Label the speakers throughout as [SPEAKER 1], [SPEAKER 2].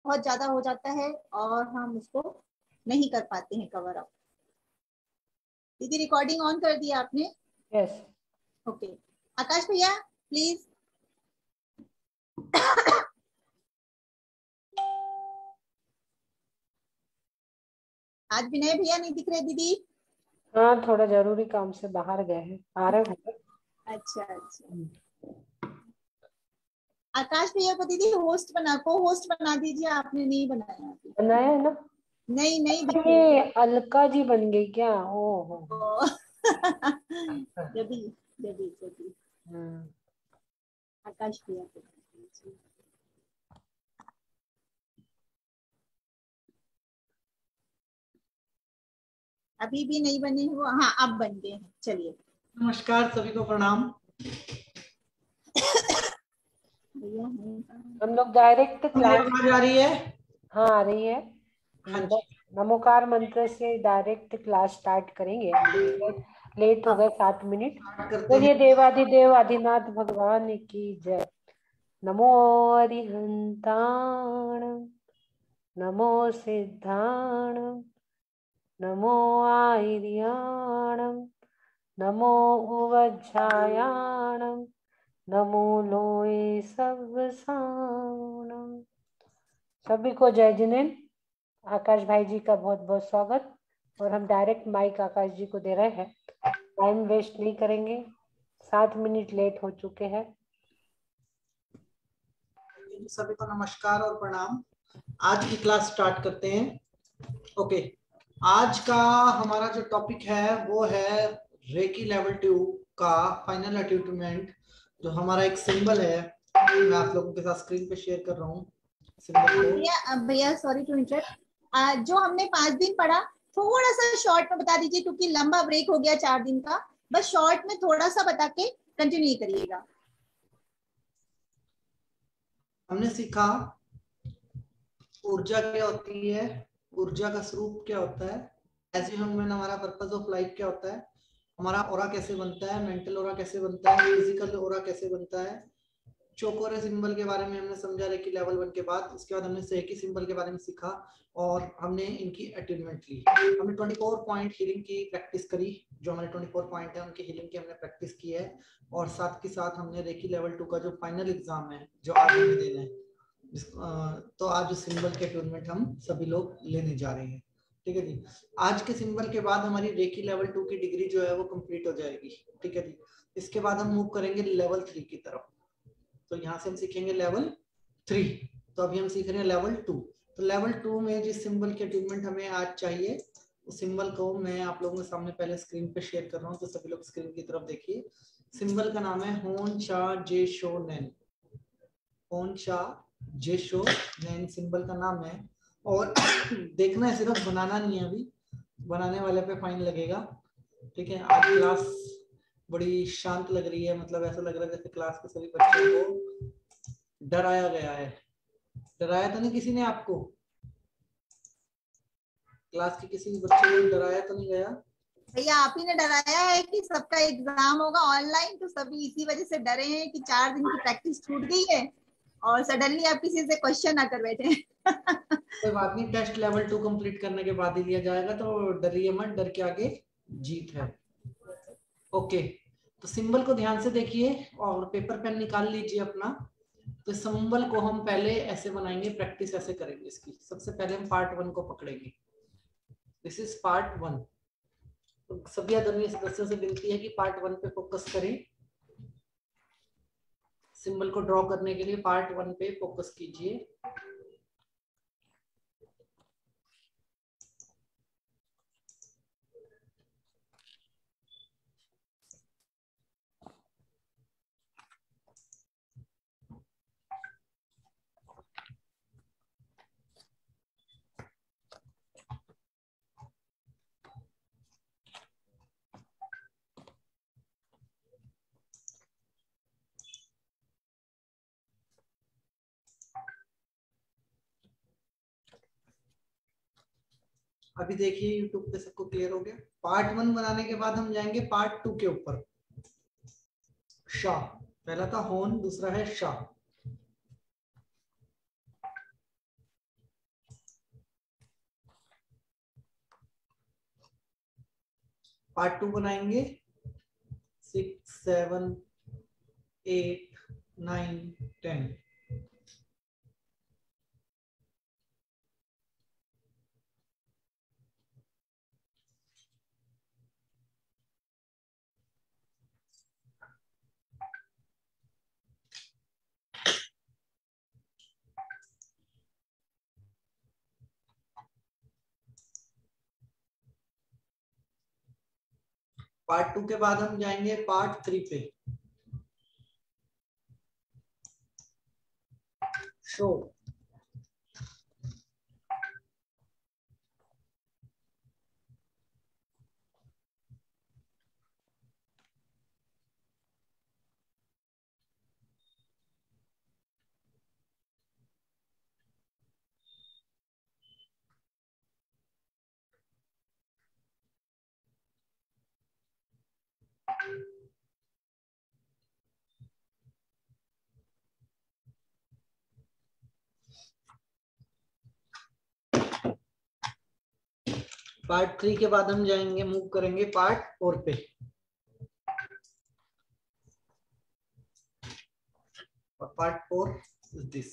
[SPEAKER 1] बहुत ज्यादा हो जाता है और हम उसको नहीं कर पाते हैं कवर अप। दीदी रिकॉर्डिंग ऑन कर दिया आपने?
[SPEAKER 2] यस।
[SPEAKER 1] ओके, आकाश भैया प्लीज। आज विनय भैया नहीं दिख रहे दीदी।
[SPEAKER 2] हाँ, थोड़ा जरूरी काम से बाहर गए हैं, आ रहे हैं।
[SPEAKER 1] अच्छा अच्छा। आकाश भैया को दीदी होस्ट बना, को होस्ट बना दीजिए, आपने नहीं बनाया अभी।
[SPEAKER 2] बनाया है ना?
[SPEAKER 1] नहीं नहीं दिख रही
[SPEAKER 2] ये अलका जी बन गई क्या? ओ।
[SPEAKER 1] ओ। जबी जबी जबी
[SPEAKER 2] हम्म।
[SPEAKER 1] आकाश भैया को बना दीजिए। अभी भी नहीं बने हो? हाँ अब बन गए हैं, चलिए।
[SPEAKER 3] नमस्कार, सभी को प्रणाम।
[SPEAKER 1] भैया हैं कहाँ?
[SPEAKER 2] हम लोग डायरेक्ट
[SPEAKER 3] मेरी
[SPEAKER 2] क्लास।
[SPEAKER 3] आवाज आ रही है?
[SPEAKER 2] हाँ, आ रही है।
[SPEAKER 3] हाँ जी।
[SPEAKER 2] नमोकार मंत्र से डायरेक्ट क्लास स्टार्ट करेंगे। लेट हो गए 7 मिनट।
[SPEAKER 3] स्टार्ट करते
[SPEAKER 2] बोलिए
[SPEAKER 3] हैं।
[SPEAKER 2] देवाधिदेव आदिनाथ भगवान की जय। नमो अरिहंताण, नमो सिद्धाण, नमो आयर्याणम, नमो उवज्झायाणम, नमो लोए सवसानम। सभी को जय जिनेन्द्र। आकाश भाई जी का बहुत बहुत स्वागत। और हम डायरेक्ट माइक आकाश जी को दे रहे हैं, टाइम वेस्ट नहीं करेंगे। 7 मिनट लेट हो चुके हैं।
[SPEAKER 3] सभी को नमस्कार और प्रणाम। आज की क्लास स्टार्ट करते हैं। ओके, आज का हमारा जो टॉपिक है वो है रेकी लेवल 2 का फाइनल अटेम्प्ट। जो हमारा एक सिंबल है, मैं आप लोगों के साथ स्क्रीन पे शेयर कर रहा हूँ सिंबल को।
[SPEAKER 1] भैया भैया सॉरी टू इंटरप्ट, जो हमने 5 दिन पढ़ा थोड़ा सा शॉर्ट में बता दीजिए, क्योंकि लंबा ब्रेक हो गया 4 दिन का। बस शॉर्ट में थोड़ा सा बता के कंटिन्यू करिएगा।
[SPEAKER 3] हमने सीखा ऊर्जा क्या होती है, ऊर्जा का स्वरूप क्या होता है, एज ह्यूमन हमारा पर्पस ऑफ लाइफ क्या होता है, हमारा ओरा कैसे बनता है, मेंटल ओरा कैसे बनता है, फिजिकल ओरा कैसे बनता है। चोकोरे सिंबल के बारे में हमने समझा रेकी लेवल 1 के बाद। उसके बाद हमने सेकी सिंबल के बारे में सीखा और हमने इनकी अटेनमेंट ली। हमने 24 पॉइंट हीलिंग की प्रैक्टिस करी। जो हमारे 24 पॉइंट है उनकी हीलिंग की हमने प्रैक्टिस की है। और साथ के साथ हमने रेकी लेवल 2 का जो फाइनल एग्जाम है जो आज हमें देना है, तो आज सिंबल के अटेनमेंट हम सभी लोग लेने जा रहे हैं। ठीक है जी। आज के सिंबल के बाद हमारी रेकी लेवल 2 की डिग्री जो है वो कंप्लीट हो जाएगी। ठीक है जी। इसके बाद हम मूव करेंगे लेवल 3 की तरफ। तो यहाँ से हम सीखेंगे लेवल 3। तो अभी हम सीख रहे हैं लेवल 2। तो लेवल 2 में जिस सिंबल के अटेनमेंट हमें आज चाहिए, उस सिंबल को मैं आप लोगों के सामने पहले स्क्रीन पे शेयर कर रहा हूँ। तो सभी लोग स्क्रीन की तरफ देखिए। सिंबल का नाम है होन शा जे शो नैन। होन शा जे शो नैन सिंबल का नाम है। और देखना है, सिर्फ बनाना नहीं है। अभी बनाने वाले पे फाइन लगेगा। ठीक है। आज क्लास बड़ी शांत लग रही है, मतलब ऐसा लग रहा है जैसे क्लास के सभी बच्चों को डराया गया है। डराया तो नहीं किसी ने आपको? क्लास के किसी बच्चे को डराया तो नहीं गया?
[SPEAKER 1] भैया आप ही ने डराया है कि सबका एग्जाम होगा ऑनलाइन, तो सभी इसी वजह से डरे हैं कि 4 दिन की प्रैक्टिस छूट गई है और सडनली आप किसी से क्वेश्चन आकर बैठे।
[SPEAKER 3] कोई बात नहीं, टेस्ट लेवल 2 कंप्लीट करने के बाद ही लिया जाएगा, तो डरिए मत, डर के आगे जीत है। ओके, तो सिंबल को ध्यान से देखिए और पेपर पेन निकाल लीजिए अपना। तो सिंबल को हम पहले ऐसे बनाएंगे, प्रैक्टिस ऐसे करेंगे इसकी। सबसे पहले हम पार्ट 1 को पकड़ेंगे। This is part 1। तो सभी आदरणीय सदस्यों से विनती है कि पार्ट 1 पे फोकस करें। सिंबल को ड्रॉ करने के लिए पार्ट 1 पे फोकस कीजिए। अभी देखिए यूट्यूब पे सबको क्लियर हो गया। पार्ट 1 बनाने के बाद हम जाएंगे पार्ट 2 के ऊपर। शाह, पहला था होन, दूसरा है शाह। पार्ट 2 बनाएंगे 6, 7, 8, 9, 10। पार्ट 2 के बाद हम जाएंगे पार्ट 3 पे। शो पार्ट 3 के बाद हम जाएंगे, मूव करेंगे पार्ट 4 पे। और पार्ट 4 इज दिस।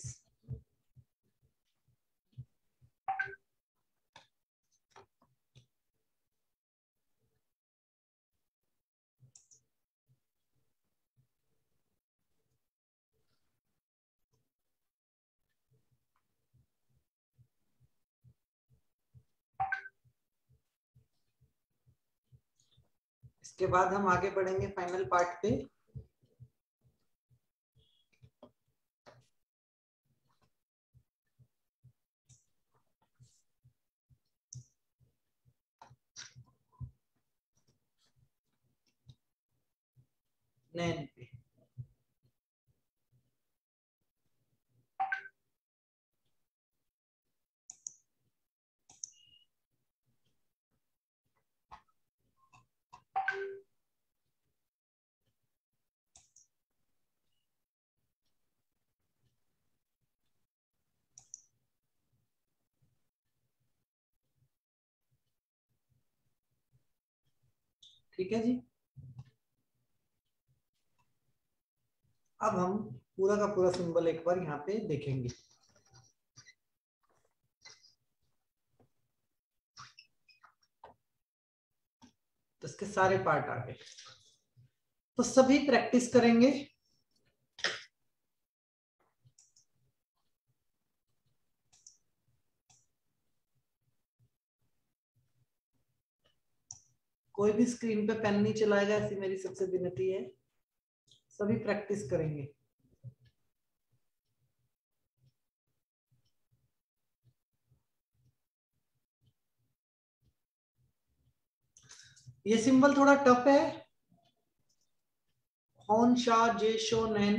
[SPEAKER 3] इसके बाद हम आगे बढ़ेंगे फाइनल पार्ट पे। नैन पे। ठीक है जी। अब हम पूरा का पूरा सिंबल एक बार यहाँ पे देखेंगे। तो इसके सारे पार्ट आ गए। तो सभी प्रैक्टिस करेंगे। कोई भी स्क्रीन पे पेन नहीं चलाएगा, ऐसी मेरी सबसे विनती है। सभी प्रैक्टिस करेंगे। ये सिंबल थोड़ा टफ है। हॉन शाह जे शो नैन।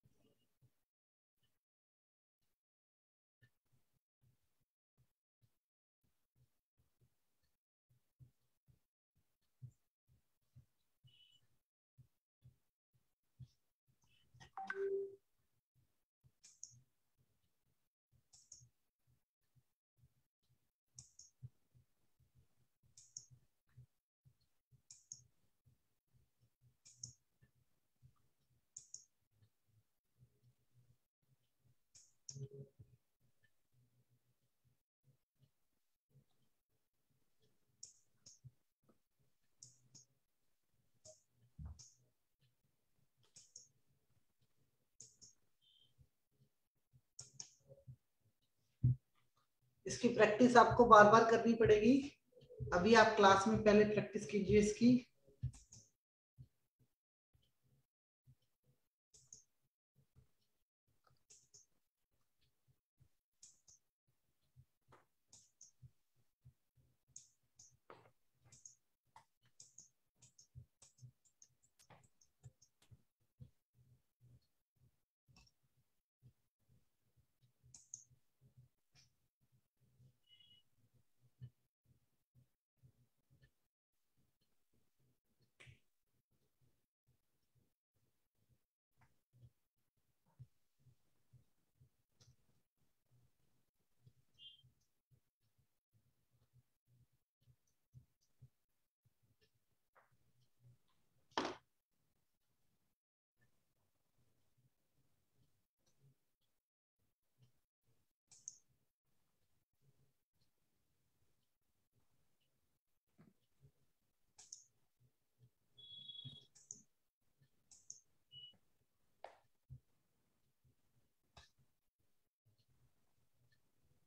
[SPEAKER 3] इसकी प्रैक्टिस आपको बार बार करनी पड़ेगी। अभी आप क्लास में पहले प्रैक्टिस कीजिए इसकी।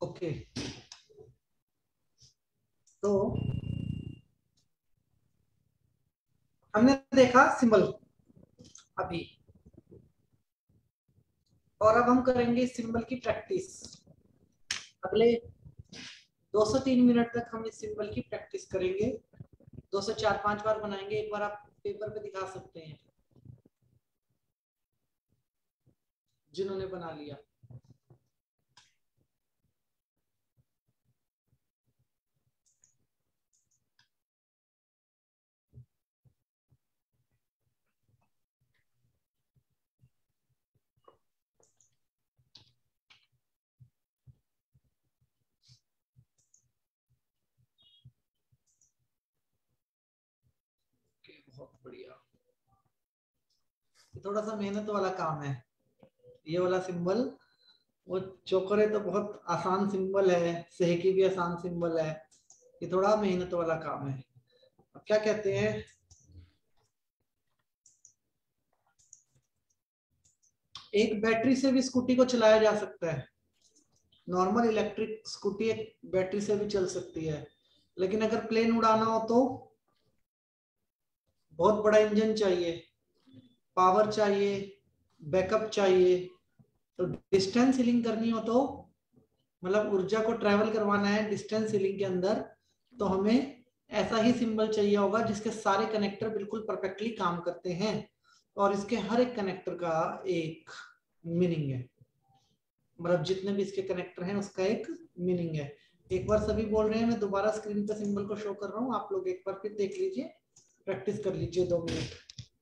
[SPEAKER 3] ओके, तो हमने देखा सिंबल अभी, और अब हम करेंगे सिंबल की प्रैक्टिस। अगले 2 से 3 मिनट तक हम इस सिंबल की प्रैक्टिस करेंगे। 2 से 4-5 बार बनाएंगे। एक बार आप पेपर पे दिखा सकते हैं जिन्होंने बना लिया। बहुत बढ़िया। थोड़ा सा मेहनत वाला काम है ये वाला सिंबल। वो चोकरे तो बहुत आसान सिंबल है, सहकी भी आसान सिंबल है, ये थोड़ा मेहनत वाला काम है। अब क्या कहते हैं, एक बैटरी से भी स्कूटी को चलाया जा सकता है। नॉर्मल इलेक्ट्रिक स्कूटी एक बैटरी से भी चल सकती है, लेकिन अगर प्लेन उड़ाना हो तो बहुत बड़ा इंजन चाहिए, पावर चाहिए, बैकअप चाहिए। तो डिस्टेंस हीलिंग करनी हो तो, मतलब ऊर्जा को ट्रेवल करवाना है डिस्टेंस हीलिंग के अंदर, तो हमें ऐसा ही सिंबल चाहिए होगा जिसके सारे कनेक्टर बिल्कुल परफेक्टली काम करते हैं और इसके हर एक कनेक्टर का एक मीनिंग है। मतलब जितने भी इसके कनेक्टर हैं उसका एक मीनिंग है। एक बार सभी बोल रहे हैं, मैं दोबारा स्क्रीन पर सिंबल को शो कर रहा हूँ, आप लोग एक बार फिर देख लीजिए, प्रैक्टिस कर लीजिए 2 मिनट।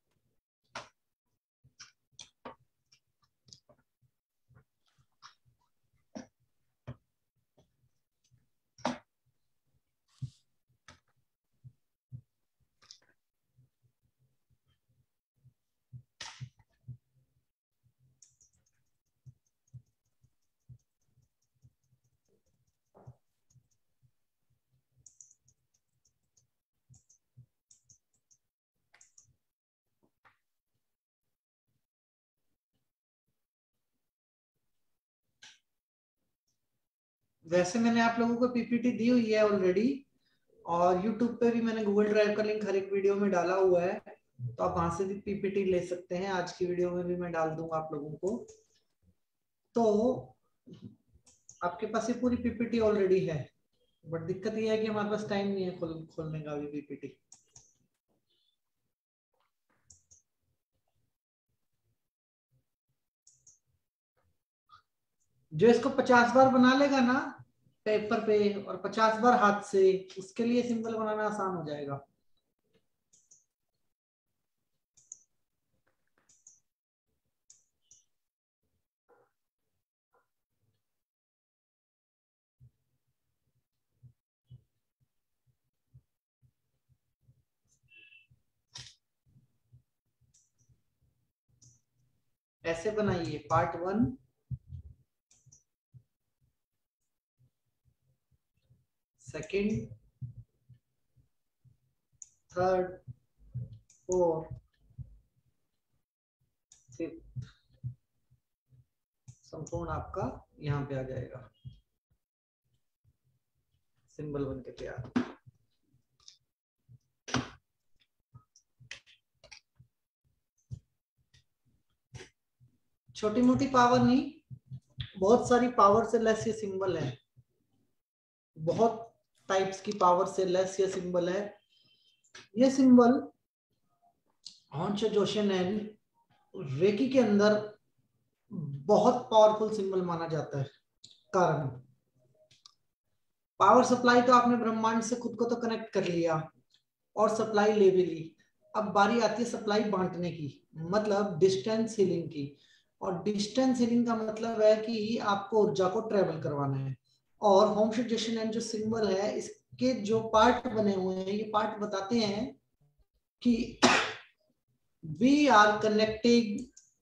[SPEAKER 3] वैसे मैंने आप लोगों को पीपीटी दी हुई है ऑलरेडी, और यूट्यूब पे भी मैंने गूगल ड्राइव का लिंक हर एक वीडियो में डाला हुआ है, तो आप वहां से भी पीपीटी ले सकते हैं। आज की वीडियो में भी मैं डाल दूंगा आप लोगों को। तो आपके पास ये पूरी पीपीटी ऑलरेडी है, बट दिक्कत ये है कि हमारे पास टाइम नहीं है खोलने का भी पीपीटी। जो इसको 50 बार बना लेगा ना पेपर पे और 50 बार हाथ से, उसके लिए सिंबल बनाना आसान हो जाएगा। ऐसे बनाइए, part 1, second, third, fourth, fifth, संपूर्ण आपका यहाँ पे आ जाएगा, सिंबल बन के तैयार। छोटी मोटी पावर नहीं, बहुत सारी पावर से लेस ये सिंबल है, बहुत टाइप्स की पावर से लेस ये सिंबल है। ये सिंबल हॉन्शो जोशिनन रेकी के अंदर बहुत पावरफुल सिंबल माना जाता है। कारण, पावर सप्लाई तो आपने ब्रह्मांड से खुद को तो कनेक्ट कर लिया और सप्लाई ले भी ली, अब बारी आती है सप्लाई बांटने की, मतलब डिस्टेंस हीलिंग की। और डिस्टेंस हीलिंग का मतलब है कि आपको ऊर्जा को ट्रेवल करवाना है। और हॉन्शो जोशिनन जो सिंबल है, इसके जो पार्ट बने हुए हैं, ये पार्ट बताते हैं कि we are connecting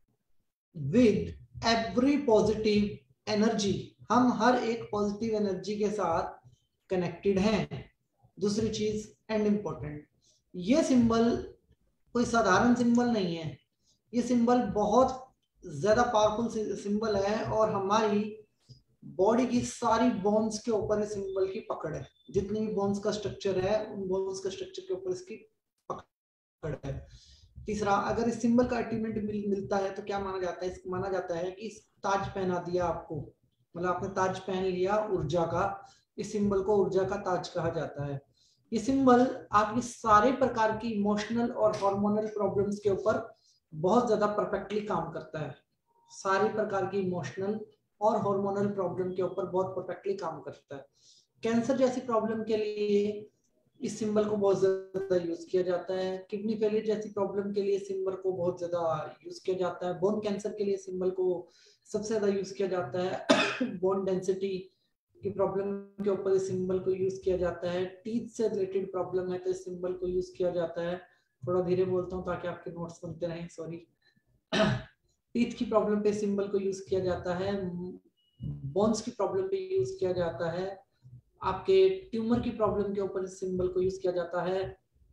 [SPEAKER 3] with every positive energy, हम हर एक पॉजिटिव एनर्जी के साथ कनेक्टेड हैं। दूसरी चीज एंड इंपॉर्टेंट, ये सिंबल कोई साधारण सिंबल नहीं है, ये सिंबल बहुत ज्यादा पावरफुल सिंबल है और हमारी बॉडी की सारी बोन्स के ऊपर इस सिंबल की पकड़ है, जितनी भी बोन्स का स्ट्रक्चर है उन बोन्स का स्ट्रक्चर के ऊपर इसकी पकड़ है। तीसरा, अगर इस सिंबल का अटीनमेंट मिलता है तो क्या माना जाता है, माना जाता है कि ताज पहना दिया आपको, मतलब आपने ताज पहन लिया ऊर्जा का, इस सिंबल को ऊर्जा का ताज कहा जाता है। ये सिंबल आपकी सारे प्रकार की इमोशनल और हार्मोनल प्रॉब्लम्स के ऊपर बहुत ज्यादा परफेक्टली काम करता है, सारे प्रकार की इमोशनल और हार्मोनल प्रॉब्लम के ऊपर बहुत परफेक्टली काम करता है। कैंसर जैसी प्रॉब्लम के लिए इस सिंबल को बहुत ज्यादा यूज किया जाता है, किडनी फेलियर जैसी प्रॉब्लम के लिए सिंबल को बहुत ज्यादा यूज किया जाता है, बोन कैंसर के लिए सिंबल को सबसे ज्यादा यूज किया जाता है, बोन डेंसिटी की प्रॉब्लम के ऊपर इस सिंबल को यूज किया जाता है, टीथ से रिलेटेड प्रॉब्लम है तो इस सिंबल को यूज किया जाता है। थोड़ा धीरे बोलता हूँ ताकि आपके नोट्स बनते रहें, सॉरी। टीथ की प्रॉब्लम पे सिंबल को यूज किया जाता है, बोन्स की प्रॉब्लम पे यूज किया जाता है, आपके ट्यूमर की प्रॉब्लम के ऊपर इस सिंबल को यूज किया जाता है,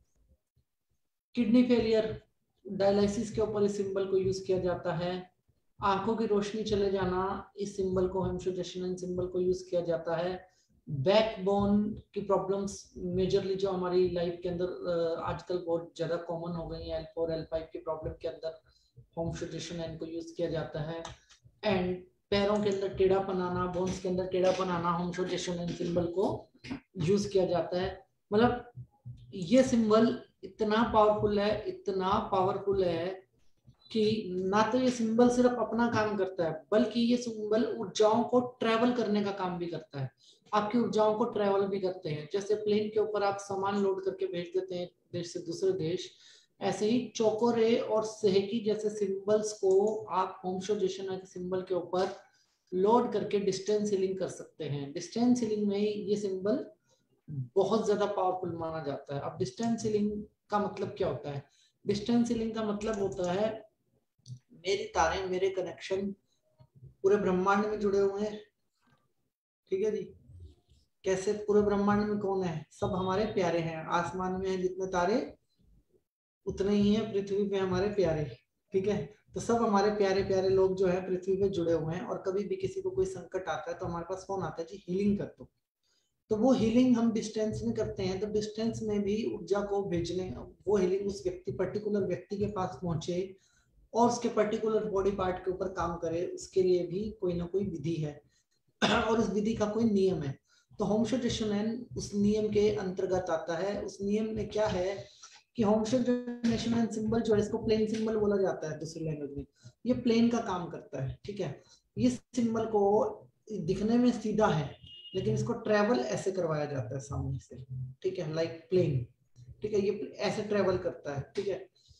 [SPEAKER 3] किडनी फेलियर डायलिसिस के ऊपर इस सिंबल को यूज किया जाता है, आंखों की रोशनी चले जाना, इस सिंबल को हेमशोजेशन सिंबल को यूज किया जाता है, बैकबोन की प्रॉब्लम्स मेजरली जो हमारी लाइफ के अंदर आजकल बहुत ज्यादा कॉमन हो गई है, L4 L5 की प्रॉब्लम के अंदर हेमशोजेशन को यूज किया जाता है, एंड पैरों के अंदर टेढ़ापन आना, बोन्स के अंदर टेढ़ापन आना, हेमशोजेशन सिंबल को यूज किया जाता है। मतलब ये सिंबल इतना पावरफुल है, इतना पावरफुल है कि ना तो ये सिंबल सिर्फ अपना काम करता है बल्कि ये सिंबल ऊर्जाओं को ट्रेवल करने का काम भी करता है, आपकी ऊर्जाओं को ट्रेवल भी करते हैं। जैसे प्लेन के ऊपर आप सामान लोड करके भेज देते हैं देश से दूसरे देश, ऐसे ही चोकोरे और सेहकी जैसे सिंबल्स को आप हेमशोजेशन के सिंबल के ऊपर लोड करके डिस्टेंस हीलिंग कर सकते हैं। डिस्टेंस हीलिंग में ये सिंबल बहुत ज्यादा पावरफुल माना जाता है। अब डिस्टेंस हीलिंग का मतलब क्या होता है? डिस्टेंस हीलिंग का मतलब होता है मेरी तारें, मेरे कनेक्शन पूरे ब्रह्मांड में जुड़े हुए हैं, ठीक है जी। कैसे? पूरे ब्रह्मांड में कौन है? सब हमारे प्यारे हैं। आसमान में है जितने तारे उतने ही हैं पृथ्वी पे हमारे प्यारे, ठीक है। तो सब हमारे प्यारे प्यारे लोग जो है पृथ्वी पे जुड़े हुए हैं, और कभी भी किसी को कोई संकट आता है तो हमारे पास फोन आता है जी हीलिंग कर दो, तो वो हीलिंग हम डिस्टेंस में करते हैं। तो डिस्टेंस में भी ऊर्जा को भेजने, वो हीलिंग उस व्यक्ति, पर्टिकुलर व्यक्ति के पास पहुंचे और उसके पर्टिकुलर बॉडी पार्ट के ऊपर काम करे, उसके लिए भी कोई ना कोई विधि है और उस विधि का कोई नियम है। तो हेमशोजेशन उस नियम के अंतर्गत आता है। उस नियम में क्या है कि हेमशोजेशन सिंबल जो है, इसको प्लेन सिंबल बोला जाता है दूसरी लैंग्वेज में, ये प्लेन का काम करता है, ठीक है। ये सिंबल को दिखने में सीधा है लेकिन इसको ट्रेवल ऐसे करवाया जाता है सामने से, ठीक है, लाइक प्लेन, ठीक है। ये ऐसे ट्रेवल करता है, ठीक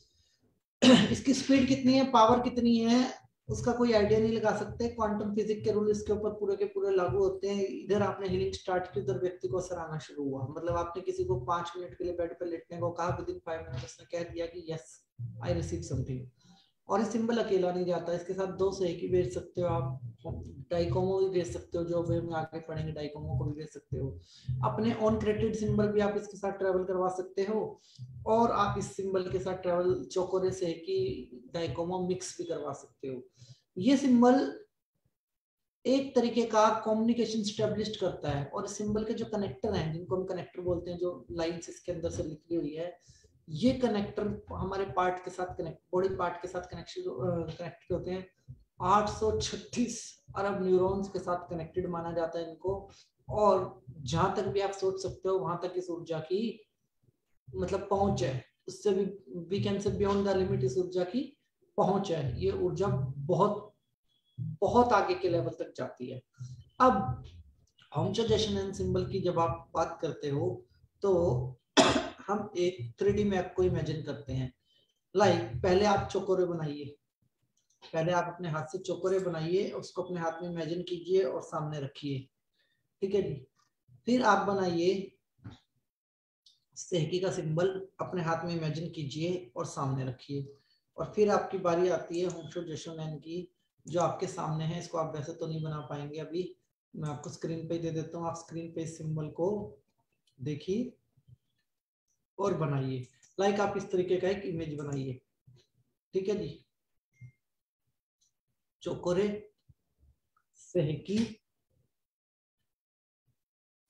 [SPEAKER 3] है। इसकी स्पीड कितनी है, पावर कितनी है, उसका कोई आइडिया नहीं लगा सकते। क्वांटम फिजिक्स के रूल इसके ऊपर पूरे के पूरे लागू होते हैं। इधर आपने हीलिंग स्टार्ट की, उधर व्यक्ति को असर आना शुरू हुआ। मतलब आपने किसी को 5 मिनट के लिए बेड पे लेटने को कहा, विदिन 5 मिनट उसने कह दिया कि यस आई रिसीव समथिंग। और ये सिंबल अकेला नहीं जाता, इसके साथ 2 सेहकी भेज सकते हो आप, डाइकोमो भी भेज सकते हो, जो वे में आगे पढ़ेंगे डाइकोमो को भी भेज सकते हो। अपने ऑन क्रेडिट सिंबल भी आप इसके साथ ट्रेवल करवा सकते हो, और आप इस सिंबल के साथ ट्रेवल चोकोरे सेहकी डाइकोमो मिक्स भी करवा सकते हो। ये सिंबल एक तरीके का कम्युनिकेशन स्टेब्लिश करता है, और सिंबल के जो कनेक्टर हैं, जिनको हम कनेक्टर बोलते हैं, जो लाइंस इसके अंदर से निकली हुई है, ये कनेक्टर हमारे पार्ट के साथ कनेक्ट, बॉडी पार्ट के साथ कनेक्टेड होते हैं। 836 अरब न्यूरॉन्स के साथ कनेक्टेड माना जाता है इनको। और जहां तक भी आप सोच सकते हो वहां तक इस ऊर्जा की मतलब पहुंच है, उससे भी we can say beyond the limit इस ऊर्जा की पहुंच है। ये ऊर्जा बहुत बहुत आगे के लेवल तक जाती है। अब हेमशोजेशन सिंबल की जब आप बात करते हो तो हम एक 3D मैप को इमेजिन करते हैं। लाइक पहले आप चोकोरे बनाइए, पहले आप अपने हाथ से चोकोरे बनाइए, उसको अपने हाथ में इमेजिन कीजिए और सामने रखिए, ठीक है जी। फिर आप बनाइए सेहकी का सिंबल, अपने हाथ में इमेजिन कीजिए और सामने रखिए। और फिर आपकी बारी आती है हेमशोजेशन की, जो आपके सामने है। इसको आप वैसे तो नहीं बना पाएंगे अभी, मैं आपको स्क्रीन पे दे देता हूँ। आप स्क्रीन पे इस सिंबल को देखिए और बनाइए। लाइक आप इस तरीके का एक इमेज बनाइए, ठीक है जी। चोकोरे सेहकी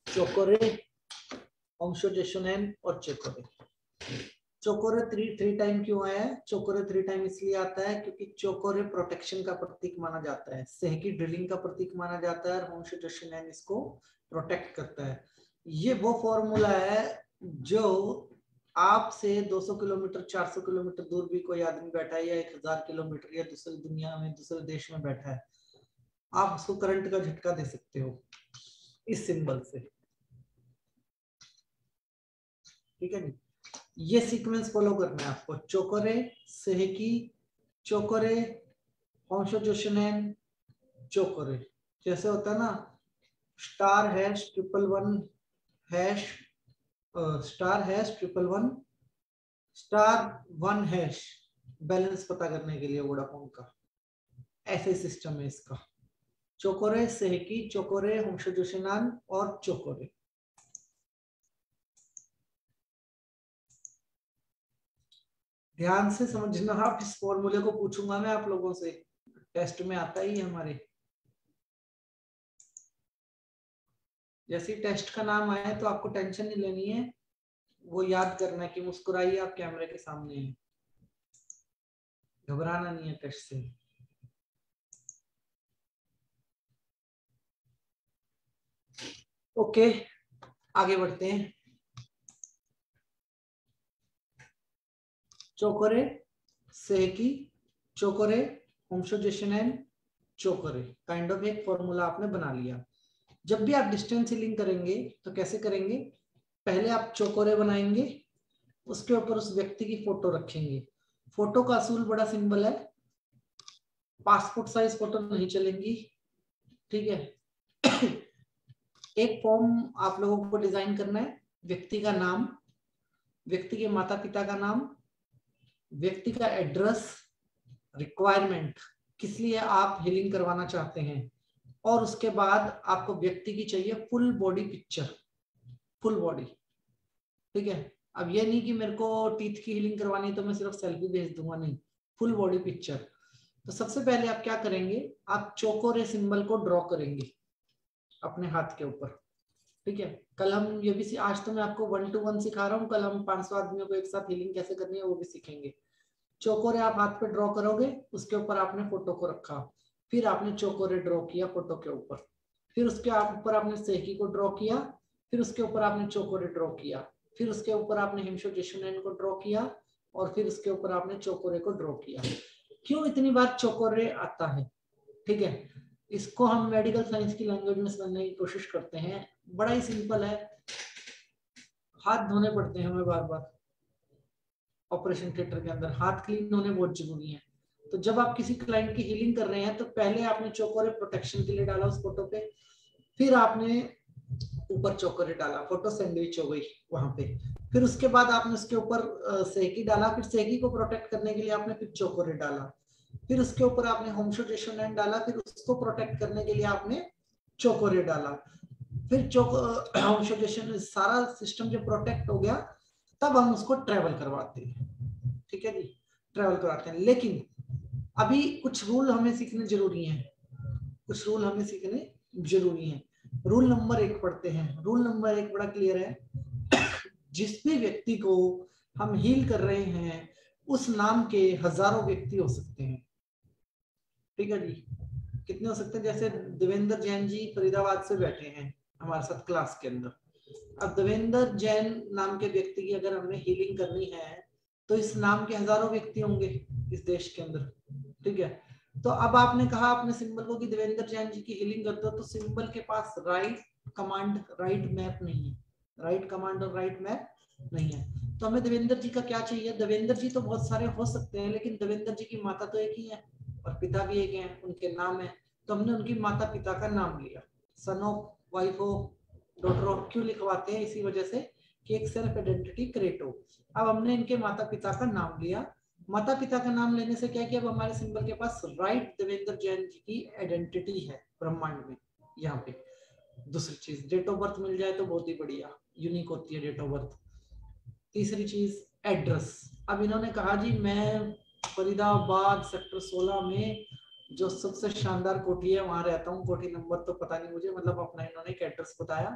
[SPEAKER 3] चोकोरे, होमशोजेशोनेन और चोकोरे। चोकोरे थ्री टाइम क्यों आया है? चोकोरे 3 टाइम इसलिए आता है क्योंकि चोकोरे प्रोटेक्शन का प्रतीक माना जाता है, सहकी ड्रिलिंग का प्रतीक माना जाता है और होमशोजेशोनेन इसको प्रोटेक्ट करता है। ये वो फॉर्मूला है जो आपसे 200 किलोमीटर 400 किलोमीटर दूर भी कोई आदमी बैठा है या 1000 किलोमीटर या दूसरी दुनिया में दूसरे देश में बैठा है, आप उसको करंट का झटका दे सकते हो इस सिंबल से। ठीक है जी, ये सीक्वेंस फॉलो करना है आपको। चोकोरे, सेहकी, चोकोरे, होमशोजेशोनेन, चोकोरे। जैसे होता है ना star hash 111 hash star hash 111 star 1 hash, balance पता करने के लिए वोडाफोन का, ऐसे सिस्टम है इसका। चोकोरे, सेहकी, चोकोरे, होमशोजेशोनेन और चोकोरे। ध्यान से समझना आप, इस फॉर्मूले को पूछूंगा मैं आप लोगों से, टेस्ट में आता ही है हमारे। जैसे टेस्ट का नाम आया तो आपको टेंशन नहीं लेनी है, वो याद करना है कि मुस्कुराइए आप कैमरे के सामने हैं, घबराना नहीं है टेस्ट से। ओके, आगे बढ़ते हैं। चोकोरे, सेहकी, चोकोरे, होमशोजेशोनेन, चोकोरे, काइंड ऑफ एक फॉर्मूला आपने बना लिया। जब भी आप डिस्टेंस हीलिंग करेंगे तो कैसे करेंगे? पहले आप चोकोरे बनाएंगे, उसके ऊपर उस व्यक्ति की फोटो रखेंगे। फोटो का असूल बड़ा सिंबल है, पासपोर्ट साइज फोटो नहीं चलेंगी, ठीक है। एक फॉर्म आप लोगों को डिजाइन करना है, व्यक्ति का नाम, व्यक्ति के माता पिता का नाम, व्यक्ति का एड्रेस, रिक्वायरमेंट, किस लिए आप हीलिंग करवाना चाहते हैं, और उसके बाद आपको व्यक्ति की चाहिए full body picture, full body. ठीक है, अब ये नहीं कि मेरे को टीथ की हीलिंग करवानी तो मैं सिर्फ सेल्फी भेज दूंगा, नहीं, फुल बॉडी पिक्चर। तो सबसे पहले आप क्या करेंगे, आप चोकोरे सिंबल को ड्रॉ करेंगे अपने हाथ के ऊपर। ठीक है, कल हम ये भी, आज तो मैं आपको 1 to 1 सिखा रहा हूँ, कल हम 500 आदमियों को एक साथ हीलिंग कैसे करनी है वो भी सीखेंगे। चोकोरे आप हाथ पे ड्रॉ करोगे, उसके ऊपर आपने फोटो को रखा, फिर आपने चोकोरे ड्रॉ किया फोटो के ऊपर, फिर उसके ऊपर आपने सेहकी को ड्रॉ किया, फिर उसके ऊपर आपने चोकोरे ड्रॉ किया, फिर उसके ऊपर आपने होमशोजेशोनेन को ड्रॉ किया, और फिर उसके ऊपर आपने चोकोरे को ड्रॉ किया। क्यों इतनी बार चोकोरे आता है? ठीक है, इसको हम मेडिकल साइंस की लैंग्वेज में समझने की कोशिश करते हैं। बड़ा ही सिंपल है, हाथ धोने पड़ते हैं हमें बार बार ऑपरेशन थिएटर के अंदर, हाथ क्लीन होने बहुत जरूरी है। तो जब आप किसी क्लाइंट की हीलिंग कर रहे हैं तो पहले आपने चोकोरे प्रोटेक्शन के लिए डाला उस फोटो पे, फिर आपने ऊपर चोकोरे डाला, फोटो सैंडविच हो गई वहां पे, फिर उसके बाद आपने उसके ऊपर सेहकी डाला, फिर सेहकी को प्रोटेक्ट करने के लिए आपने फिर चोकोरे डाला, फिर उसके ऊपर आपने होमशोजेशोनेन डाला, फिर उसको प्रोटेक्ट करने के लिए आपने चोकोरे डाला, फिर होमशोजेशोनेन, सारा सिस्टम जब प्रोटेक्ट हो गया तब हम उसको ट्रेवल करवाते हैं। ठीक है जी, ट्रेवल करवाते हैं। लेकिन अभी कुछ रूल हमें सीखने जरूरी हैं, कुछ रूल हमें सीखने जरूरी हैं। रूल नंबर 1 पढ़ते हैं। रूल नंबर 1 बड़ा क्लियर है, जिस भी व्यक्ति को हम हील कर रहे हैं उस नाम के हजारों व्यक्ति हो सकते हैं। ठीक है जी, कितने हो सकते हैं? जैसे देवेंद्र जैन जी फरीदाबाद से बैठे हैं हमारे साथ क्लास के अंदर। अब देवेंद्र जैन नाम के व्यक्ति की अगर हमें हीलिंग करनी है तो इस नाम के हजारों व्यक्ति होंगे इस देश के अंदर। ठीक है, तो अब आपने कहा अपने सिंबल को कि देवेंद्र जैन जी की हीलिंग करते हो, तो सिंबल के पास राइट कमांड राइट मैप नहीं है, राइट कमांड और राइट मैप नहीं है। तो हमें देवेंद्र जी का क्या चाहिए? देवेंद्र जी तो बहुत सारे हो सकते हैं, लेकिन देवेंद्र जी की माता तो एक ही है और पिता भी एक है, उनके नाम है। तो हमने उनकी माता पिता का नाम लिया, son of, wife of, daughter of क्यों लिखवाते हैं? इसी वजह से कि एक सेल्फ आइडेंटिटी क्रिएट हो। अब हमने इनके माता पिता का नाम लिया, माता पिता का नाम लेने से क्या कि अब हमारे सिंबल के पास राइट देवेंद्र जैन जी की आइडेंटिटी है ब्रह्मांड में। यहाँ पे दूसरी चीज, डेट ऑफ बर्थ मिल जाए तो बहुत ही बढ़िया, यूनिक होती है डेट ऑफ बर्थ। तीसरी चीज एड्रेस। अब इन्होंने कहा जी मैं फरीदाबाद सेक्टर 16 में जो सबसे शानदार कोठी है वहां रहता हूँ, कोठी नंबर तो पता नहीं मुझे, मतलब अपना इन्होंने एक एड्रेस बताया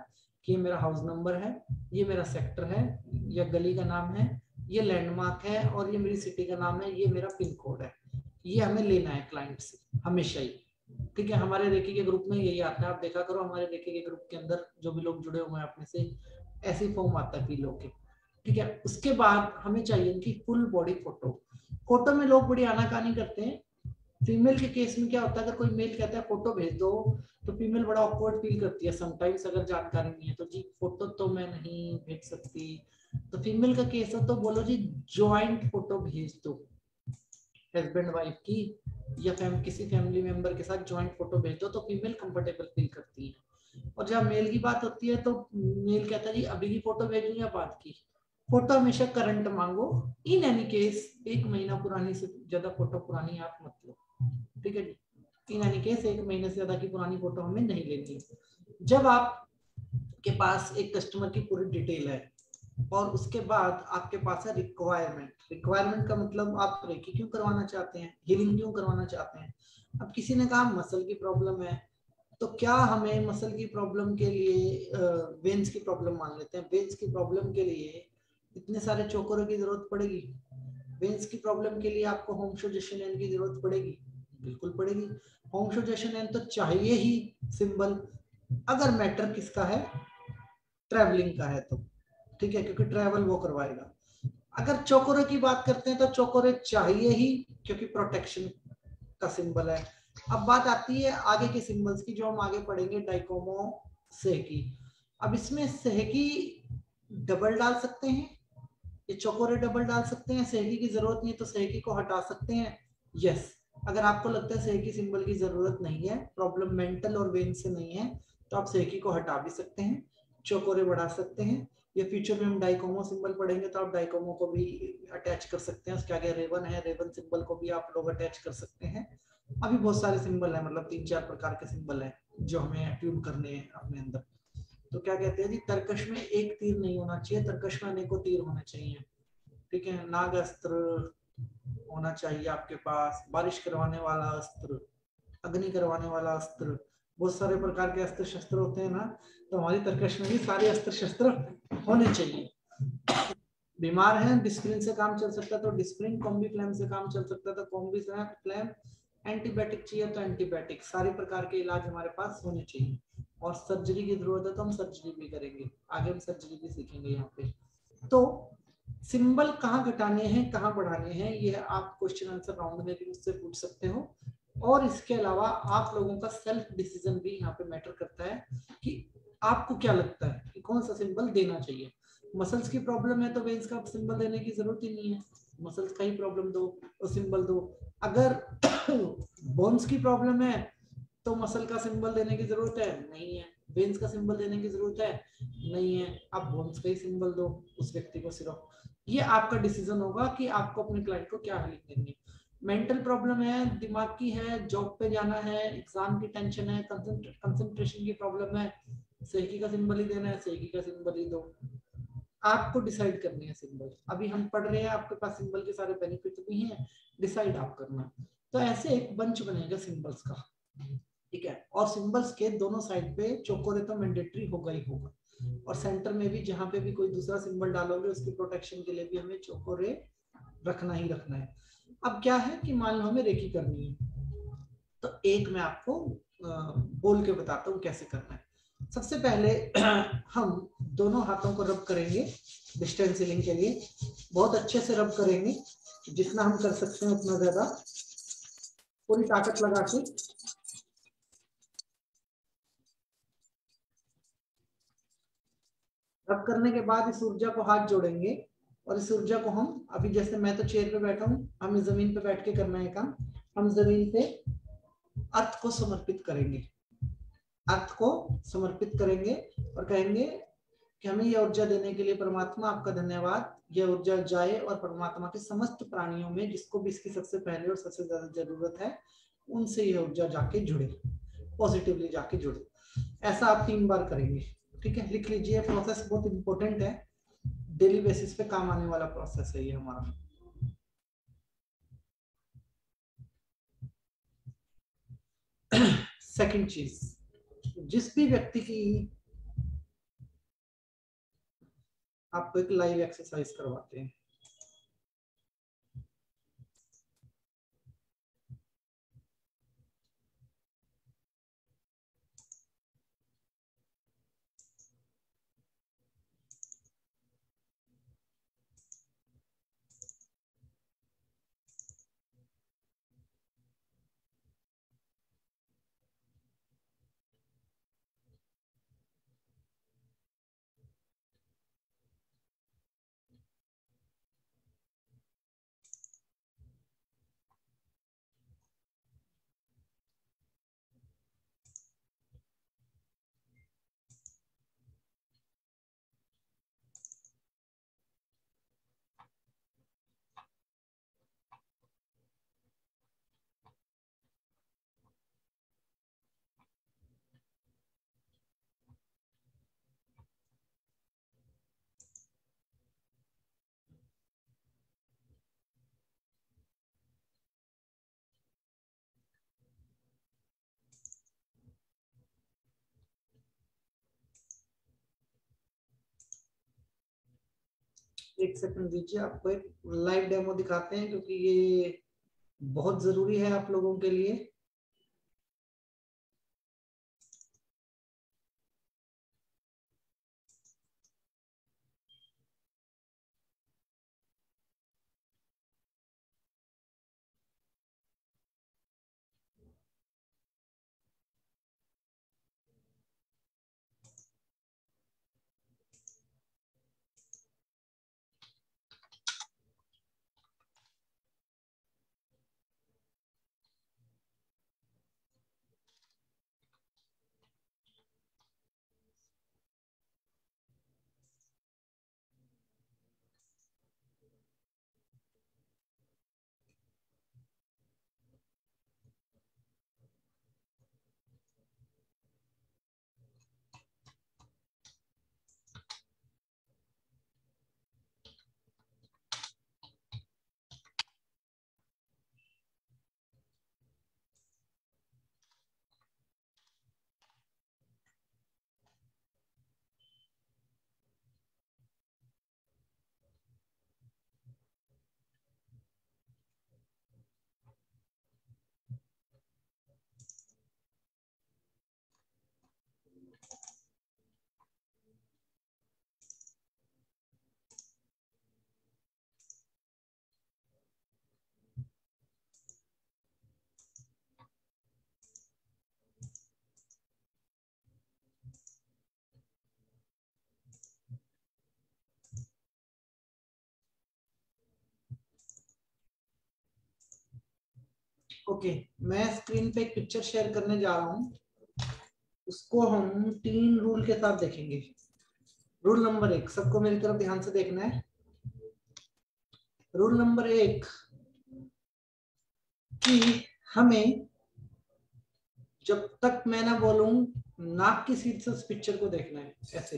[SPEAKER 3] कि ये मेरा हाउस नंबर है, ये मेरा सेक्टर है, या गली का नाम है, ये लैंडमार्क है, और ये मेरी सिटी का नाम है, ये मेरा पिन कोड है। ये हमें लेना है क्लाइंट से हमेशा ही, ठीक है। हमारे रेकी के ग्रुप में यही आता है, आप देखा करो हमारे रेकी के ग्रुप के अंदर जो भी लोग जुड़े हुए हैं अपने से, ऐसी फॉर्म आता है पीलो के, ठीक है। उसके बाद हमें चाहिए इनकी फुल बॉडी फोटो। फोटो में लोग बड़ी आनाकानी करते हैं। फीमेल के केस में क्या होता है, अगर कोई मेल कहता है फोटो भेज दो, तो फीमेल बड़ा ऑकवर्ड फील करती है समटाइम्स, अगर जानकारी नहीं है तो जी फोटो तो मैं नहीं भेज सकती। तो फीमेल का केस है तो बोलो जी ज्वाइंट फोटो भेज दो, हस्बैंड वाइफ की या किसी फैमिली मेंबर के साथ ज्वाइंट फोटो भेज दो, तो फीमेल कंफर्टेबल फील करती है। और जब मेल की बात होती है तो मेल कहता है जी अभी की फोटो भेजूं या बाद की। फोटो हमेशा करंट मांगो। इन एनी केस 1 महीना पुरानी से ज्यादा फोटो पुरानी आप मत लो, ठीक है जी। इन एनी केस 1 महीने से ज्यादा की पुरानी फोटो हमें नहीं लेनी है। जब आप के पास एक कस्टमर की पूरी डिटेल है और उसके बाद आपके पास है रिक्वायरमेंट का मतलब आप रेकी क्यों करवाना चाहते हैं, हीलिंग क्यों करवाना चाहते हैं। अब किसी ने कहा मसल की प्रॉब्लम है, तो क्या हमें मसल की प्रॉब्लम के लिए वेन्स की प्रॉब्लम मान लेते हैं, वेन्स की प्रॉब्लम के लिए इतने सारे चोकरों की जरूरत पड़ेगी। वेन्स की प्रॉब्लम के लिए आपको होमोजेशन की जरूरत पड़ेगी, बिल्कुल पड़ेगी। होमोजेशन तो चाहिए ही सिंबल, अगर मैटर किसका है, ट्रैवलिंग का है तो, ठीक है, क्योंकि ट्रैवल वो करवाएगा। अगर चोकोरे की बात करते हैं तो चोकोरे चाहिए ही, क्योंकि प्रोटेक्शन का सिंबल है। अब बात आती है आगे के सिंबल्स की, जो हम आगे पढ़ेंगे, डाइकोमो, सेहकी। अब इसमें सेहकी डबल डाल सकते हैं, ये चोकोरे डबल डाल सकते हैं, सेहकी की जरूरत नहीं है तो सेहकी को हटा सकते हैं। यस, अगर आपको लगता है सेहकी सिंबल की जरूरत नहीं है, प्रॉब्लम मेंटल और वेन से नहीं है, तो आप सेहकी को हटा भी सकते हैं, चोकोरे बढ़ा सकते हैं। या फ्यूचर में हम डाइकोमो सिंबल पढ़ेंगे तो आप डाइकोमो को भी अटैच कर सकते हैं। उसके आगे रेवन है, रेवन सिंबल को भी आप लोग अटैच कर सकते हैं। अभी बहुत सारे सिंबल है, मतलब 3-4 प्रकार के सिंबल है जो हमें ट्यून करने हैं अपने अंदर। तो क्या कहते हैं जी, तर्कश में एक तीर नहीं होना चाहिए, तर्कश में अनेकों तीर होने चाहिए, ठीक है। नाग अस्त्र होना चाहिए आपके पास, बारिश करवाने वाला अस्त्र, अग्नि करवाने वाला अस्त्र, बहुत सारे प्रकार के अस्त्र शस्त्र होते हैं ना, तो हमारी तर्कश में भी सारे अस्त्र शस्त्र होने चाहिए। बीमार है, डिस्प्रिन से काम चल सकता है तो डिस्प्रिन, कॉम्बी फ्लैम से काम चल सकता है तो कॉम्बी फ्लैम, एंटीबायोटिक चाहिए तो एंटीबायोटिक, सारे प्रकार के इलाज हमारे पास होने चाहिए। और सर्जरी की जरूरत है तो हम सर्जरी भी करेंगे, आगे हम सर्जरी भी सीखेंगे यहाँ पे। तो सिंबल कहाँ घटाने हैं कहाँ बढ़ाने हैं, ये आप क्वेश्चन आंसर राउंड में भी मुझसे पूछ सकते हो। और इसके अलावा आप लोगों का सेल्फ डिसीजन भी यहाँ पे मैटर करता है कि आपको क्या लगता है कि कौन सा सिंबल देना चाहिए। मसल्स की प्रॉब्लम है तो वेन्स का सिंबल देने की जरूरत ही नहीं है, मसल्स का ही प्रॉब्लम दो और सिंबल दो। अगर बोन्स की प्रॉब्लम है तो मसल का सिंबल देने की जरूरत है नहीं है, वेन्स का सिंबल देने की जरूरत है नहीं है, आप बोन्स का ही सिंबल दो उस व्यक्ति को सिर्फ। ये आपका डिसीजन होगा कि आपको अपने क्लाइंट को क्या हेल्प देनी है। मेंटल प्रॉब्लम है, दिमाग की है, जॉब पे जाना है, एग्जाम की टेंशन है, कंसंट्रेशन की प्रॉब्लम है, सेहकी का सिंबल ही देना है, सेहकी का सिंबल ही दो। आपको डिसाइड करनी है सिंबल। अभी हम पढ़ रहे हैं, आपके पास सिंबल के सारे बेनिफिट भी हैं, डिसाइड आप करना। तो ऐसे एक बंच बनेगा सिंबल्स का, ठीक है। और सिंबल्स के दोनों साइड पे चोकोरे तो मैंडेटरी होगा ही होगा, और सेंटर में भी जहां पे भी कोई दूसरा सिंबल डालोगे उसकी प्रोटेक्शन के लिए भी हमें चोकोरे रखना ही रखना है। अब क्या है कि मान लो हमें रेकी करनी है, तो एक मैं आपको बोल के बताता हूँ कैसे करना है। सबसे पहले हम दोनों हाथों को रब करेंगे डिस्टेंस हीलिंग के लिए, बहुत अच्छे से रब करेंगे, जितना हम कर सकते हैं उतना ज्यादा, पूरी ताकत लगा के। रब करने के बाद इस ऊर्जा को हाथ जोड़ेंगे, और इस ऊर्जा को हम, अभी जैसे मैं तो चेयर पे बैठा हूँ, हमें जमीन पे बैठ के करना है काम, हम जमीन पे अर्थ को समर्पित करेंगे, अर्थ को समर्पित करेंगे और कहेंगे कि हमें यह ऊर्जा देने के लिए परमात्मा आपका धन्यवाद। यह ऊर्जा जाए और परमात्मा के समस्त प्राणियों में जिसको भी इसकी सबसे पहले और सबसे ज्यादा जरूरत है, उनसे यह ऊर्जा जाके जुड़े, पॉजिटिवली जाके जुड़े। ऐसा आप 3 बार करेंगे, ठीक है। लिख लीजिए, प्रोसेस बहुत इंपॉर्टेंट है, डेली बेसिस पे काम आने वाला प्रोसेस है ये हमारा। सेकंड चीज, जिस भी व्यक्ति की आपको एक लाइव एक्सरसाइज करवाते हैं। एक सेकंड दीजिए, आपको एक लाइव डेमो दिखाते हैं क्योंकि ये बहुत जरूरी है आप लोगों के लिए। ओके, मैं स्क्रीन पे एक पिक्चर शेयर करने जा रहा हूं, उसको हम 3 रूल के साथ देखेंगे। रूल नंबर 1, सबको मेरी तरफ ध्यान से देखना है। रूल नंबर 1 कि हमें जब तक मैं ना बोलूं नाक की सीध से उस पिक्चर को देखना है। ऐसे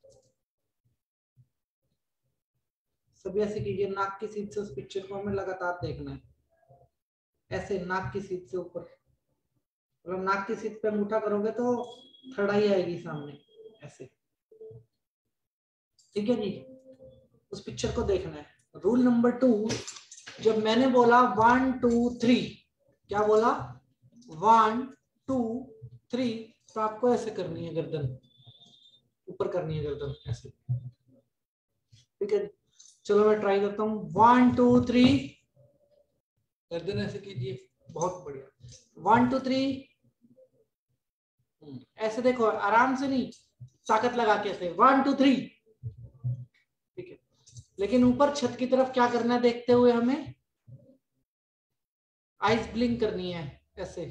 [SPEAKER 3] सभी ऐसे कीजिए, नाक की सीध से उस पिक्चर को हमें लगातार देखना है। ऐसे नाक की सीध से ऊपर, मतलब नाक की सीध पे अंगूठा करोगे तो थर्ड आई आएगी सामने, ऐसे। ठीक है जी, उस पिक्चर को देखना है। रूल नंबर 2, जब मैंने बोला 1 2 3, क्या बोला 1 2 3, तो आपको ऐसे करनी है, गर्दन ऊपर करनी है, गर्दन ऐसे। ठीक है, चलो मैं ट्राई करता हूँ। 1 2 3, गर्दन ऐसे कीजिए, बहुत बढ़िया। 1 2 3, ऐसे देखो, आराम से नहीं, ताकत लगा के ऐसे 1 2 3। ठीक है, लेकिन ऊपर छत की तरफ क्या करना है देखते हुए, हमें आइज ब्लिंक करनी है ऐसे।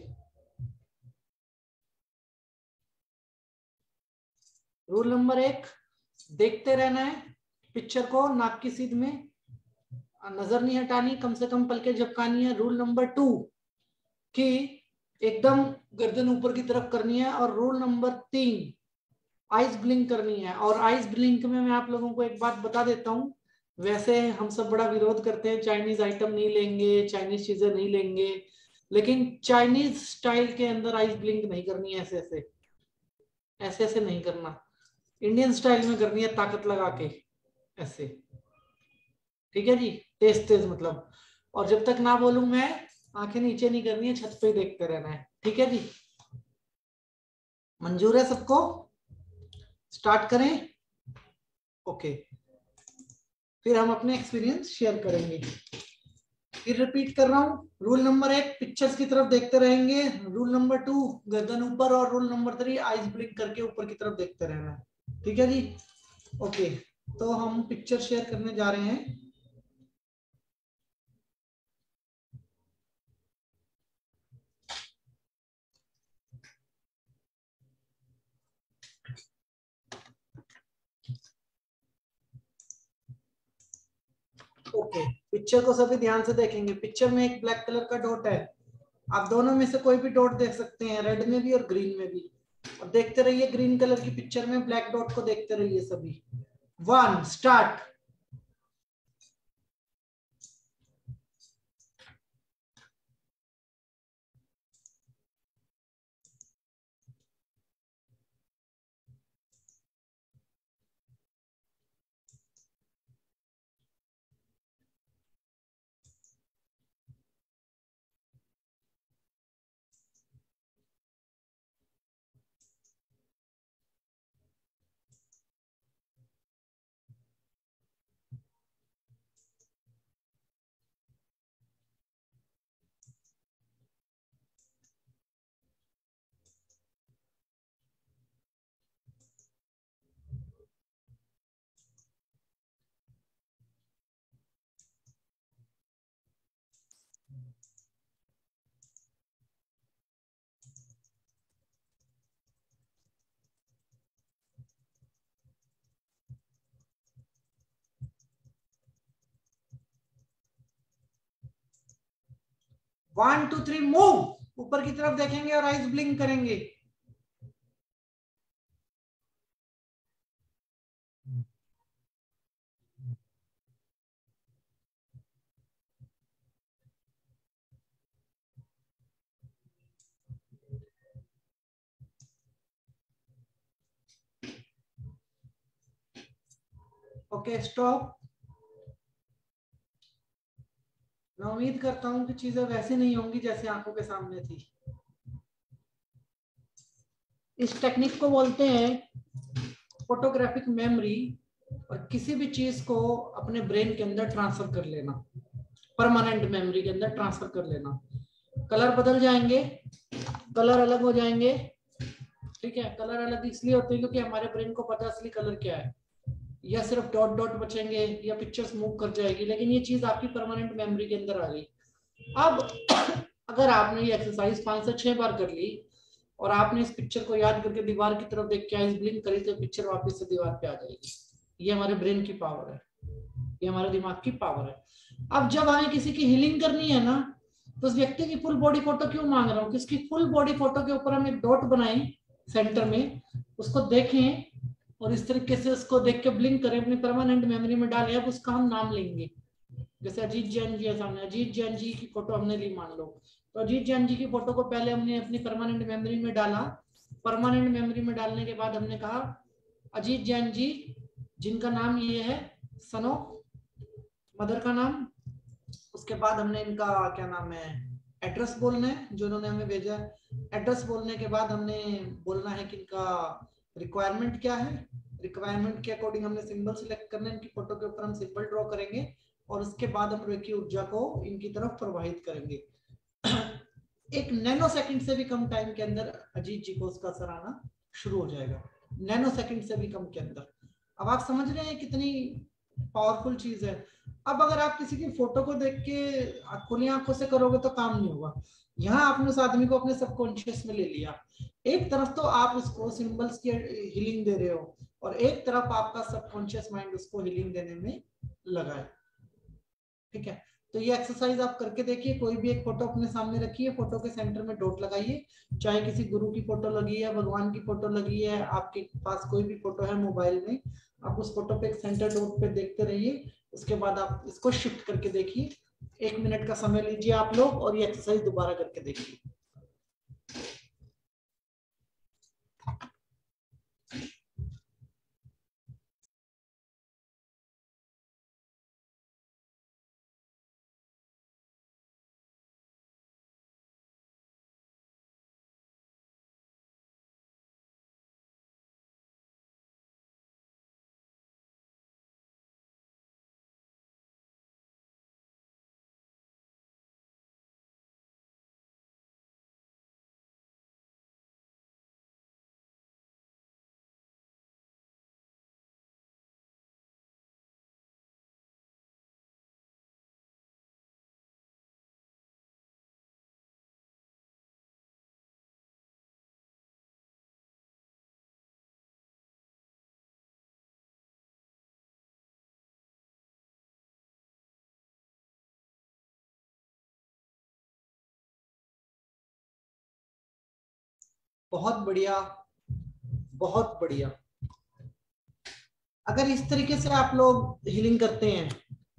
[SPEAKER 3] रूल नंबर 1, देखते रहना है पिक्चर को, नाक की सीध में नजर नहीं हटानी, कम से कम पलके झपकानी है। रूल नंबर 2 कि एकदम गर्दन ऊपर की तरफ करनी है। और रूल नंबर 3, आइज ब्लिंक करनी है। और आइज ब्लिंक में मैं आप लोगों को एक बात बता देता हूँ, वैसे हम सब बड़ा विरोध करते हैं, चाइनीज आइटम नहीं लेंगे, चाइनीज चीजें नहीं लेंगे, लेकिन चाइनीज स्टाइल के अंदर आइज ब्लिंक नहीं करनी है, ऐसे ऐसे नहीं करना। इंडियन स्टाइल में करनी है, ताकत लगा के ऐसे, ठीक है जी, तेज तेज मतलब। और जब तक ना बोलूं मैं, आंखें नीचे नहीं करनी है, छत पे ही देखते रहना है, ठीक है जी। मंजूर है सबको? स्टार्ट करें? ओके, फिर हम अपने एक्सपीरियंस शेयर करेंगे। फिर रिपीट कर रहा हूँ, रूल नंबर 1 पिक्चर्स की तरफ देखते रहेंगे, रूल नंबर 2 गर्दन ऊपर, और रूल नंबर 3 आईज ब्लिंक करके ऊपर की तरफ देखते रहना है, ठीक है जी। ओके, तो हम पिक्चर शेयर करने जा रहे हैं। ओके, पिक्चर को सभी ध्यान से देखेंगे। पिक्चर में एक ब्लैक कलर का डॉट है, आप दोनों में से कोई भी डॉट देख सकते हैं, रेड में भी और ग्रीन में भी। और देखते रहिए ग्रीन कलर की पिक्चर में ब्लैक डॉट को देखते रहिए सभी। 1 start. One two three move. ऊपर की तरफ देखेंगे और आइज ब्लिंक करेंगे। Okay stop. मैं उम्मीद करता हूं कि चीजें वैसे नहीं होंगी जैसे आंखों के सामने थी। इस टेक्निक को बोलते हैं फोटोग्राफिक मेमोरी, और किसी भी चीज को अपने ब्रेन के अंदर ट्रांसफर कर लेना, परमानेंट मेमोरी के अंदर ट्रांसफर कर लेना। कलर बदल जाएंगे, कलर अलग हो जाएंगे, ठीक है। कलर अलग इसलिए होते हैं क्योंकि हमारे ब्रेन को पता असली कलर क्या है, या सिर्फ डॉट डॉट बचेंगे या पिक्चर्स मूव कर जाएगी, लेकिन ये चीज आपकी परमानेंट मेमोरी के अंदर आ गई। अब अगर आपने ये एक्सरसाइज 5 से 6 बार कर ली और आपने इस पिक्चर को याद करके दीवार की तरफ देख के आइज ब्लिंक करी, तो पिक्चर वापस से दीवार पे आ जाएगी। ये हमारे ब्रेन की पावर है, ये हमारे दिमाग की पावर है। अब जब हमें किसी की हीलिंग करनी है ना, तो उस व्यक्ति की फुल बॉडी फोटो क्यों मांग रहा हूँ, किसकी फुल बॉडी फोटो के ऊपर हम एक डॉट बनाएं सेंटर में, उसको देखें और इस तरीके से उसको देख के ब्लिंक करें, अपनी परमानेंट मेमोरी में डालें। अब उसका हम नाम लेंगे, जैसे अजीत जैन जी है सामने, अजीत जैन जी की फोटो हमने ली मान लो, तो अजीत जैन जी की फोटो को पहले हमने अपनी परमानेंट मेमोरी में डाला। परमानेंट मेमोरी में डालने के बाद हमने कहा अजीत जैन जी, जिनका नाम ये है सनो, मदर का नाम, उसके बाद हमने इनका क्या नाम है एड्रेस बोलना है जो उन्होंने हमें भेजा है। एड्रेस बोलने के बाद हमने बोलना है कि इनका रिक्वायरमेंट क्या है, रिक्वायरमेंट के अकॉर्डिंग हमने सिंबल सिलेक्ट करना है, इनकी फोटो के ऊपर हम सिंबल ड्रॉ करेंगे और उसके बाद हम रेखी ऊर्जा को इनकी तरफ प्रवाहित करेंगे। एक नैनो सेकंड से भी कम टाइम के अंदर अजीत जी को उसका असर आना शुरू हो जाएगा, नैनो सेकंड से भी कम के अंदर। अब आप समझ रहे हैं कितनी पावरफुल चीज है। अब अगर आप किसी की फोटो को देख के खुली आंखों से करोगे तो काम नहीं होगा। यहाँ आपने उस आदमी को अपने सबकॉन्शियस में ले लिया, एक तरफ तो आप उसको सिंबल्स की हीलिंग दे रहे हो और एक तरफ आपका सबकॉन्शियस माइंड उसको हीलिंग देने में लगा है, ठीक है। तो ये एक्सरसाइज आप करके देखिए। कोई भी एक फोटो अपने सामने रखिए, फोटो के सेंटर में डॉट लगाइए, चाहे किसी गुरु की फोटो लगी है, भगवान की फोटो लगी है, आपके पास कोई भी फोटो है मोबाइल में, आप उस फोटो पे एक सेंटर डॉट पे देखते रहिए। उसके बाद आप इसको शिफ्ट करके देखिए, 1 मिनट का समय लीजिए आप लोग और ये एक्सरसाइज दोबारा करके देखिए। बहुत बढ़िया, बहुत बढ़िया। अगर इस तरीके से आप लोग हीलिंग करते हैं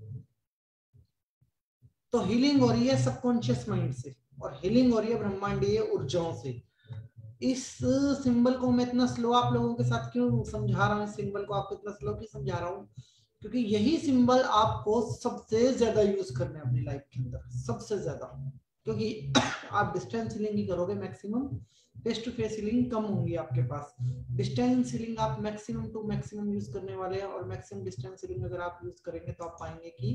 [SPEAKER 3] तो हीलिंग हो रही है सबकॉन्शियस माइंड से और हीलिंग हो रही है ब्रह्मांडीय ऊर्जाओं से। इस सिंबल को मैं इतना स्लो आप लोगों के साथ क्यों समझा रहा हूँ, इस सिंबल को आपको इतना स्लो क्यों समझा रहा हूँ, क्योंकि यही सिंबल आपको सबसे ज्यादा यूज करना है अपनी लाइफ के अंदर, सबसे ज्यादा। क्योंकि आप डिस्टेंस हीलिंग ही करोगे maximum, face to face healing कम होंगी आपके पास। डिस्टेंस हीलिंग आप मैक्सिमम टू मैक्सिमम यूज करने वाले हैं, और मैक्सिमम डिस्टेंस हीलिंग अगर आप यूज करेंगे तो आप पाएंगे कि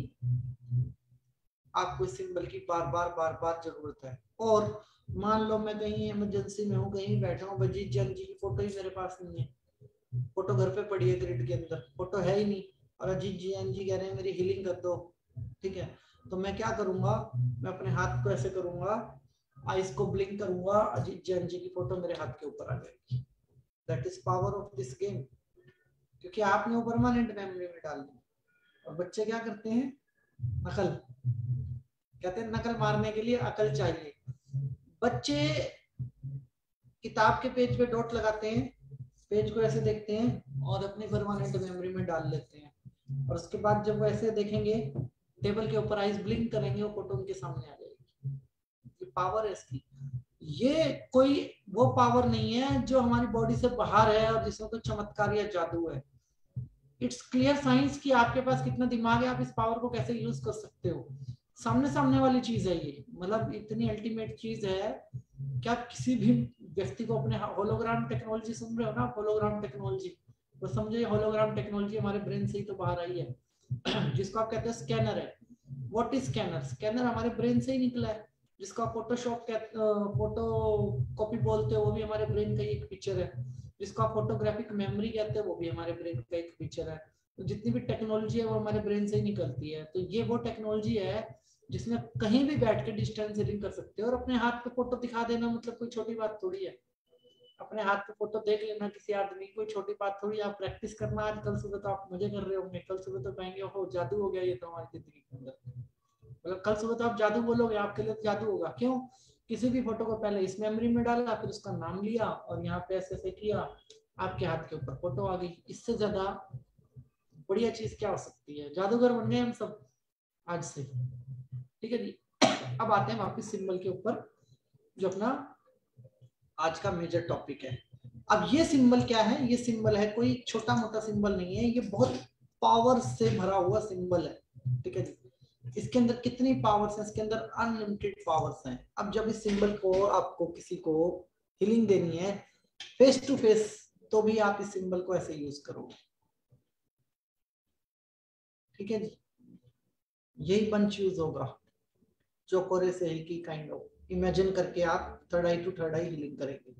[SPEAKER 3] आपको इस सिंबल की बार बार जरूरत है। और मान लो मैं कहीं इमरजेंसी में हूँ, कहीं बैठा हूँ, बजीत जंग जी की फोटो ही मेरे पास नहीं है, फोटो घर पे पड़ी है ग्रिड के अंदर, फोटो है ही नहीं, और अजीत जैन जी कह रहे हैं मेरी हीलिंग कर दो, ठीक है, तो मैं क्या करूंगा, मैं अपने हाथ को ऐसे करूंगा, आइस को ब्लिंक करूंगा, अजीत जैन जी की फोटो मेरे हाथ के ऊपर आ जाएगी। That is power of this game, क्योंकि आपने वो परमानेंट मेमोरी में डाल दी। और बच्चे क्या करते हैं, नकल, कहते हैं नकल मारने के लिए अकल चाहिए। बच्चे किताब के पेज पे डॉट लगाते हैं, पेज को ऐसे देखते हैं और अपनी परमानेंट मेमोरी में डाल लेते हैं, और उसके बाद जब वो ऐसे देखेंगे टेबल के ऊपर आइस ब्लिंक करेंगे, वो फोटो उनके सामने आ जाएगी। ये पावर है इसकी। ये कोई वो पावर नहीं है जो हमारी बॉडी से बाहर है और जिसमें कोई चमत्कार या जादू है। इट्स क्लियर साइंस कि आपके पास कितना दिमाग है, आप इस पावर को कैसे यूज कर सकते हो। सामने सामने वाली चीज है ये, मतलब इतनी अल्टीमेट चीज है कि आप किसी भी व्यक्ति को अपने, होलोग्राम टेक्नोलॉजी सुन रहे हो ना, होलोग्राम टेक्नोलॉजी, तो समझो होलोग्राम टेक्नोलॉजी हमारे ब्रेन से ही तो बाहर आई है। जिसको आप कहते हैं स्कैनर है। What is scanner? स्कैनर हमारे ब्रेन से ही निकला है। जिसका फोटोशॉप फोटो कॉपी बोलते हो वो भी हमारे ब्रेन का ही एक फीचर है। जिसको आप फोटोग्राफिक मेमोरी कहते हैं वो भी हमारे ब्रेन का एक फीचर है। तो जितनी भी टेक्नोलॉजी है वो हमारे ब्रेन से ही निकलती है। तो ये वो टेक्नोलॉजी है जिसमें कहीं भी बैठ के डिस्टेंस हीलिंग कर सकते हो। और अपने हाथ पे फोटो दिखा देना मतलब कोई छोटी बात थोड़ी है। अपने हाथ पे फोटो देख लेना किसी आदमी, कोई छोटी बात थोड़ी। आप प्रैक्टिस करना, आज कल सुबह तो आप मजे कर रहे होंगे, कल सुबह तो कहेंगे हो जादू हो गया ये तो हमारी जिंदगी के अंदर। मतलब कल सुबह तो आप जादू बोलोगे, आपके लिए जादू होगा। क्यों? किसी भी फोटो को पहले इस मेमोरी में डाला, फिर उसका नाम लिया और यहाँ पे ऐसे किया, आपके हाथ के ऊपर फोटो आ गई। इससे ज्यादा बढ़िया चीज क्या हो सकती है? जादूगर बन गए हम सब आज से, ठीक है जी। अब आते हैं वापस सिंबल के ऊपर, जो अपना आज का मेजर टॉपिक है। अब ये सिंबल क्या है? ये सिंबल है, कोई छोटा मोटा सिंबल नहीं है, ये बहुत पावर से भरा हुआ सिंबल है, ठीक है जी। इसके अंदर कितनी पावर्स हैं? इसके अंदर अनलिमिटेड पावर्स हैं। अब जब इस सिंबल को आपको किसी को हीलिंग देनी है फेस टू फेस, तो भी आप इस सिंबल को ऐसे यूज करोगे, ठीक है जी। यही पंच यूज होगा, चौकोरे से की काइंड ऑफ इमेजिन करके आप third eye to third eye healing करेंगे।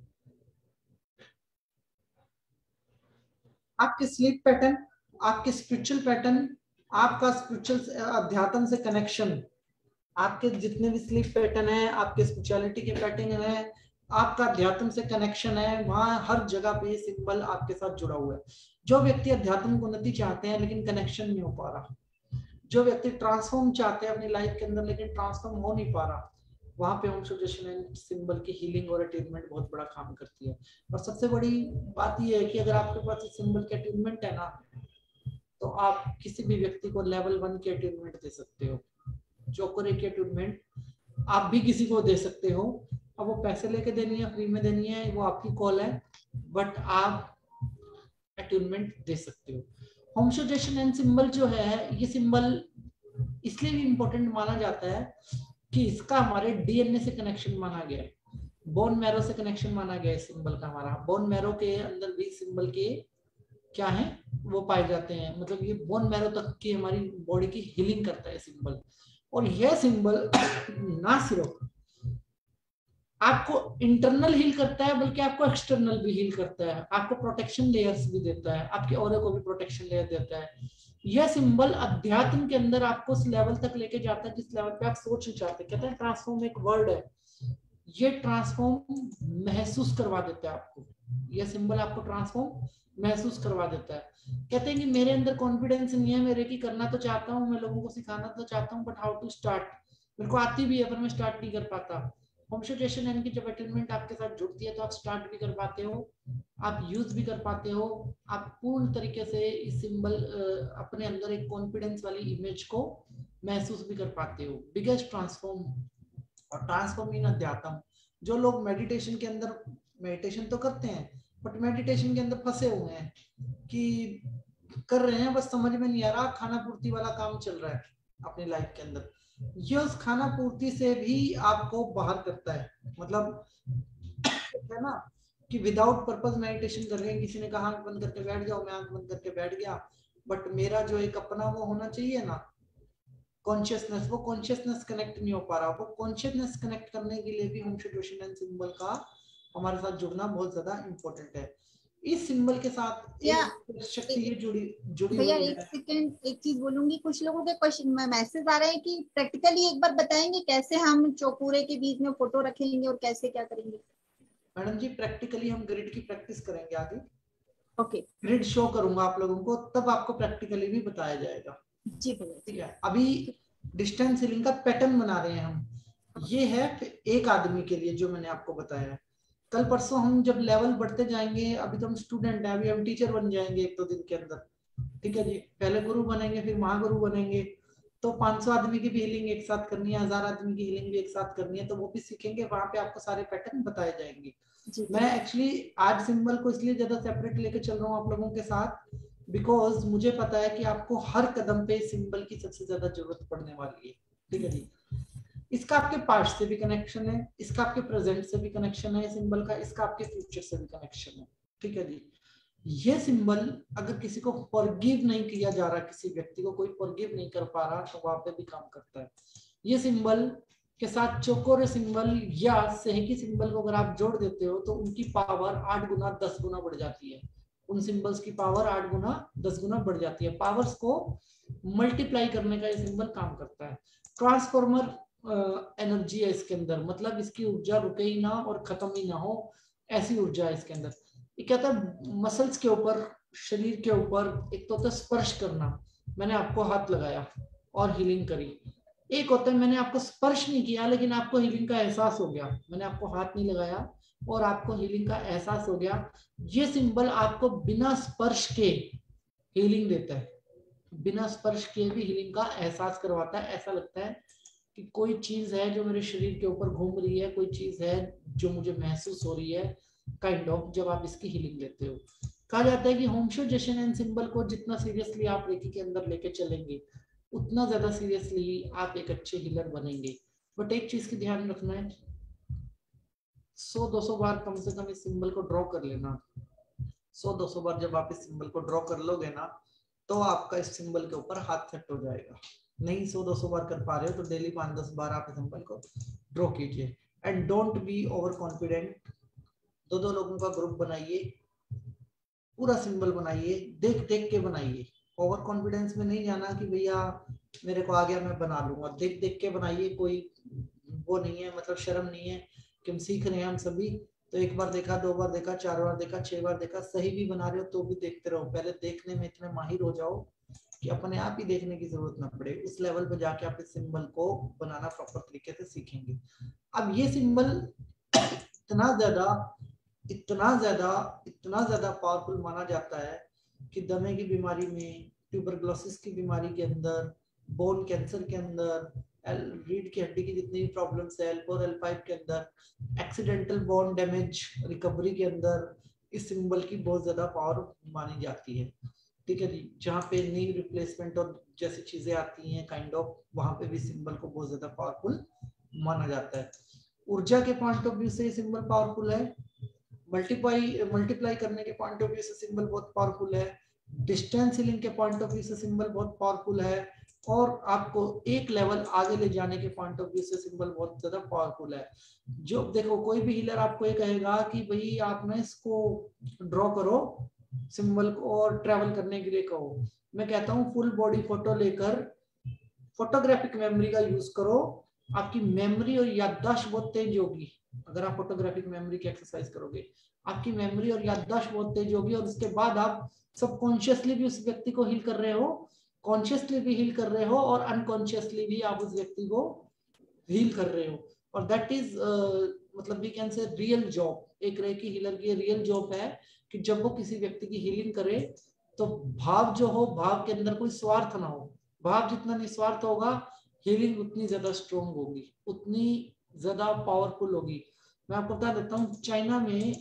[SPEAKER 3] आपके स्लीप पैटर्न, आपके स्पिरिचुअल पैटर्न, आपका स्पिरिचुअल अध्यात्म से कनेक्शन, आपके जितने भी स्लीप पैटर्न है, आपके स्पिरिचुअलिटी के पैटर्न है, आपका अध्यात्म से कनेक्शन है, वहां हर जगह पे ये सिंबल आपके साथ जुड़ा हुआ है। जो व्यक्ति अध्यात्म को उन्नति चाहते हैं लेकिन कनेक्शन नहीं हो पा रहा, जो व्यक्ति ट्रांसफॉर्म चाहते हैं अपनी लाइफ के अंदर लेकिन ट्रांसफॉर्म हो नहीं पा रहा, वहां पे ओम सजेशन एंड सिंबल की हीलिंग और अटेनमेंट बहुत बड़ा काम करती है। और सबसे बड़ी बात यह है कि अगर आपके पास इस सिंबल के अटेनमेंट है ना, तो आप किसी भी व्यक्ति को लेवल 1 की अटेनमेंट दे सकते हो। चौकोरे की अटेनमेंट आप भी किसी को दे सकते हो। अब वो पैसे लेके देनी है, फ्री में देनी है, वो आपकी कॉल है, बट आप अटेनमेंट दे सकते हो। होम सजेशन एंड सिंबल जो है, ये सिंबल इसलिए भी इंपॉर्टेंट माना जाता है कि इसका हमारे डीएनए से कनेक्शन माना गया है, बोन मैरो से कनेक्शन माना गया है सिंबल का। हमारा बोन मैरो के अंदर भी सिंबल के क्या है वो पाए जाते हैं, मतलब ये बोन मैरो तक की हमारी बॉडी की हीलिंग करता है सिंबल। और यह सिंबल ना सिर्फ आपको इंटरनल हील करता है बल्कि आपको एक्सटर्नल भी हील करता है, आपको प्रोटेक्शन लेयर्स भी देता है, आपके ऑरे को भी प्रोटेक्शन लेयर देता है। यह सिंबल अध्यात्म के अंदर आपको उस लेवल तक लेके जाता है जिस लेवल पे आप सोच नहीं चाहते। कहते हैं ट्रांसफॉर्म एक वर्ड है, ये ट्रांसफॉर्म महसूस करवा देता है आपको। यह सिंबल आपको ट्रांसफॉर्म महसूस करवा देता है। कहते हैं कि मेरे अंदर कॉन्फिडेंस नहीं है, मैं रेकी करना तो चाहता हूँ, मैं लोगों को सिखाना तो चाहता हूँ, बट हाउ टू स्टार्ट? मेरे को आती भी है पर मैं स्टार्ट नहीं कर पाता। होमशोजेशन यानी कि जब अटेनमेंट आपके साथ जुड़ती है तो आप स्टार्ट भी कर पाते हो, आप यूज भी कर पाते हो, आप पूर्ण तरीके से इस सिंबल अपने अंदर एक कॉन्फिडेंस वाली इमेज को महसूस भी कर पाते हो। बिगेस्ट ट्रांसफॉर्म और ट्रांसफॉर्म इन अध्यात्म। जो लोग मेडिटेशन के अंदर मेडिटेशन तो करते हैं बट मेडिटेशन के अंदर फंसे हुए हैं कि कर रहे हैं बस समझ में नहीं आ रहा, खाना पूर्ति वाला काम चल रहा है अपनी लाइफ के अंदर, ये उस खाना पूर्ति से भी आपको बाहर करता है। मतलब है ना कि विदाउट पर्पस मेडिटेशन कर रहे हैं, किसी ने कहा आंख बंद करके बैठ जाओ, मैं आंख बंद करके बैठ गया, बट मेरा जो एक अपना वो होना चाहिए ना कॉन्शियसनेस, वो कॉन्शियसनेस कनेक्ट नहीं हो पा रहा। वो कॉन्शियसनेस कनेक्ट करने के लिए भी होमशोजेशन एंड सिंबल का हमारे साथ जुड़ना बहुत ज्यादा इम्पोर्टेंट है। इस सिंबल के साथ एक शक्ति ये जुड़ी
[SPEAKER 1] भैया
[SPEAKER 3] हुई
[SPEAKER 1] एक
[SPEAKER 3] है।
[SPEAKER 1] सेकंड एक चीज बोलूंगी, कुछ लोगों के क्वेश्चन मैसेज आ रहे हैं कि प्रैक्टिकली एक बार बताएंगे कैसे हम चौपूरे के बीच में फोटो रखेंगे और कैसे क्या करेंगे।
[SPEAKER 3] मैडम जी प्रैक्टिकली हम ग्रिड की प्रैक्टिस करेंगे आगे।
[SPEAKER 1] ओके
[SPEAKER 3] ग्रिड शो करूंगा आप लोगों को, तब आपको प्रैक्टिकली भी बताया जाएगा।
[SPEAKER 1] जी भैया।
[SPEAKER 3] ठीक है, अभी डिस्टेंस सीलिंग का पैटर्न बना रहे हैं हम। ये है एक आदमी के लिए जो मैंने आपको बताया है। कल परसों हम जब लेवल बढ़ते जाएंगे, अभी तो हम स्टूडेंट हैं, अभी हम टीचर बन जाएंगे एक दो दिन के अंदर। ठीक है जी, पहले गुरु बनेंगे फिर महागुरु बनेंगे, तो 500 आदमी की भी हीलिंग एक साथ करनी है, 1000 आदमी की हीलिंग भी एक साथ करनी है, तो वो भी सीखेंगे, वहां पे आपको सारे पैटर्न बताए जाएंगे। मैं एक्चुअली आज सिंबल को इसलिए ज्यादा सेपरेट लेके चल रहा हूँ आप लोगों के साथ, बिकॉज मुझे पता है कि आपको हर कदम पे सिंबल की सबसे ज्यादा जरूरत पड़ने वाली है। ठीक है जी, इसका आपके पास्ट से भी कनेक्शन है, इसका आपके प्रेजेंट से भी कनेक्शन है सिंबल का, इसका आपके फ्यूचर से भी कनेक्शन है। ठीक है जी, ये सिंबल अगर किसी को फॉरगिव नहीं किया जा रहा, किसी व्यक्ति को कोई फॉरगिव नहीं कर पा रहा, तो वहां पे भी काम करता है। ये सिंबल के साथ चौकोर सिंबल या सेहकी सिंबल को अगर आप जोड़ देते हो तो उनकी पावर 8 गुना 10 गुना बढ़ जाती है। उन सिंबल्स की पावर 8 गुना 10 गुना बढ़ जाती है। पावर्स को मल्टीप्लाई करने का ये सिंबल काम करता है। ट्रांसफॉर्मर एनर्जी है इसके अंदर, मतलब इसकी ऊर्जा रुके ही ना और खत्म ही ना हो, ऐसी ऊर्जा है इसके अंदर। ये कहता है मसल्स के ऊपर, शरीर के ऊपर एक तो होता है स्पर्श करना, मैंने आपको हाथ लगाया और हीलिंग करी। एक होता है मैंने आपको स्पर्श नहीं किया लेकिन आपको हीलिंग का एहसास हो गया, मैंने आपको हाथ नहीं लगाया और आपको हीलिंग का एहसास हो गया। ये सिंबल आपको बिना स्पर्श के हीलिंग देता है, बिना स्पर्श किए भी हीलिंग का एहसास करवाता है। ऐसा लगता है कि कोई चीज है जो मेरे शरीर के ऊपर घूम रही है, कोई चीज है जो मुझे महसूस हो रही है, काइंड ऑफ, जब आप इसकी हीलिंग लेते हो। कहा जाता है कि होमशोजेशन एंड सिंबल को जितना सीरियसली आप रेकी के अंदर लेके चलेंगे उतना ज्यादा सीरियसली आप एक अच्छे हीलर बनेंगे। बट एक चीज की ध्यान रखना है, 100-200 बार कम से कम इस सिंबल को ड्रॉ कर लेना। 100-200 बार जब आप इस सिंबल को ड्रॉ कर लोगे ना, तो आपका इस सिंबल के ऊपर हाथ सेट हो जाएगा। नहीं 100-200 बार कर पा रहे हो तो डेली 5-10 बार आप इस सिंबल को ड्रॉ कीजिए। And don't be over confident. 2-2 लोगों का ग्रुप बनाइए, पूरा सिंबल बनाइए, देख देख के बनाइए। ओवर कॉन्फिडेंस में नहीं जाना कि भैया मेरे को आ गया मैं बना लूंगा, देख देख के बनाइए। कोई वो नहीं है, मतलब शर्म नहीं है कि हम सीख रहे हैं हम सभी, तो एक बार देखा, 2 बार देखा, 4 बार देखा, 6 बार देखा, सही भी बना रहे हो तो भी देखते रहो। पहले देखने में इतने माहिर हो जाओ कि अपने आप ही देखने की जरूरत ना पड़े। उस लेवल पे जाके आप इस सिंबल को बनाना प्रॉपर तरीके से सीखेंगे। अब ये सिंबल इतना ज्यादा पावरफुल माना जाता है कि दमे की बीमारी में, ट्यूबरकुलोसिस की बीमारी के अंदर, बोन कैंसर के अंदर, रीढ़ की हड्डी की जितनी भी प्रॉब्लम्स है, L4 L5 के अंदर, एक्सीडेंटल बोन डैमेज रिकवरी के अंदर इस सिंबल की बहुत ज्यादा पावर मानी जाती है। ठीक है जी, जहाँ पे नी रिप्लेसमेंट और जैसी चीजें आती हैं काइंड ऑफ, वहां पे भी सिंबल को बहुत ज्यादा पावरफुल माना जाता है। ऊर्जा के पॉइंट ऑफ व्यू से सिंबल पावरफुल है, मल्टीप्लाई करने के पॉइंट ऑफ व्यू से सिंबल बहुत पावरफुल है, डिस्टेंस हीलिंग के पॉइंट ऑफ व्यू से सिंबल बहुत पावरफुल है, और आपको एक लेवल आगे ले जाने के पॉइंट ऑफ व्यू से सिंबल बहुत ज्यादा पावरफुल है। जो देखो कोई भी हीलर आपको ये कहेगा कि भाई आप ना इसको ड्रॉ करो सिंबल को और ट्रैवल करने के लिए कहो, मैं कहता हूँ फुल बॉडी फोटो लेकर फोटोग्राफिक मेमोरी का यूज करो, आपकी मेमोरी और याददाश्त बहुत तेज होगी। अगर आप फोटोग्राफिक मेमोरी की एक्सरसाइज करोगे आपकी मेमोरी और याददाश्त बहुत तेज होगी, और उसके बाद आप सबकॉन्शियसली भी उस व्यक्ति को हील कर रहे हो, कॉन्शियसली भी हील कर रहे हो, और अनकॉन्शियसली भी आप उस व्यक्ति को हील कर रहे हो। और दैट इज मतलब we can say real job. एक रेकी हीलर की रियल जॉब है कि जब वो किसी व्यक्ति की हीलिंग करे तो भाव जो हो, भाव के अंदर कोई स्वार्थ ना हो। भाव जितना निस्वार्थ होगा, हीलिंग उतनी ज्यादा स्ट्रोंग होगी, उतनी ज्यादा पावरफुल होगी। मैं आपको बता देता हूँ, चाइना में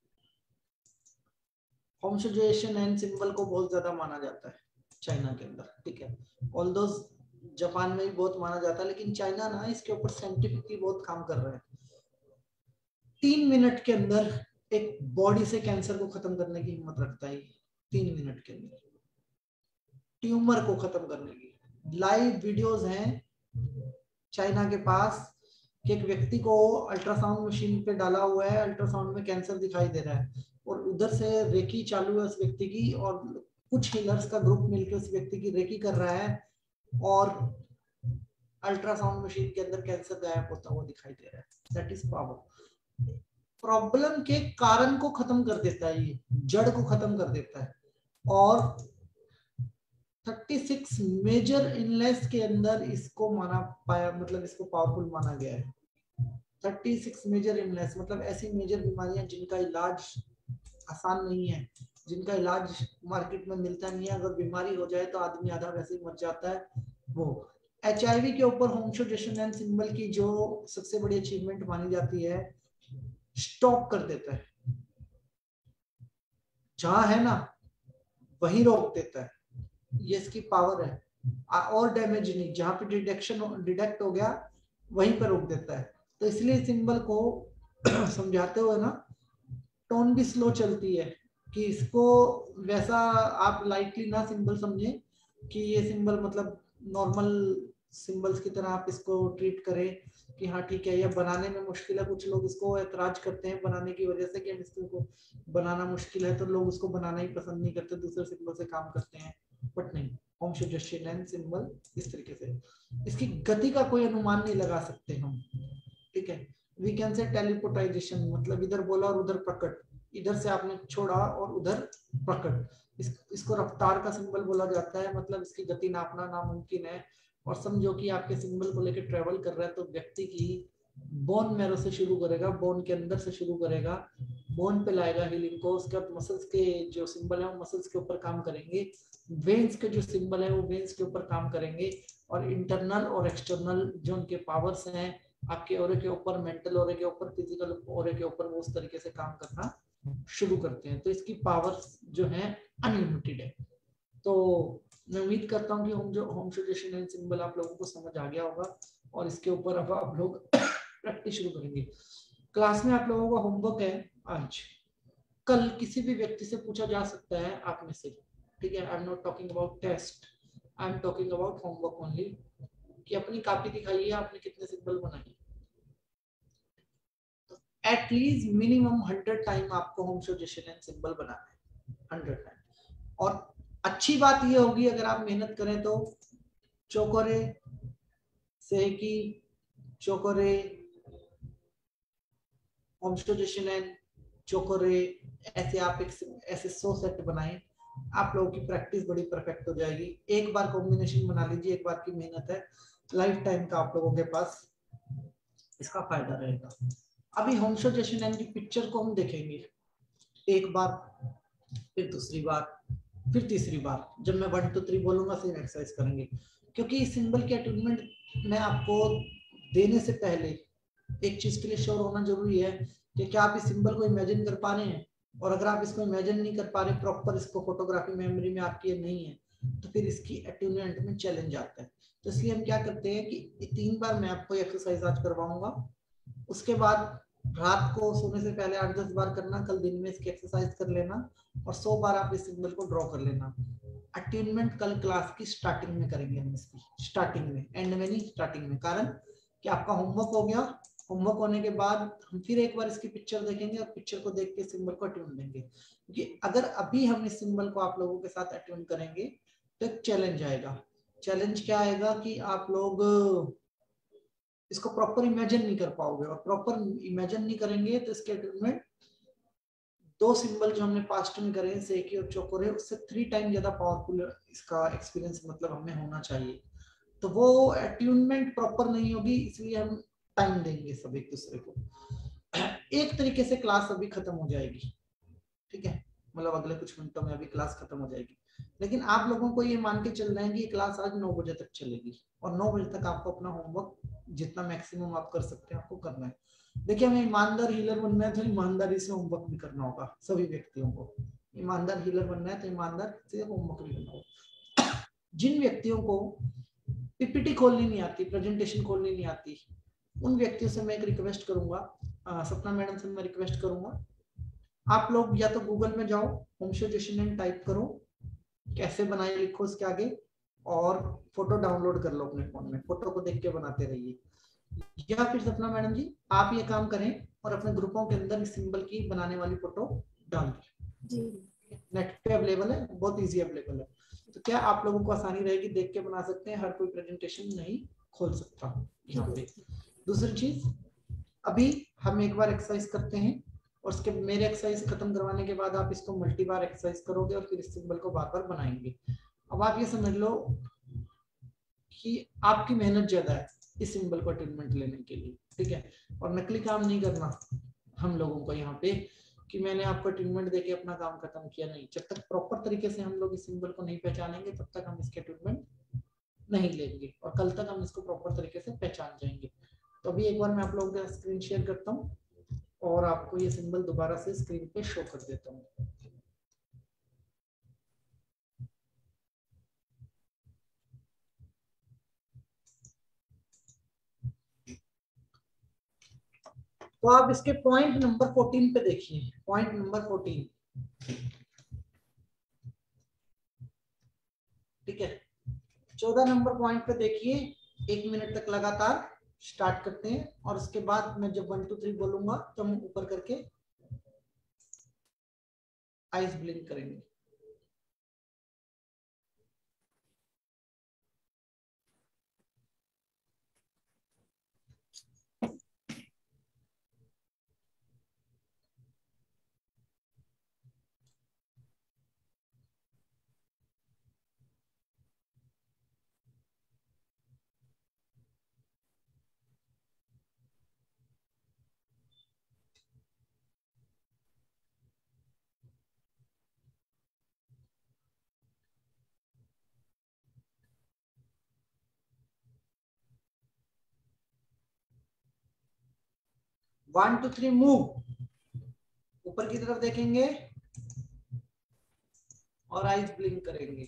[SPEAKER 3] होमोजेशन एंड सिंबल को बहुत ज्यादा माना जाता है चाइना के अंदर, ठीक है। ऑल्दो जापान में भी बहुत माना जाता है, लेकिन चाइना ना इसके ऊपर साइंटिफिकली बहुत काम कर रहा है। 3 मिनट के अंदर एक बॉडी से कैंसर को खत्म करने की हिम्मत रखता है। 3 मिनट के अंदर ट्यूमर को खत्म करने की लाइव वीडियोस हैं चाइना के पास कि एक व्यक्ति को अल्ट्रासाउंड मशीन पे डाला हुआ है, अल्ट्रासाउंड में कैंसर दिखाई दे रहा है और उधर से रेकी चालू है उस व्यक्ति की, और कुछ हीलर्स का ग्रुप मिलकर उस व्यक्ति की रेकी कर रहा है और अल्ट्रासाउंड मशीन के अंदर कैंसर गायब होता हुआ दिखाई दे रहा है। That is power. प्रॉब्लम के कारण को खत्म कर देता है, ये जड़ को खत्म कर देता है। और 36 मेजर इलनेस के अंदर इसको माना पाया, मतलब इसको पावरफुल माना गया है। 36 मेजर इलनेस मतलब ऐसी मेजर बीमारियां जिनका इलाज आसान नहीं है, जिनका इलाज मार्केट में मिलता नहीं है। अगर बीमारी हो जाए तो आदमी आधा वैसे ही मर जाता है। वो HIV के ऊपर होमोजेशन एंड सिंबल की जो सबसे बड़ी अचीवमेंट मानी जाती है, स्टॉप कर देता है। जहां है ना वहीं रोक देता है, ये इसकी पावर है। और डैमेज नहीं, जहां पे डिटेक्ट हो गया वहीं पर रोक देता है। तो इसलिए सिंबल को समझाते हुए ना टोन भी स्लो चलती है कि इसको वैसा आप लाइटली ना सिंबल समझे कि ये सिंबल मतलब नॉर्मल सिंबल्स की तरह आप इसको ट्रीट करें कि हाँ ठीक है, ये बनाने में मुश्किल है। कुछ लोग इसको ऐतराज करते हैं बनाने की वजह से कि हम इसको बनाना मुश्किल है, तो लोग उसको बनाना ही पसंद नहीं करते, दूसरे सिंबल से काम करते हैं। बट नहीं, होमोजेशन एंड सिंबल इस तरीके से इसकी गति का कोई अनुमान नहीं लगा सकते हम, ठीक है। वी कैन से टेलीपोर्टाइजेशन मतलब इधर बोला और उधर प्रकट, इधर से आपने छोड़ा और उधर प्रकट। इसको रफ्तार का सिंबल बोला जाता है, मतलब इसकी गति नापना नामुमकिन है। और समझो कि आपके सिंबल को लेकर ट्रेवल कर रहा है तो व्यक्ति की बोन मैरो से शुरू करेगा, बोन के अंदर से शुरू करेगा, बोन पे लाएगा हीलिंग को। उसके बाद मसल्स के जो सिंबल है वो मसल्स के ऊपर काम करेंगे, वेन्स के जो सिंबल है वो वेन्स के ऊपर काम करेंगे, और इंटरनल और एक्सटर्नल जो उनके पावर्स हैं आपके ओरे के ऊपर, मेंटल ओरे के ऊपर, फिजिकल ओरे के ऊपर, वो उस तरीके से काम करना शुरू करते हैं। तो इसकी पावर जो है अनलिमिटेड है। तो मैं उम्मीद करता हूँ कि हम जो होमोजेशन एंड सिंबल आप लोगों को समझ आ गया होगा, और इसके ऊपर अब आप लोग प्रैक्टिस शुरू करेंगे। क्लास में आप लोगों का होमवर्क है आज, कल किसी भी व्यक्ति से पूछा जा सकता है आप में से, ठीक है। I am not talking about test, I am talking about homework only, कि अपनी कॉपी दिखाइए आपने कितने सिंबल बनाए। एटलीस्ट मिनिमम 100 टाइम आपको होमोजेशन एंड सिंबल बनाना है, 100 टाइम। और अच्छी बात ये होगी अगर आप मेहनत करें तो चोकोरे, सेकी, चोकोरे, होमोजेशन एंड चोकोरे, ऐसे आप ऐसे 100 सेट बनाएं, आप लोगों की प्रैक्टिस बड़ी परफेक्ट हो जाएगी। एक बार कॉम्बिनेशन बना लीजिए, एक बार की मेहनत है, लाइफ टाइम का आप लोगों के पास इसका फायदा रहेगा। अभी होमोजेशन एंड की पिक्चर को हम देखेंगे एक बार, फिर दूसरी बार, फिर तीसरी बार। जब मैं 1 2 3 बोलूंगा फिर एक्सरसाइज करेंगे, क्योंकि इस सिंबल की अटैचमेंट मैं आपको देने से पहले एक चीज के लिए श्योर होना जरूरी है कि क्या आप इस सिंबल को इमेजिन कर पा रहे हैं। और अगर आप इसको इमेजिन नहीं कर पा रहे, प्रॉपर इसको फोटोग्राफी मेमोरी में आपकी नहीं है, तो फिर इसकी अटैचमेंट में चैलेंज आता है। तो इसलिए हम क्या करते हैं कि 3 बार मैं आपको एक्सरसाइज आज करवाऊंगा, उसके बाद रात को सोने से पहले 8-10 बार करना, कल दिन में इसकी एक्सरसाइज कर लेना, और 100 बार आप इस सिंबल को ड्रॉ कर लेना। अटेनमेंट कल क्लास की स्टार्टिंग में करेंगे हम, इसकी स्टार्टिंग में, एंड में नहीं, स्टार्टिंग में। कारण कि आपका होमवर्क हो गया, होमवर्क होने के बाद हम फिर एक बार इसकी पिक्चर देखेंगे और पिक्चर को देख के सिंबल को अट्यून देंगे। क्योंकि अगर अभी हम इस सिंबल को आप लोगों के साथ अट्यून करेंगे तो एक चैलेंज आएगा। चैलेंज क्या आएगा कि आप लोग इसको प्रॉपर इमेजिन नहीं कर पाओगे, और प्रॉपर इमेजिन नहीं करेंगे तो इसके अटैचमेंट 2 सिंबल जो हमने पास्ट में करे, सेकी और चोकोरे, उससे 3 टाइम ज्यादा पावरफुल इसका एक्सपीरियंस मतलब हमें होना चाहिए। तो वो अट्यूनमेंट प्रॉपर नहीं होगी, इसलिए हम टाइम देंगे सब एक दूसरे को। एक तरीके से क्लास अभी खत्म हो जाएगी, ठीक है, मतलब अगले कुछ मिनटों में अभी क्लास खत्म हो जाएगी, लेकिन आप लोगों को ये मान के चल रहे हैं कि ये क्लास आज 9 बजे तक चलेगी और 9 बजे तक आपको अपना होमवर्क जितना मैक्सिमम आप कर सकते हैं आपको करना है। देखिए, हमें ईमानदार हीलर बनना है तो ईमानदारी से होमवर्क भी करना होगा सभी व्यक्तियों को। ईमानदार हीलर बनना है तो ईमानदार से होमवर्क भी करना होगा। जिन व्यक्तियों को पीपीटी खोलनी नहीं आती, प्रेजेंटेशन खोलनी नहीं आती, उन व्यक्तियों से मैं एक रिक्वेस्ट करूंगा, सपना मैडम से मैं रिक्वेस्ट करूंगा, आप लोग या तो गूगल में जाओ, होमशो जोशीनेन टाइप करो, कैसे बनाए लिखो उसके आगे, और फोटो डाउनलोड कर लो अपने फोन में, फोटो को देख के बनाते रहिए। या फिर सपना मैडम जी आप ये काम करें और अपने ग्रुपों के अंदर इस सिंबल की बनाने वाली फोटो डाल दें, नेट पे अवेलेबल है, बहुत इजी अवेलेबल है, तो क्या आप लोगों को आसानी रहेगी, देख के बना सकते हैं, हर कोई प्रेजेंटेशन नहीं खोल सकता यहाँ पे। दूसरी चीज, अभी हम एक बार एक्सरसाइज करते हैं और उसके मेरे एक्सरसाइज खत्म करवाने के बाद आप इसको मल्टी बार एक्सरसाइज करोगे और फिर इस सिंबल को बार बार बनाएंगे। अब आप ये समझ लो कि आपकी मेहनत ज्यादा है इस सिंबल को अटेनमेंट लेने के लिए, ठीक है, और नकली काम नहीं करना हम लोगों को यहाँ पे कि मैंने आपको अटेनमेंट देके अपना काम खत्म किया, नहीं, जब तक प्रॉपर तरीके से हम लोग इस सिंबल को नहीं पहचानेंगे तब तक हम इसके अटेनमेंट नहीं लेंगे और कल तक हम इसको प्रॉपर तरीके से पहचान जाएंगे। तो अभी एक बार मैं आप लोगों के स्क्रीन शेयर करता हूँ और आपको ये सिंबल दोबारा से स्क्रीन पे शो कर देता हूँ। तो आप इसके पॉइंट नंबर 14 पे देखिए, पॉइंट नंबर 14, ठीक है, 14 नंबर पॉइंट पे देखिए, 1 मिनट तक लगातार स्टार्ट करते हैं और उसके बाद मैं जब 1 2 3 बोलूंगा तो हम ऊपर करके आइज ब्लिंक करेंगे। वन टू थ्री मूव, ऊपर की तरफ देखेंगे और आइज ब्लिंक करेंगे।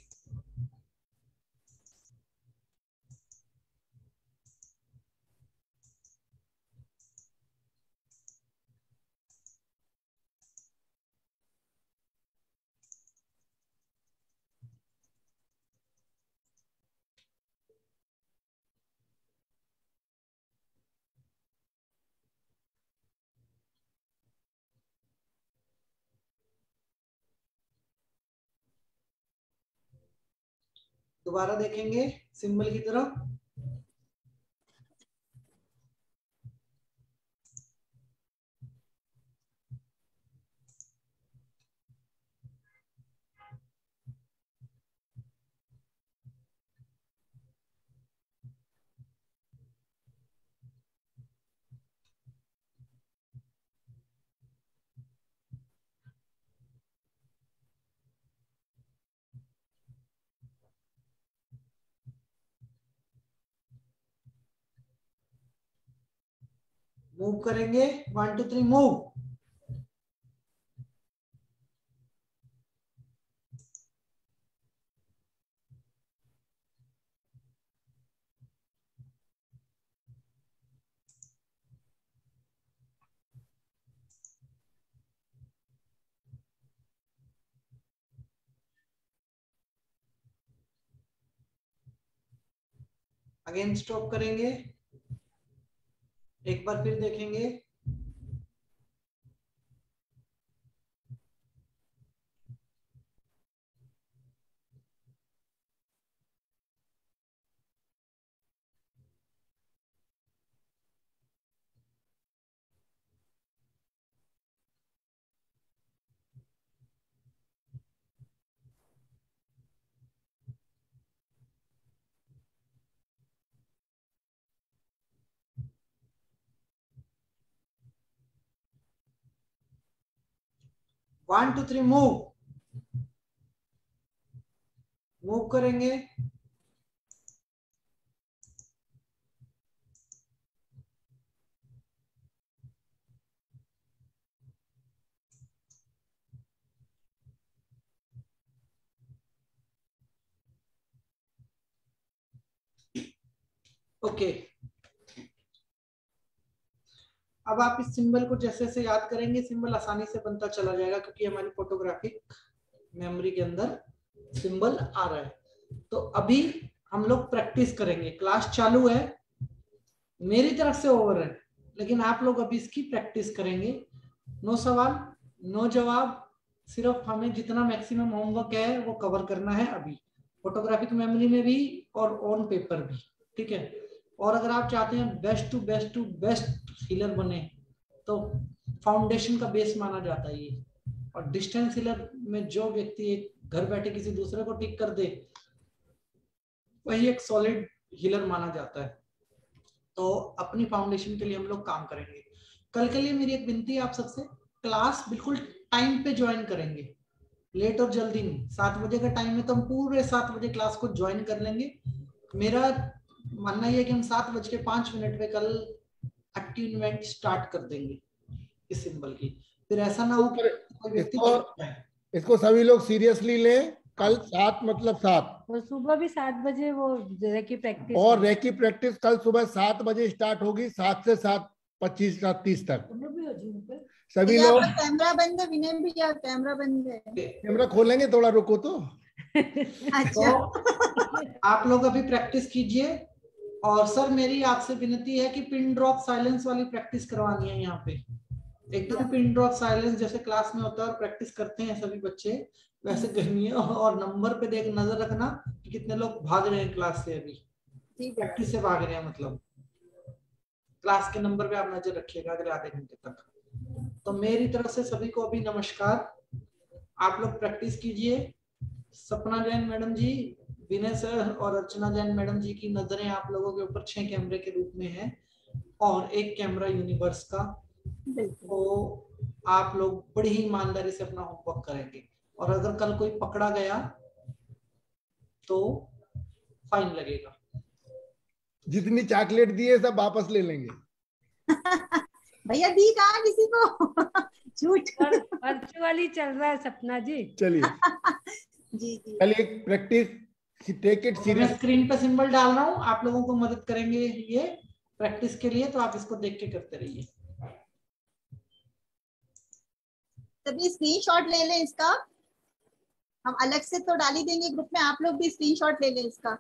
[SPEAKER 3] दोबारा देखेंगे सिंबल की तरफ, मूव करेंगे, 1 2 3 मूव। अगेन स्टॉप करेंगे, एक बार फिर देखेंगे, 1 2 3 मूव करेंगे। ओके, अब आप इस सिंबल को जैसे जैसे याद करेंगे सिंबल आसानी से बनता चला जाएगा, क्योंकि हमारी फोटोग्राफिक मेमोरी के अंदर सिंबल आ रहा है। तो अभी हम लोग प्रैक्टिस करेंगे। क्लास चालू है, मेरी तरफ से ओवर है, लेकिन आप लोग अभी इसकी प्रैक्टिस करेंगे। नो सवाल नो जवाब, सिर्फ हमें जितना मैक्सिमम होमवर्क है वो कवर करना है अभी, फोटोग्राफिक मेमोरी में भी और ऑन पेपर भी, ठीक है। और अगर आप चाहते हैं बेस्ट टू बेस्ट हीलर बने, तो फाउंडेशन का बेस माना जाता है ये। और डिस्टेंस हीलर में जो व्यक्ति घर बैठे किसी दूसरे को टिक कर दे, वही एक सॉलिड हीलर माना जाता है। तो अपनी फाउंडेशन के लिए हम लोग काम करेंगे। कल के लिए मेरी एक विनती है आप सबसे, क्लास बिल्कुल टाइम पे ज्वाइन करेंगे, लेट और जल्दी नहीं। 7 बजे का टाइम है तो हम पूरे 7 बजे क्लास को ज्वाइन कर लेंगे। मेरा मानना यह है कि हम 7:05 पे कल एक्टिवमेंट स्टार्ट कर देंगे इस सिंबल की। फिर ऐसा ना हो कि कोई व्यक्ति
[SPEAKER 4] इसको सभी लोग सीरियसली लें। कल 7 मतलब 7,
[SPEAKER 2] और सुबह भी 7 बजे वो रेकी प्रैक्टिस,
[SPEAKER 4] और रेकी प्रैक्टिस कल सुबह 7 बजे स्टार्ट होगी, 7 से 7:25 7:30 तक। सभी लोग
[SPEAKER 1] कैमरा बंद है, विनय भैया कैमरा बंद है।
[SPEAKER 4] कैमरा खोलेंगे, थोड़ा रुको तो।
[SPEAKER 1] अच्छा
[SPEAKER 3] तो आप लोग अभी प्रैक्टिस कीजिए। और सर मेरी आपसे विनती है कि पिन ड्रॉप साइलेंस वाली प्रैक्टिस करवानी है यहाँ पे। एकदम पिन ड्रॉप साइलेंस जैसे क्लास में होता है और प्रैक्टिस करते हैं सभी बच्चे, वैसे करनी है। और नंबर पे देख नजर रखना कि कितने लोग भाग रहे हैं क्लास से, अभी प्रैक्टिस से भाग रहे हैं, मतलब क्लास के नंबर पे आप नजर रखिएगा अगले आधे घंटे तक। तो मेरी तरफ से सभी को अभी नमस्कार। आप लोग प्रैक्टिस कीजिए। सपना जैन मैडम जी, विनय सर और अर्चना जैन मैडम जी की नजरें आप लोगों के ऊपर 6 कैमरे के रूप में है, और 1 कैमरा यूनिवर्स का। तो आप लोग बड़ी ही ईमानदारी से अपना होमवर्क करेंगे, और अगर कल कोई पकड़ा गया तो फाइन लगेगा।
[SPEAKER 4] जितनी चॉकलेट दी है सब वापस ले लेंगे।
[SPEAKER 1] भैया दी कहाँ किसी को झूठ
[SPEAKER 2] वर्चुअली चल रहा है सपना जी।
[SPEAKER 4] चलिए
[SPEAKER 1] जी जी
[SPEAKER 4] कल एक प्रैक्टिस, टेक इट
[SPEAKER 3] मैं
[SPEAKER 4] सीरियस।
[SPEAKER 3] स्क्रीन पे सिंबल डाल रहा हूँ, आप लोगों को मदद करेंगे ये प्रैक्टिस के लिए, तो आप इसको देख के करते रहिए।
[SPEAKER 1] तभी स्क्रीनशॉट ले लें इसका, हम अलग से तो डाल ही देंगे ग्रुप में, आप लोग भी स्क्रीनशॉट ले लें इसका।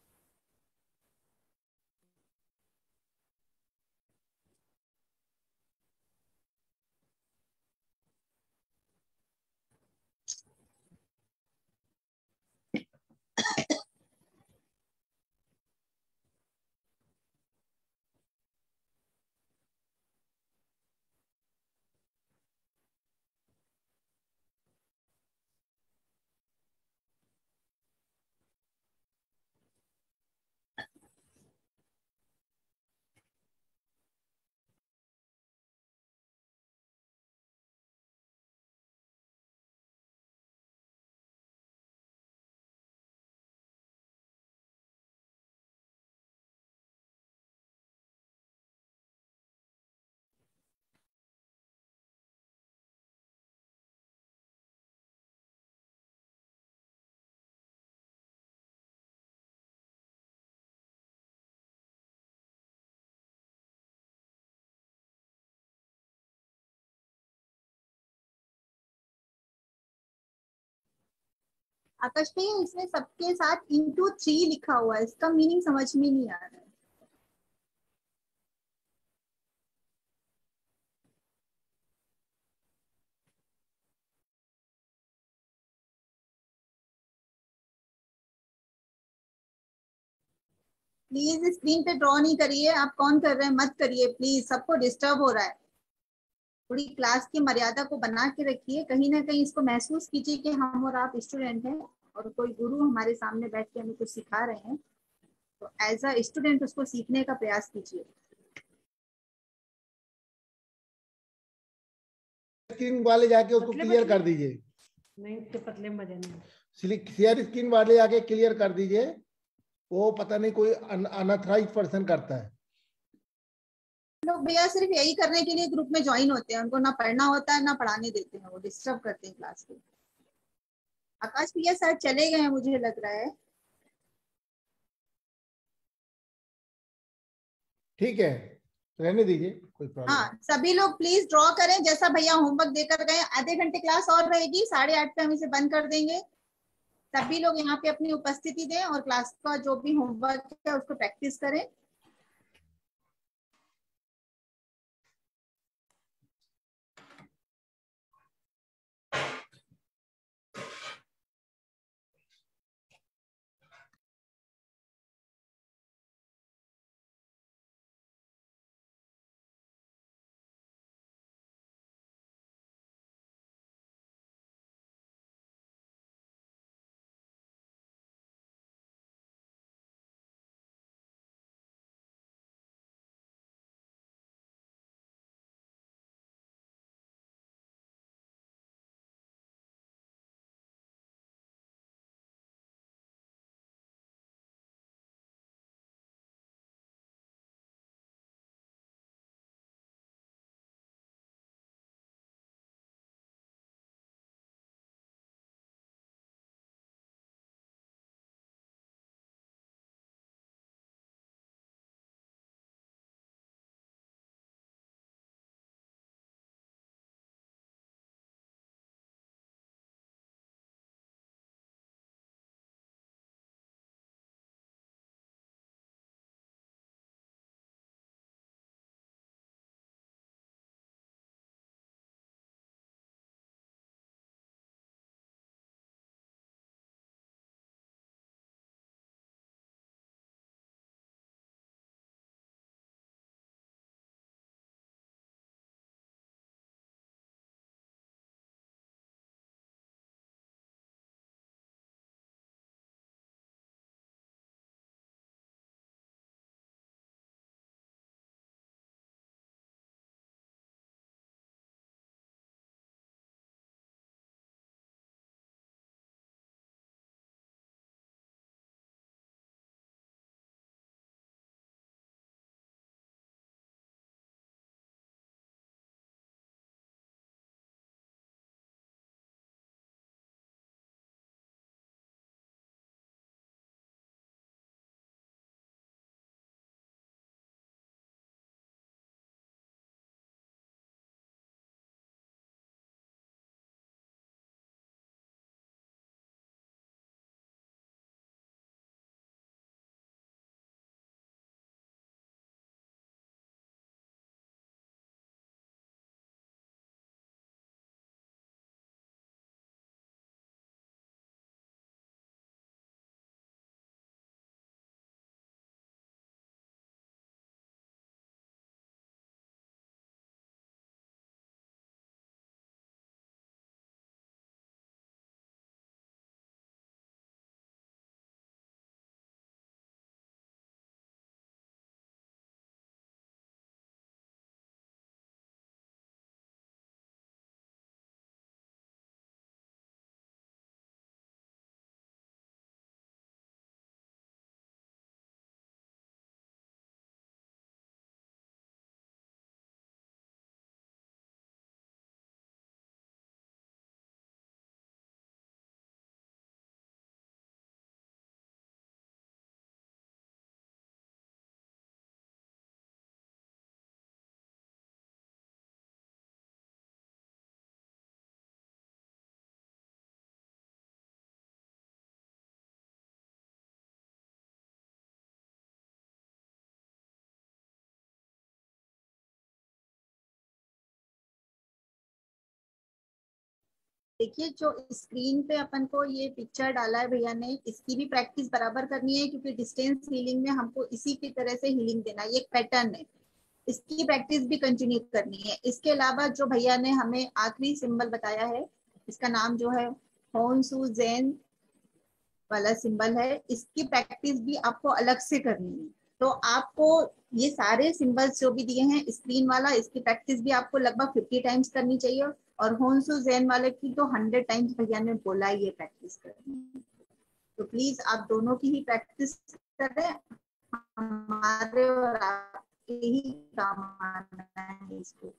[SPEAKER 1] आकाश भैया इसमें सबके साथ into 3 लिखा हुआ है, इसका मीनिंग समझ में नहीं आ रहा है। प्लीज स्क्रीन पे ड्रॉ नहीं करिए, आप कौन कर रहे हैं मत करिए प्लीज, सबको डिस्टर्ब हो रहा है। थोड़ी क्लास की मर्यादा को बना के रखिए, कहीं ना कहीं इसको महसूस कीजिए कि हम और आप स्टूडेंट हैं और कोई गुरु हमारे सामने बैठ के हमें कुछ सिखा रहे हैं, तो एज अ स्टूडेंट उसको सीखने का प्रयास कीजिए।
[SPEAKER 4] स्क्रीन वाले जाके उसको क्लियर कर दीजिए।
[SPEAKER 2] नहीं इतने पतले मजे नहीं।
[SPEAKER 4] शेयर स्क्रीन वाले जाके क्लियर कर दीजिए, वो पता नहीं कोई अनऑथराइज्ड पर्सन करता है।
[SPEAKER 1] लोग भैया सिर्फ यही करने के लिए ग्रुप में ज्वाइन होते हैं, उनको ना पढ़ना होता है ना पढ़ाने देते हैं, वो डिस्टर्ब करते हैं क्लास को। आकाश भैया शायद चले गए हैं मुझे लग रहा है।
[SPEAKER 4] ठीक है, रहने दीजिए, कोई प्रॉब्लम।
[SPEAKER 1] हाँ, सभी लोग प्लीज ड्रॉ करें जैसा भैया होमवर्क देकर गए। आधे घंटे क्लास और रहेगी, 8:30 पे हम इसे बंद कर देंगे। सभी लोग यहाँ पे अपनी उपस्थिति दें और क्लास का जो भी होमवर्क है उसको प्रैक्टिस करें। देखिए जो स्क्रीन पे अपन को ये पिक्चर डाला है भैया ने, इसकी भी प्रैक्टिस बराबर करनी है क्योंकि डिस्टेंस हीलिंग में हमको इसी की तरह से हीलिंग देना है, ये एक पैटर्न है, इसकी प्रैक्टिस भी कंटिन्यू करनी है। इसके अलावा जो भैया ने हमें आखिरी सिंबल बताया है, इसका नाम जो है होन्सू जेन वाला सिंबल है, इसकी प्रैक्टिस भी आपको अलग से करनी है। तो आपको ये सारे सिंबल्स जो भी दिए हैं, स्क्रीन वाला, इसकी प्रैक्टिस भी आपको लगभग 50 टाइम्स करनी चाहिए और होन्सु जैन वाले की तो 100 टाइम्स भैया ने बोला ही ये प्रैक्टिस करनी। तो प्लीज आप दोनों की ही प्रैक्टिस करें, हमारे और आपके ही काम आना है इसको।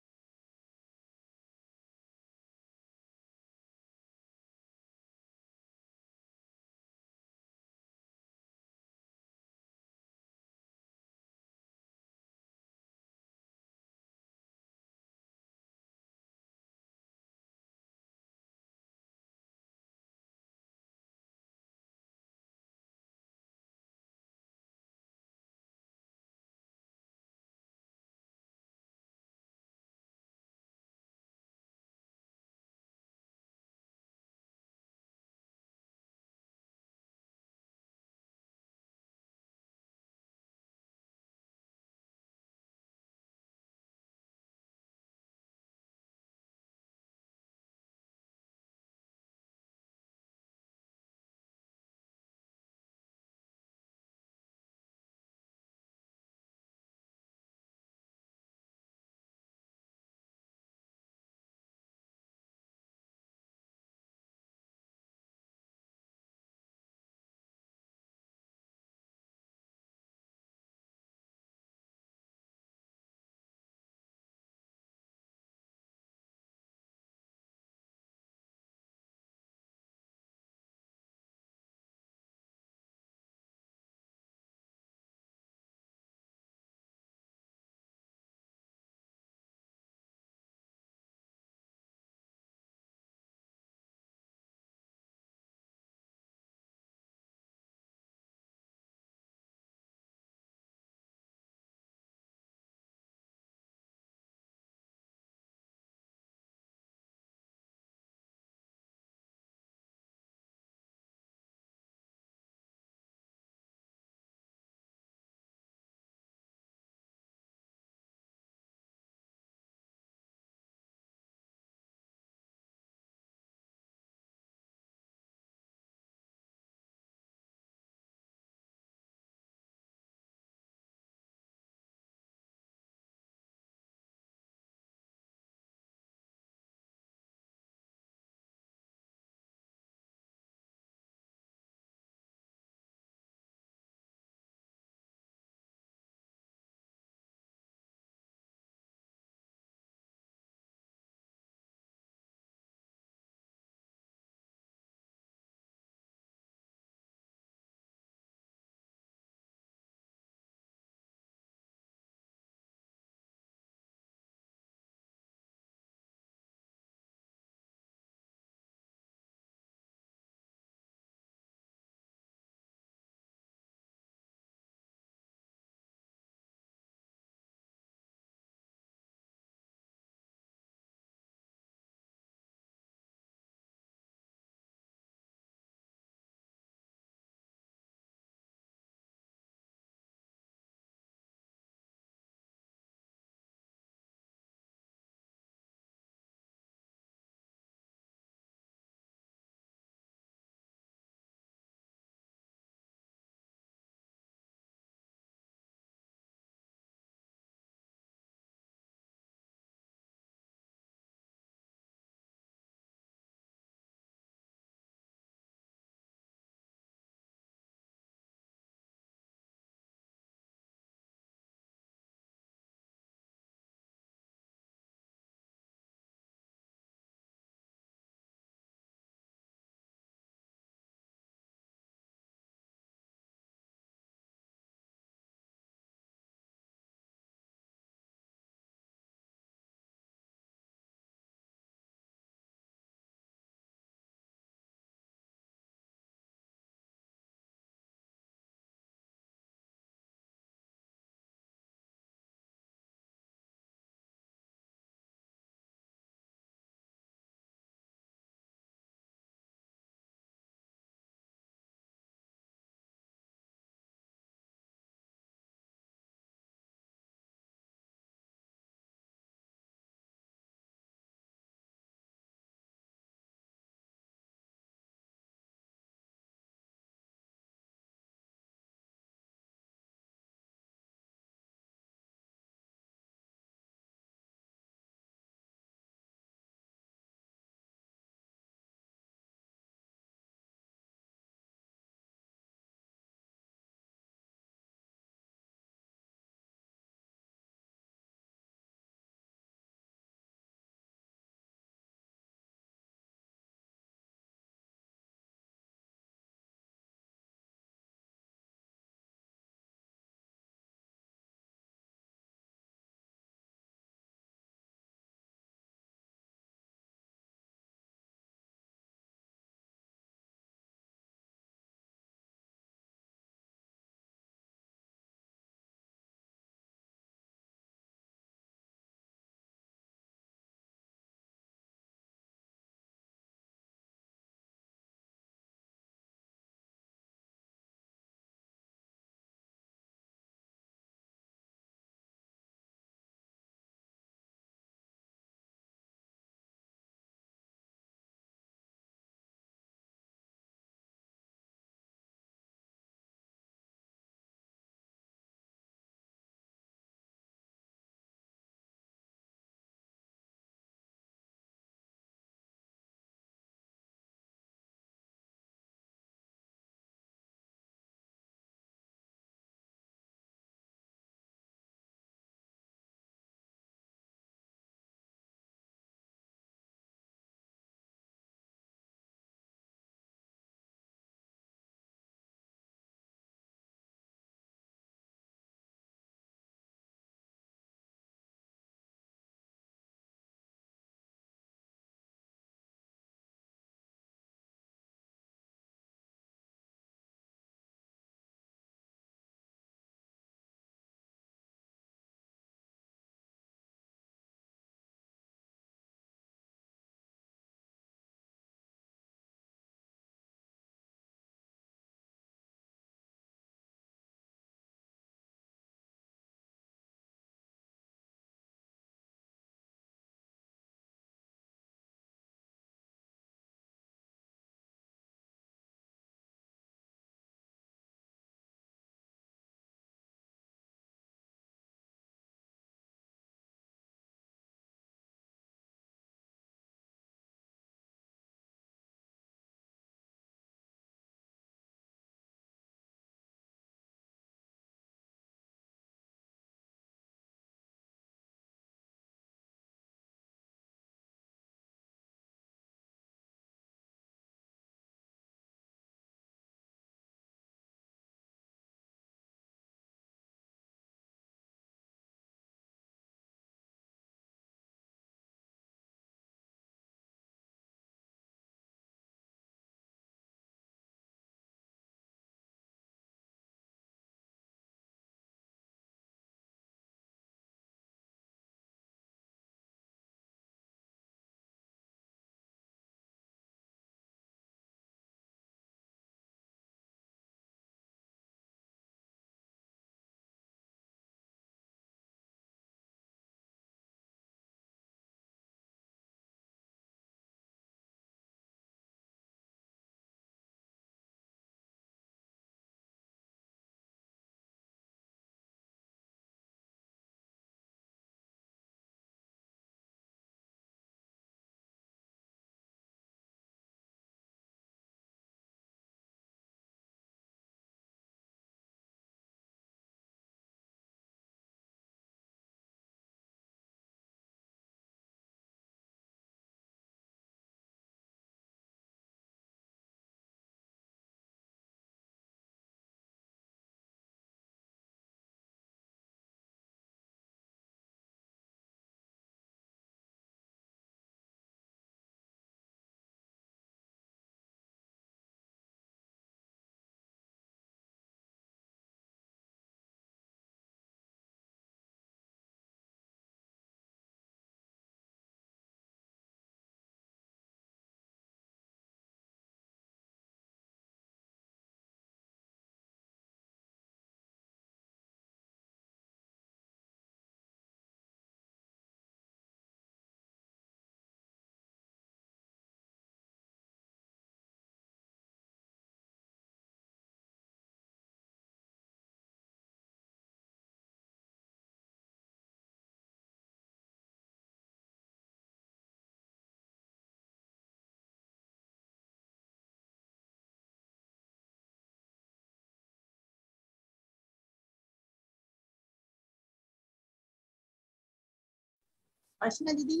[SPEAKER 1] अर्चना दीदी,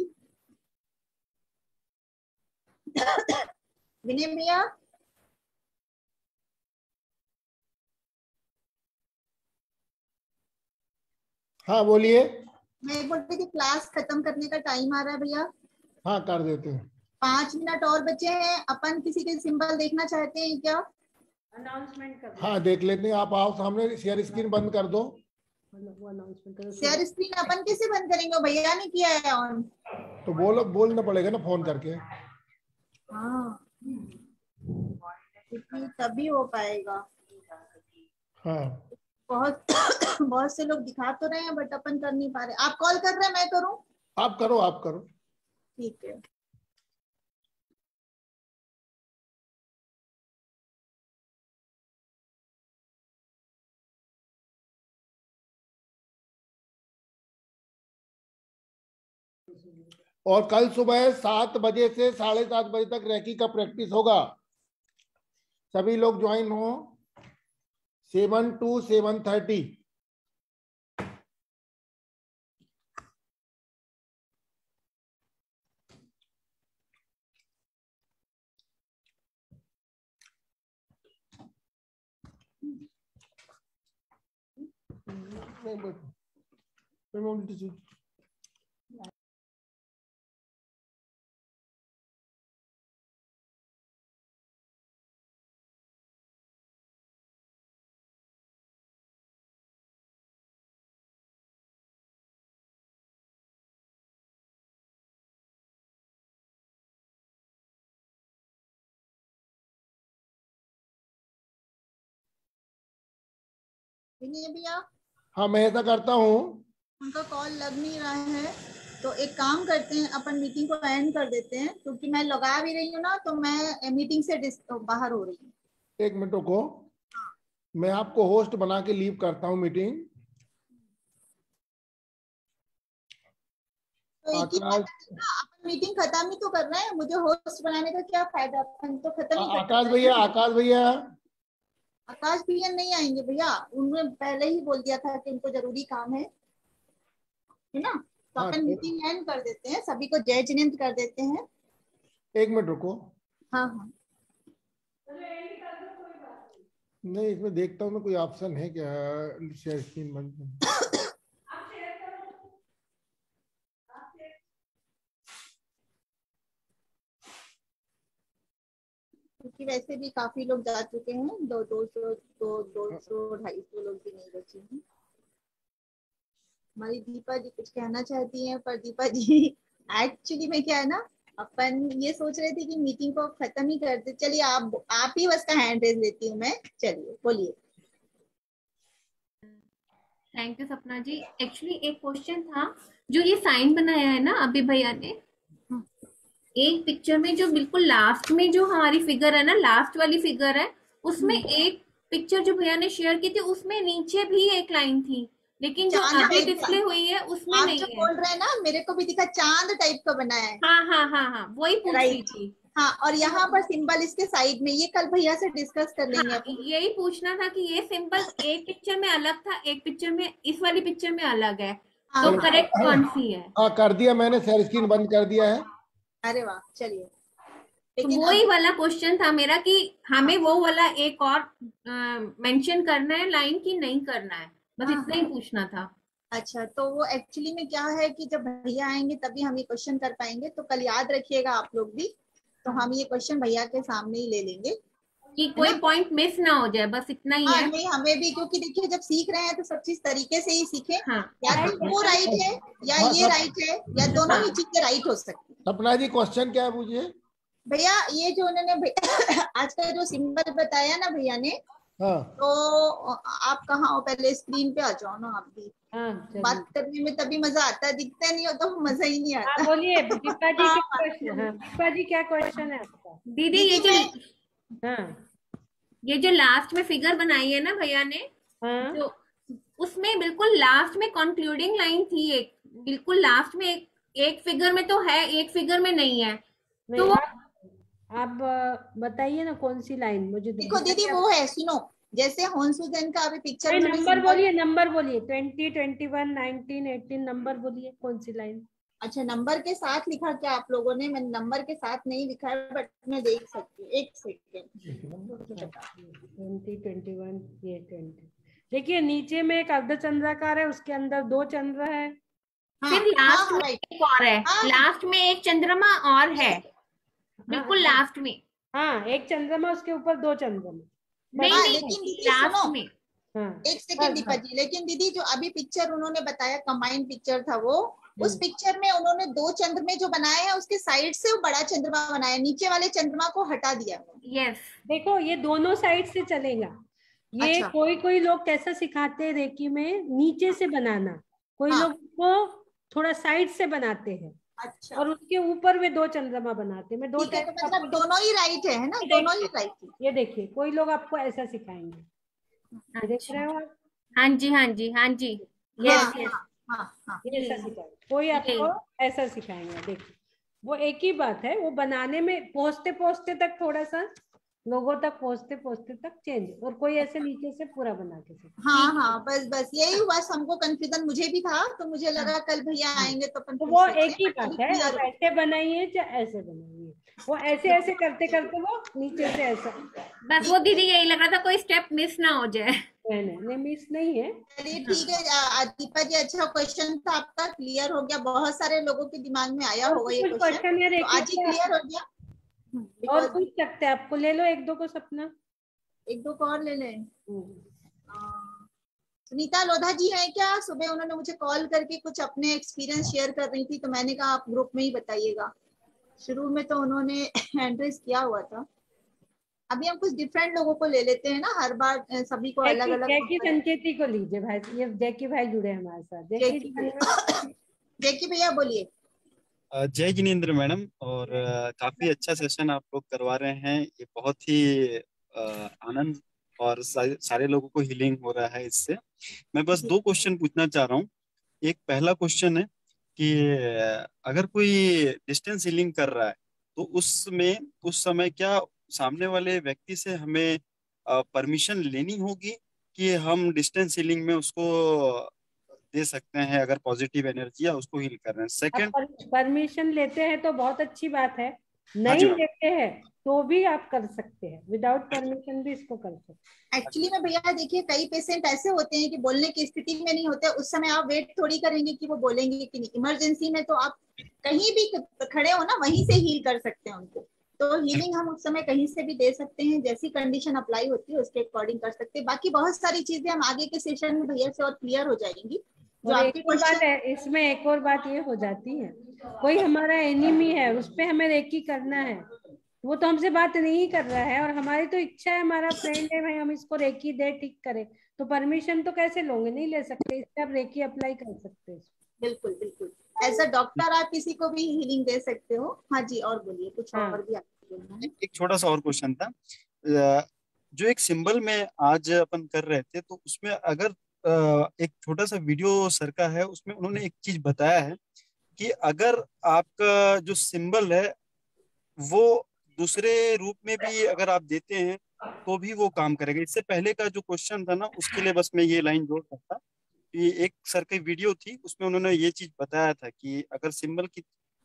[SPEAKER 1] विनय भैया,
[SPEAKER 4] हाँ बोलिए।
[SPEAKER 1] मैं बोल रही थी क्लास खत्म करने का टाइम आ रहा है भैया।
[SPEAKER 4] हाँ कर देते हैं।
[SPEAKER 1] 5 मिनट और बचे हैं। अपन किसी के सिंबल देखना चाहते हैं क्या?
[SPEAKER 2] अनाउंसमेंट कर
[SPEAKER 4] हाँ देख लेते हैं। आप आओ सामने, शेयर स्क्रीन बंद कर दो।
[SPEAKER 2] वो अनाउंसमेंट
[SPEAKER 1] शेयर स्क्रीन अपन कैसे बंद करेंगे? वो भैया ने किया है ऑन।
[SPEAKER 4] तो बोलना पड़ेगा ना फोन करके।
[SPEAKER 1] हाँ तभी हो पाएगा।
[SPEAKER 4] हाँ
[SPEAKER 1] बहुत बहुत से लोग दिखा तो रहे हैं बट अपन कर नहीं पा रहे। आप कॉल कर रहे हैं, मैं करूं?
[SPEAKER 4] आप करो।
[SPEAKER 1] ठीक है।
[SPEAKER 4] और कल सुबह 7 बजे से 7:30 बजे तक रैकी का प्रैक्टिस होगा। सभी लोग ज्वाइन हो 7 to 7:30।
[SPEAKER 1] विनय भैया,
[SPEAKER 4] हाँ मैं ऐसा करता हूँ।
[SPEAKER 1] उनका कॉल लग नहीं रहा है तो एक काम करते हैं, अपन मीटिंग को एंड कर देते हैं क्योंकि मैं लगा भी रही हूँ ना तो मैं मीटिंग से बाहर हो रही हूँ।
[SPEAKER 4] 1 मिनट रुको, मैं आपको होस्ट बना के लीव करता हूँ मीटिंग।
[SPEAKER 1] तो एक ही बात है ना, अपन मीटिंग खत्म ही तो कर रहे हैं। मुझे होस्ट बनाने का क्या फायदा? अपन तो खत्म ही कर
[SPEAKER 4] आकाश
[SPEAKER 1] रहे हैं।
[SPEAKER 4] आकाश भैया
[SPEAKER 1] आकाश भैया नहीं आएंगे भैया, उन्होंने पहले ही बोल दिया था कि उनको जरूरी काम है ना। तो
[SPEAKER 4] हाँ
[SPEAKER 1] अपन मीटिंग एंड कर देते हैं, सभी को जय जिनेंद्र कर देते हैं।
[SPEAKER 4] 1 मिनट रुको।
[SPEAKER 1] हाँ हाँ
[SPEAKER 4] नहीं इसमें देखता हूँ मैं कोई ऑप्शन है क्या शेयर स्क्रीन बंद करने।
[SPEAKER 1] क्योंकि वैसे भी काफी लोग जा चुके हैं, 200 250 लोग भी नहीं बचे हैं। हमारी दीपा जी कुछ कहना चाहती हैं पर दीपा जी एक्चुअली में क्या है ना, अपन ये सोच रहे थे कि मीटिंग को खत्म ही करते। चलिए आप ही बस का हैंड रेज लेती हूँ मैं। चलिए बोलिए।
[SPEAKER 5] थैंक यू सपना जी। एक्चुअली एक क्वेश्चन था, जो ये साइन बनाया है ना अभी भैया ने, एक पिक्चर में जो बिल्कुल लास्ट में जो हमारी फिगर है ना, लास्ट वाली फिगर है, उसमें एक पिक्चर जो भैया ने शेयर की थी उसमें नीचे भी एक लाइन थी, लेकिन जो अभी डिस्प्ले हुई है उसमें
[SPEAKER 1] आप
[SPEAKER 5] नहीं
[SPEAKER 1] जो
[SPEAKER 5] है।
[SPEAKER 1] बोल रहे हैं ना, मेरे को भी दिखा चांद टाइप का बना है।
[SPEAKER 5] हाँ वही पूछ रही थी।
[SPEAKER 1] हाँ, और यहाँ पर सिंबल इसके साइड में, ये कल भैया से डिस्कस कर लेंगे
[SPEAKER 5] हाँ,
[SPEAKER 1] अपन।
[SPEAKER 5] यही पूछना था कि ये सिंबल एक पिक्चर में अलग था, एक पिक्चर में, इस वाली पिक्चर में अलग है, तो करेक्ट कौन सी है?
[SPEAKER 4] हाँ कर दिया मैंने, शेयर स्क्रीन बंद कर दिया है।
[SPEAKER 1] अरे वाह, चलिए।
[SPEAKER 5] तो
[SPEAKER 1] लेकिन
[SPEAKER 5] वही वाला क्वेश्चन था मेरा कि हमें वो वाला एक और मेंशन करना है लाइन की नहीं करना है, बस इतना ही पूछना था।
[SPEAKER 1] अच्छा, तो वो एक्चुअली में क्या है कि जब भैया आएंगे तभी हम ये क्वेश्चन कर पाएंगे, तो कल याद रखिएगा आप लोग भी। तो हम ये क्वेश्चन भैया के सामने ही ले लेंगे
[SPEAKER 5] कि कोई पॉइंट मिस ना हो जाए, बस इतना ही है।
[SPEAKER 1] नहीं, हमें भी, क्योंकि देखिए जब सीख रहे हैं तो सब चीज तरीके से ही सीखे।
[SPEAKER 5] हाँ,
[SPEAKER 1] या तो वो राइट है या ये राइट है, या दोनों ही चीजें राइट हो सकती है।
[SPEAKER 4] सपना जी क्वेश्चन क्या है पूछिए।
[SPEAKER 1] भैया ये जो उन्होंने आज का जो सिंबल बताया ना भैया ने,
[SPEAKER 4] हाँ
[SPEAKER 1] तो आप कहाँ हो? पहले स्क्रीन पे आ जाओ ना आप भी। बात करने में तभी मजा आता है, दिखता नहीं हो तो मजा ही नहीं आता।
[SPEAKER 2] बोलिए दीपा जी क्या क्वेश्चन है? दीपा जी क्या क्वेश्चन है आपका?
[SPEAKER 5] दीदी ये जो लास्ट में फिगर बनाई है ना भैया ने, जो उसमें बिल्कुल लास्ट में कंक्लूडिंग लाइन थी, एक बिल्कुल लास्ट में एक फिगर में तो है, एक फिगर में नहीं है।
[SPEAKER 2] नहीं, तो आप बताइए ना कौन सी लाइन मुझे।
[SPEAKER 1] देखो दीदी वो है, सुनो, जैसे होन्सुजन का अभी पिक्चर में
[SPEAKER 2] नंबर बोलिए 20, 21, 19, 18 नंबर बोलिए, कौन सी लाइन?
[SPEAKER 1] अच्छा, नंबर के साथ लिखा क्या आप लोगों ने? मैंने नंबर के साथ नहीं लिखा है, बट मैं देख सकती हूँ। एक सेकेंड।
[SPEAKER 2] 20, 21, ये 20। देखिए नीचे में एक अर्धचंद्राकार है, उसके अंदर 2 चंद्र है।
[SPEAKER 5] फिर लास्ट में
[SPEAKER 1] राइट।
[SPEAKER 5] एक और है,
[SPEAKER 1] हाँ।
[SPEAKER 5] लास्ट में एक चंद्रमा और है, बिल्कुल लास्ट में।
[SPEAKER 2] हाँ, एक चंद्रमा, उसके ऊपर 2 चंद्रमा।
[SPEAKER 5] नहीं
[SPEAKER 1] हाँ,
[SPEAKER 5] नहीं,
[SPEAKER 1] लेकिन दीदी
[SPEAKER 5] लास्ट
[SPEAKER 1] सुनो,
[SPEAKER 5] में।
[SPEAKER 2] हाँ,
[SPEAKER 1] एक सेकेंड दीपा जी, लेकिन दीदी जो अभी पिक्चर उन्होंने बताया कंबाइंड पिक्चर था वो, उस पिक्चर में उन्होंने 2 चंद्रमा जो बनाए हैं उसके साइड से वो बड़ा चंद्रमा बनाया, नीचे वाले चंद्रमा को हटा दिया।
[SPEAKER 5] यस,
[SPEAKER 2] देखो ये दोनों साइड से चलेगा। ये
[SPEAKER 1] अच्छा।
[SPEAKER 2] कोई लोग कैसा सिखाते हैं रेकी में, नीचे से बनाना, कोई
[SPEAKER 1] हाँ।
[SPEAKER 2] लोग को थोड़ा साइड से बनाते हैं,
[SPEAKER 1] अच्छा,
[SPEAKER 2] और उसके ऊपर में 2 चंद्रमा बनाते हैं। मैं 2
[SPEAKER 1] ठीक है,
[SPEAKER 2] टाइप
[SPEAKER 1] तो मतलब दोनों ही राइट है ना? दोनों ही राइट है।
[SPEAKER 2] ये देखिए कोई लोग आपको ऐसा सिखाएंगे, ये देख रहे हो आप,
[SPEAKER 5] हाँ जी हाँ जी हाँ जी,
[SPEAKER 1] हाँ
[SPEAKER 5] यस यस,
[SPEAKER 1] हाँ हाँ हाँ।
[SPEAKER 2] ये ऐसा सिखाएंगे, कोई आपको ऐसा सिखाएंगे। देखिए वो एक ही बात है, वो बनाने में पहुंचते पहुंचते तक थोड़ा सा, लोगों तक पहुंचते पहुंचते तक चेंज, और कोई ऐसे नीचे से पूरा बना के सिखा।
[SPEAKER 1] हाँ हाँ, बस बस यही हुआ, हमको कंफ्यूजन मुझे भी था, तो मुझे लगा कल भैया आएंगे तो अपन
[SPEAKER 2] तो
[SPEAKER 1] पूछ
[SPEAKER 2] वो
[SPEAKER 1] सकते
[SPEAKER 2] एक
[SPEAKER 1] हैं,
[SPEAKER 2] ही
[SPEAKER 1] बट
[SPEAKER 2] बात
[SPEAKER 1] अभी
[SPEAKER 2] है, आप
[SPEAKER 1] क्लियर हो।
[SPEAKER 2] ऐसे बनाइए चाहे ऐसे बनाइए, वो ऐसे ऐसे करते करते वो नीचे से ऐसा।
[SPEAKER 5] बस वो दीदी यही लगा था कोई स्टेप मिस ना हो जाए।
[SPEAKER 2] नहीं मिस नहीं है।
[SPEAKER 1] चलिए ठीक है। दीपा जी, अच्छा क्वेश्चन था आपका, क्लियर हो गया। बहुत सारे लोगों के दिमाग में आया
[SPEAKER 2] और
[SPEAKER 1] होगा
[SPEAKER 2] भी
[SPEAKER 1] ये
[SPEAKER 2] कुछ
[SPEAKER 1] क्वेश्चन,
[SPEAKER 2] क्वेश्चन है
[SPEAKER 1] तो
[SPEAKER 2] रेकी
[SPEAKER 1] आज ही
[SPEAKER 2] का?
[SPEAKER 1] क्लियर हो गया।
[SPEAKER 2] और
[SPEAKER 1] बिकॉज
[SPEAKER 2] पूछ सकते हैं आपको, ले लो 1-2 को सपना।
[SPEAKER 1] एक दो को और ले लें। सुनीता लोधा जी हैं क्या? सुबह उन्होंने मुझे कॉल करके कुछ अपने एक्सपीरियंस शेयर कर रही थी, तो मैंने कहा आप ग्रुप में ही बताइएगा। शुरू में तो उन्होंने एड्रेस किया हुआ था। अभी हम कुछ डिफरेंट लोगों को ले लेते हैं ना, हर बार सभी को अलग अलग।
[SPEAKER 2] जैकी संचेती को लीजिए भाई, ये जैकी भाई जुड़े हैं हमारे साथ। जैकी जी,
[SPEAKER 1] जैकी भैया बोलिए।
[SPEAKER 6] जय जिनेंद्र मैडम, और काफी अच्छा सेशन आप लोग करवा रहे हैं। ये बहुत ही आनंद, और सारे लोगों को हीलिंग हो रहा है इससे। मैं बस 2 क्वेश्चन पूछना चाह रहा हूँ। एक पहला क्वेश्चन है कि अगर कोई डिस्टेंस हीलिंग कर रहा है तो उसमें उस समय क्या सामने वाले व्यक्ति से हमें परमिशन लेनी होगी कि हम डिस्टेंस हीलिंग में उसको दे सकते हैं अगर पॉजिटिव एनर्जी या उसको हील कर रहे हैं? सेकंड,
[SPEAKER 2] परमिशन लेते हैं तो बहुत अच्छी बात है,
[SPEAKER 6] हाँ जी
[SPEAKER 2] नहीं
[SPEAKER 6] मैम।
[SPEAKER 2] लेते हैं तो भी आप कर सकते हैं, विदाउट परमिशन भी इसको कर सकते हैं।
[SPEAKER 1] एक्चुअली में भैया देखिए, कई पेशेंट ऐसे होते हैं कि बोलने की स्थिति में नहीं होते, उस समय आप वेट थोड़ी करेंगे कि वो बोलेंगे कि नहीं। इमरजेंसी में तो आप कहीं भी खड़े हो ना, वहीं से हील कर सकते हैं उनको। तो हीलिंग हम उस समय कहीं से भी दे सकते हैं, जैसी कंडीशन अप्लाई होती है उसके अकॉर्डिंग कर सकते हैं। बाकी बहुत सारी चीजें हम आगे के सेशन में भैया से और क्लियर हो जाएंगी। जो
[SPEAKER 2] और
[SPEAKER 1] आपके
[SPEAKER 2] एक और बात
[SPEAKER 1] क्वेश्चन,
[SPEAKER 2] है इसमें, एक और बात ये हो जाती है, कोई हमारा एनिमी है, उस पे हमें रेकी करना है, वो तो हमसे बात नहीं कर रहा है, और हमारी तो इच्छा है, हमारा फ्रेंड है भाई, हम इसको रेकी दे, ठीक करें, तो परमिशन तो कैसे लोगे? नहीं ले सकते, इससे आप रेकी अप्लाई कर सकते हैं।
[SPEAKER 1] बिल्कुल बिल्कुल, एज अ डॉक्टर आप किसी को भी हीलिंग दे सकते हो। हाँ जी, और बोलिए, कुछ
[SPEAKER 2] हाँ।
[SPEAKER 1] और भी आपको बोलना है?
[SPEAKER 6] एक छोटा सा और क्वेश्चन था। जो एक सिंबल में आज अपन कर रहे थे, तो उसमें अगर एक छोटा सा वीडियो सर का है, उसमें उन्होंने एक चीज बताया है कि अगर आपका जो सिंबल है वो दूसरे रूप में भी अगर आप देते हैं तो भी वो काम करेगा। इससे पहले का जो क्वेश्चन था ना, उसके लिए बस मैं ये लाइन जोड़ सकता कि एक सर की वीडियो थी, उसमें उन्होंने ये चीज बताया था कि अगर सिंबल की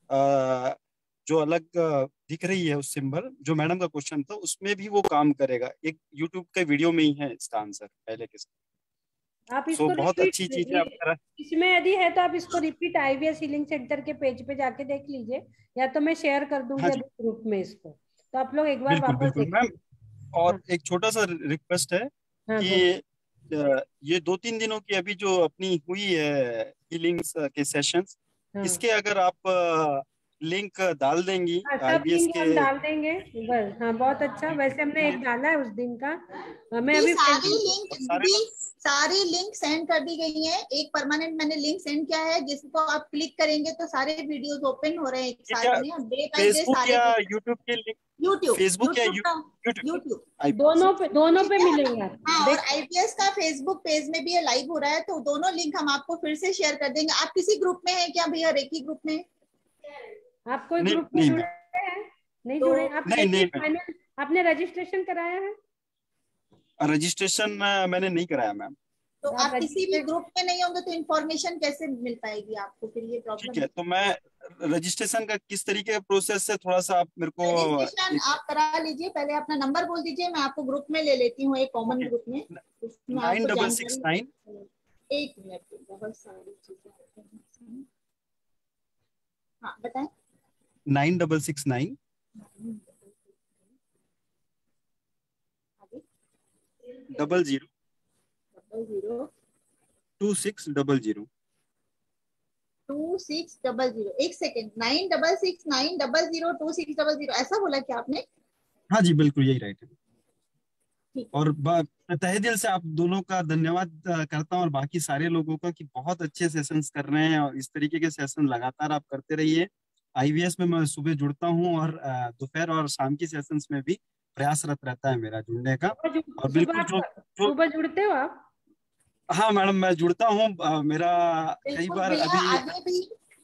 [SPEAKER 6] जो अलग दिख रही है, उस सिंबल जो मैडम का क्वेश्चन था उसमें भी वो काम करेगा। एक यूट्यूब के वीडियो में ही है इसका आंसर पहले के साथ।
[SPEAKER 2] आप
[SPEAKER 6] सो
[SPEAKER 2] इसको
[SPEAKER 6] बहुत
[SPEAKER 2] रिपीट,
[SPEAKER 6] अच्छी चीज है आप करा।
[SPEAKER 2] इसमें यदि है तो आप इसको रिपीट IVS हीलिंग सेंटर के पेज पे जाके देख लीजिए, या तो मैं शेयर कर दूंगी
[SPEAKER 6] हाँ जी,
[SPEAKER 2] अभी ग्रुप में इसको, तो आप लोग एक बार
[SPEAKER 6] बिल्कुल
[SPEAKER 2] वापस
[SPEAKER 6] बिल्कुल
[SPEAKER 2] देख
[SPEAKER 6] मैम।
[SPEAKER 2] लीजिए।
[SPEAKER 6] और
[SPEAKER 2] हाँ
[SPEAKER 6] एक छोटा सा रिक्वेस्ट है
[SPEAKER 2] हाँ, बोल।
[SPEAKER 6] कि ये 2-3 दिनों की अभी जो अपनी हुई है हीलिंग्स के सेशंस,
[SPEAKER 2] हाँ
[SPEAKER 6] इसके अगर आप लिंक डाल देंगी
[SPEAKER 2] हाँ, सब
[SPEAKER 6] IBS
[SPEAKER 2] लिंक
[SPEAKER 6] के।
[SPEAKER 2] हम डाल देंगे बस। हाँ बहुत अच्छा, वैसे हमने एक डाला है उस दिन का, मैं
[SPEAKER 1] दीदी
[SPEAKER 2] अभी
[SPEAKER 1] सारी लिंक,
[SPEAKER 6] सारे
[SPEAKER 1] दीदी
[SPEAKER 6] लोग,
[SPEAKER 1] सारी लिंक सेंड कर दी गई हैं। एक परमानेंट मैंने लिंक सेंड किया है, जिसको आप क्लिक करेंगे तो सारे वीडियोस ओपन हो रहे हैं एक
[SPEAKER 6] ये
[SPEAKER 1] साथ
[SPEAKER 6] क्या
[SPEAKER 1] में, और डे बाय डे
[SPEAKER 6] फेसबुक
[SPEAKER 1] सारे
[SPEAKER 6] या
[SPEAKER 1] वीडियो।
[SPEAKER 6] यूट्यूब के लिंक?
[SPEAKER 1] यूट्यूब,
[SPEAKER 6] फेसबुक या
[SPEAKER 1] यूट्यूब का,
[SPEAKER 6] यूट्यूब?
[SPEAKER 1] यूट्यूब,
[SPEAKER 2] दोनों
[SPEAKER 1] ठीक
[SPEAKER 2] पे
[SPEAKER 1] है।
[SPEAKER 2] मिलेंगे आप
[SPEAKER 1] हाँ, और
[SPEAKER 2] देख।
[SPEAKER 1] आईपीएस का फेसबुक पेज में भी ये लाइव हो रहा है, तो दोनों लिंक हम आपको फिर से शेयर कर देंगे। आप किसी ग्रुप में हैं क्या भैया, रेकी ग्रुप में?
[SPEAKER 2] आप कोई
[SPEAKER 6] नहीं
[SPEAKER 2] ग्रुप में
[SPEAKER 6] नहीं
[SPEAKER 2] जुड़े
[SPEAKER 6] मैम,
[SPEAKER 2] हैं? नहीं
[SPEAKER 1] तो
[SPEAKER 2] जुड़े आप?
[SPEAKER 6] नहीं
[SPEAKER 2] देखिए
[SPEAKER 6] नहीं मैम,
[SPEAKER 2] फाइनल, आपने रजिस्ट्रेशन कराया है?
[SPEAKER 6] रजिस्ट्रेशन मैंने नहीं कराया मैम।
[SPEAKER 1] तो आप किसी भी ग्रुप में नहीं होंगे तो इन्फॉर्मेशन कैसे मिल पाएगी आपको, फिर ये प्रॉब्लम
[SPEAKER 6] ठीक है, तो मैं रजिस्ट्रेशन का किस तरीके का प्रोसेस है थोड़ा सा आप मेरे को
[SPEAKER 1] रजिस्ट्रेशन आप करा लीजिए। पहले अपना नंबर बोल दीजिए, मैं आपको ग्रुप में ले लेती हूँ, एक कॉमन ग्रुप में, उसमें आपको
[SPEAKER 6] 9669
[SPEAKER 1] एक मिनट, बहुत सारी चीजें। हाँ बताएं।
[SPEAKER 6] 9669 00 2600
[SPEAKER 1] 2600। एक सेकेंड, 9669002600, ऐसा बोला क्या आपने?
[SPEAKER 6] हाँ जी बिल्कुल यही राइट है।
[SPEAKER 1] ठीक है।
[SPEAKER 6] और तहे दिल से आप दोनों का धन्यवाद करता हूँ और बाकी सारे लोगों का कि बहुत अच्छे सेशंस कर रहे हैं और इस तरीके के सेशन लगातार आप करते रहिए। आईवीएस में मैं सुबह जुड़ता हूँ और दोपहर और शाम की सेशंस में भी प्रयासरत रहता है मेरा जुड़ने का। और बिल्कुल जो
[SPEAKER 2] सुबह जुड़ते हो आप?
[SPEAKER 6] हाँ मैडम मैं जुड़ता हूँ, मेरा कई बार अभी
[SPEAKER 1] आगे भी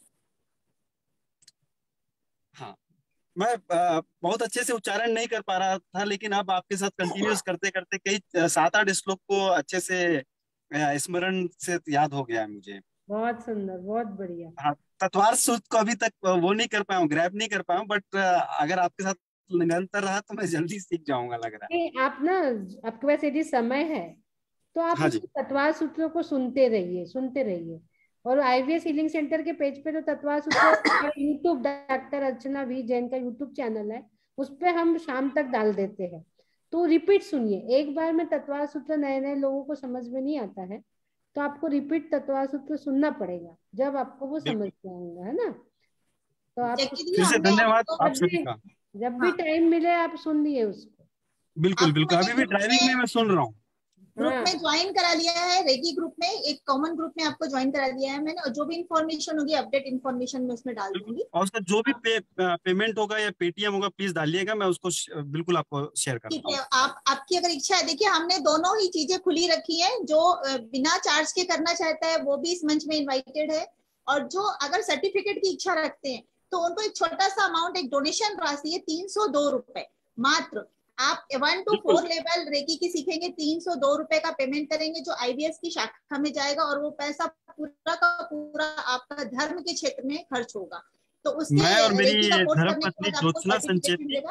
[SPEAKER 6] हाँ मैं बहुत अच्छे से उच्चारण नहीं कर पा रहा था, लेकिन अब आपके साथ कंटिन्यूस करते करते कई 7-8 श्लोक को अच्छे से स्मरण से याद हो गया है मुझे।
[SPEAKER 2] बहुत सुंदर, बहुत बढ़िया।
[SPEAKER 6] हाँ, तत्वार सूत्र को अभी तक वो नहीं कर पाया हूँ, ग्रैब नहीं कर पाया हूँ, बट अगर आपके साथ निरंतर रहा तो मैं जल्दी सीख जाऊंगा लग रहा है।
[SPEAKER 2] नहीं, आप ना, आपके पास यदि समय है तो आप
[SPEAKER 6] हाँ जी।
[SPEAKER 2] तत्वार सूत्रों को सुनते रहिए, सुनते रहिए। और आईवीएस हीलिंग सेंटर के पेज पे तो Tattvarth Sutra YouTube, doctor Archana V Jain का यूट्यूब चैनल है, उस पे हम शाम तक डाल देते हैं। तो रिपीट सुनिए, एक बार में तत्वार सूत्र नए नए लोगों को समझ में नहीं आता है, तो आपको रिपीट तत्वार सूत्र सुनना पड़ेगा, जब आपको वो समझ में आएगा, है ना। तो आप
[SPEAKER 6] फिर से धन्यवाद आप सभी का।
[SPEAKER 2] जब भी टाइम मिले आप सुन लिए उसको।
[SPEAKER 6] बिल्कुल बिल्कुल, अभी भी ड्राइविंग में मैं सुन रहा हूँ।
[SPEAKER 1] ग्रुप में ज्वाइन करा लिया है, रेगी ग्रुप में, एक कॉमन ग्रुप में आपको ज्वाइन करा दिया है मैंने, और जो भी इंफॉर्मेशन होगी अपडेट इंफॉर्मेशन में उसमें डाल दूंगी।
[SPEAKER 6] और उसका जो भी पेमेंट होगा या पेटीएम होगा प्लीज डालिएगा, मैं उसको बिल्कुल आपको शेयर करता हूँ।
[SPEAKER 1] ठीक है, आप आपकी अगर इच्छा है, देखिए हमने दोनों ही चीजें खुली रखी है, जो बिना चार्ज के करना चाहता है वो भी इस मंच में इन्वाइटेड है, और जो अगर सर्टिफिकेट की इच्छा रखते हैं तो उनको एक छोटा सा अमाउंट, एक डोनेशन राशि है 302 रुपए मात्र। आप 1 to 4 लेवल रेकी की सीखेंगे, 302 रुपए का पेमेंट करेंगे जो आईवीएस की शाखा में जाएगा, और वो पैसा पूरा का पूरा आपका धर्म के क्षेत्र में खर्च होगा। तो उसके
[SPEAKER 6] मैं और मेरी
[SPEAKER 1] धर्मपत्नी
[SPEAKER 6] ज्योत्सना संचेती,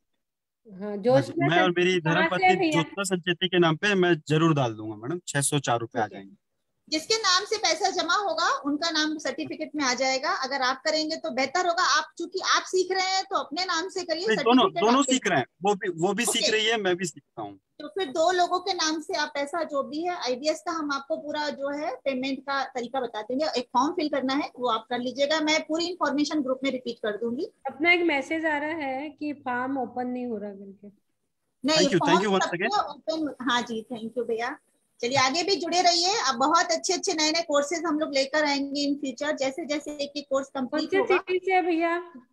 [SPEAKER 2] जोशना
[SPEAKER 6] मैं और मेरी धर्मपत्नी
[SPEAKER 2] भैया,
[SPEAKER 6] ज्योत्सना संचेती के नाम पे मैं जरूर डाल दूंगा मैडम, 604 रुपए आ जाएंगे।
[SPEAKER 1] जिसके नाम से पैसा जमा होगा उनका नाम सर्टिफिकेट में आ जाएगा। अगर आप करेंगे तो बेहतर होगा, आप चूंकि आप सीख रहे हैं तो अपने नाम से करिए।
[SPEAKER 6] दोनों सीख रहे हैं, वो भी सीख रही है, मैं भी सीखता हूँ।
[SPEAKER 1] तो फिर 2 लोगों के नाम से आप पैसा जो भी है आईवीएस का, हम आपको पूरा जो है पेमेंट का तरीका बता देंगे। एक फॉर्म फिल करना है वो आप कर लीजिएगा, मैं पूरी इन्फॉर्मेशन ग्रुप में रिपीट कर दूंगी।
[SPEAKER 2] अपना एक मैसेज आ रहा है कि फॉर्म ओपन नहीं हो रहा करके।
[SPEAKER 1] नहीं,
[SPEAKER 6] thank you once again.
[SPEAKER 1] Open, हाँ जी, थैंक यू भैया। चलिए आगे भी जुड़े रहिए, अब बहुत अच्छे अच्छे नए नए कोर्सेज हम लोग लेकर आएंगे इन फ्यूचर, जैसे जैसे एक एक कोर्स कंप्लीट होगा।
[SPEAKER 2] सिटी से भैया?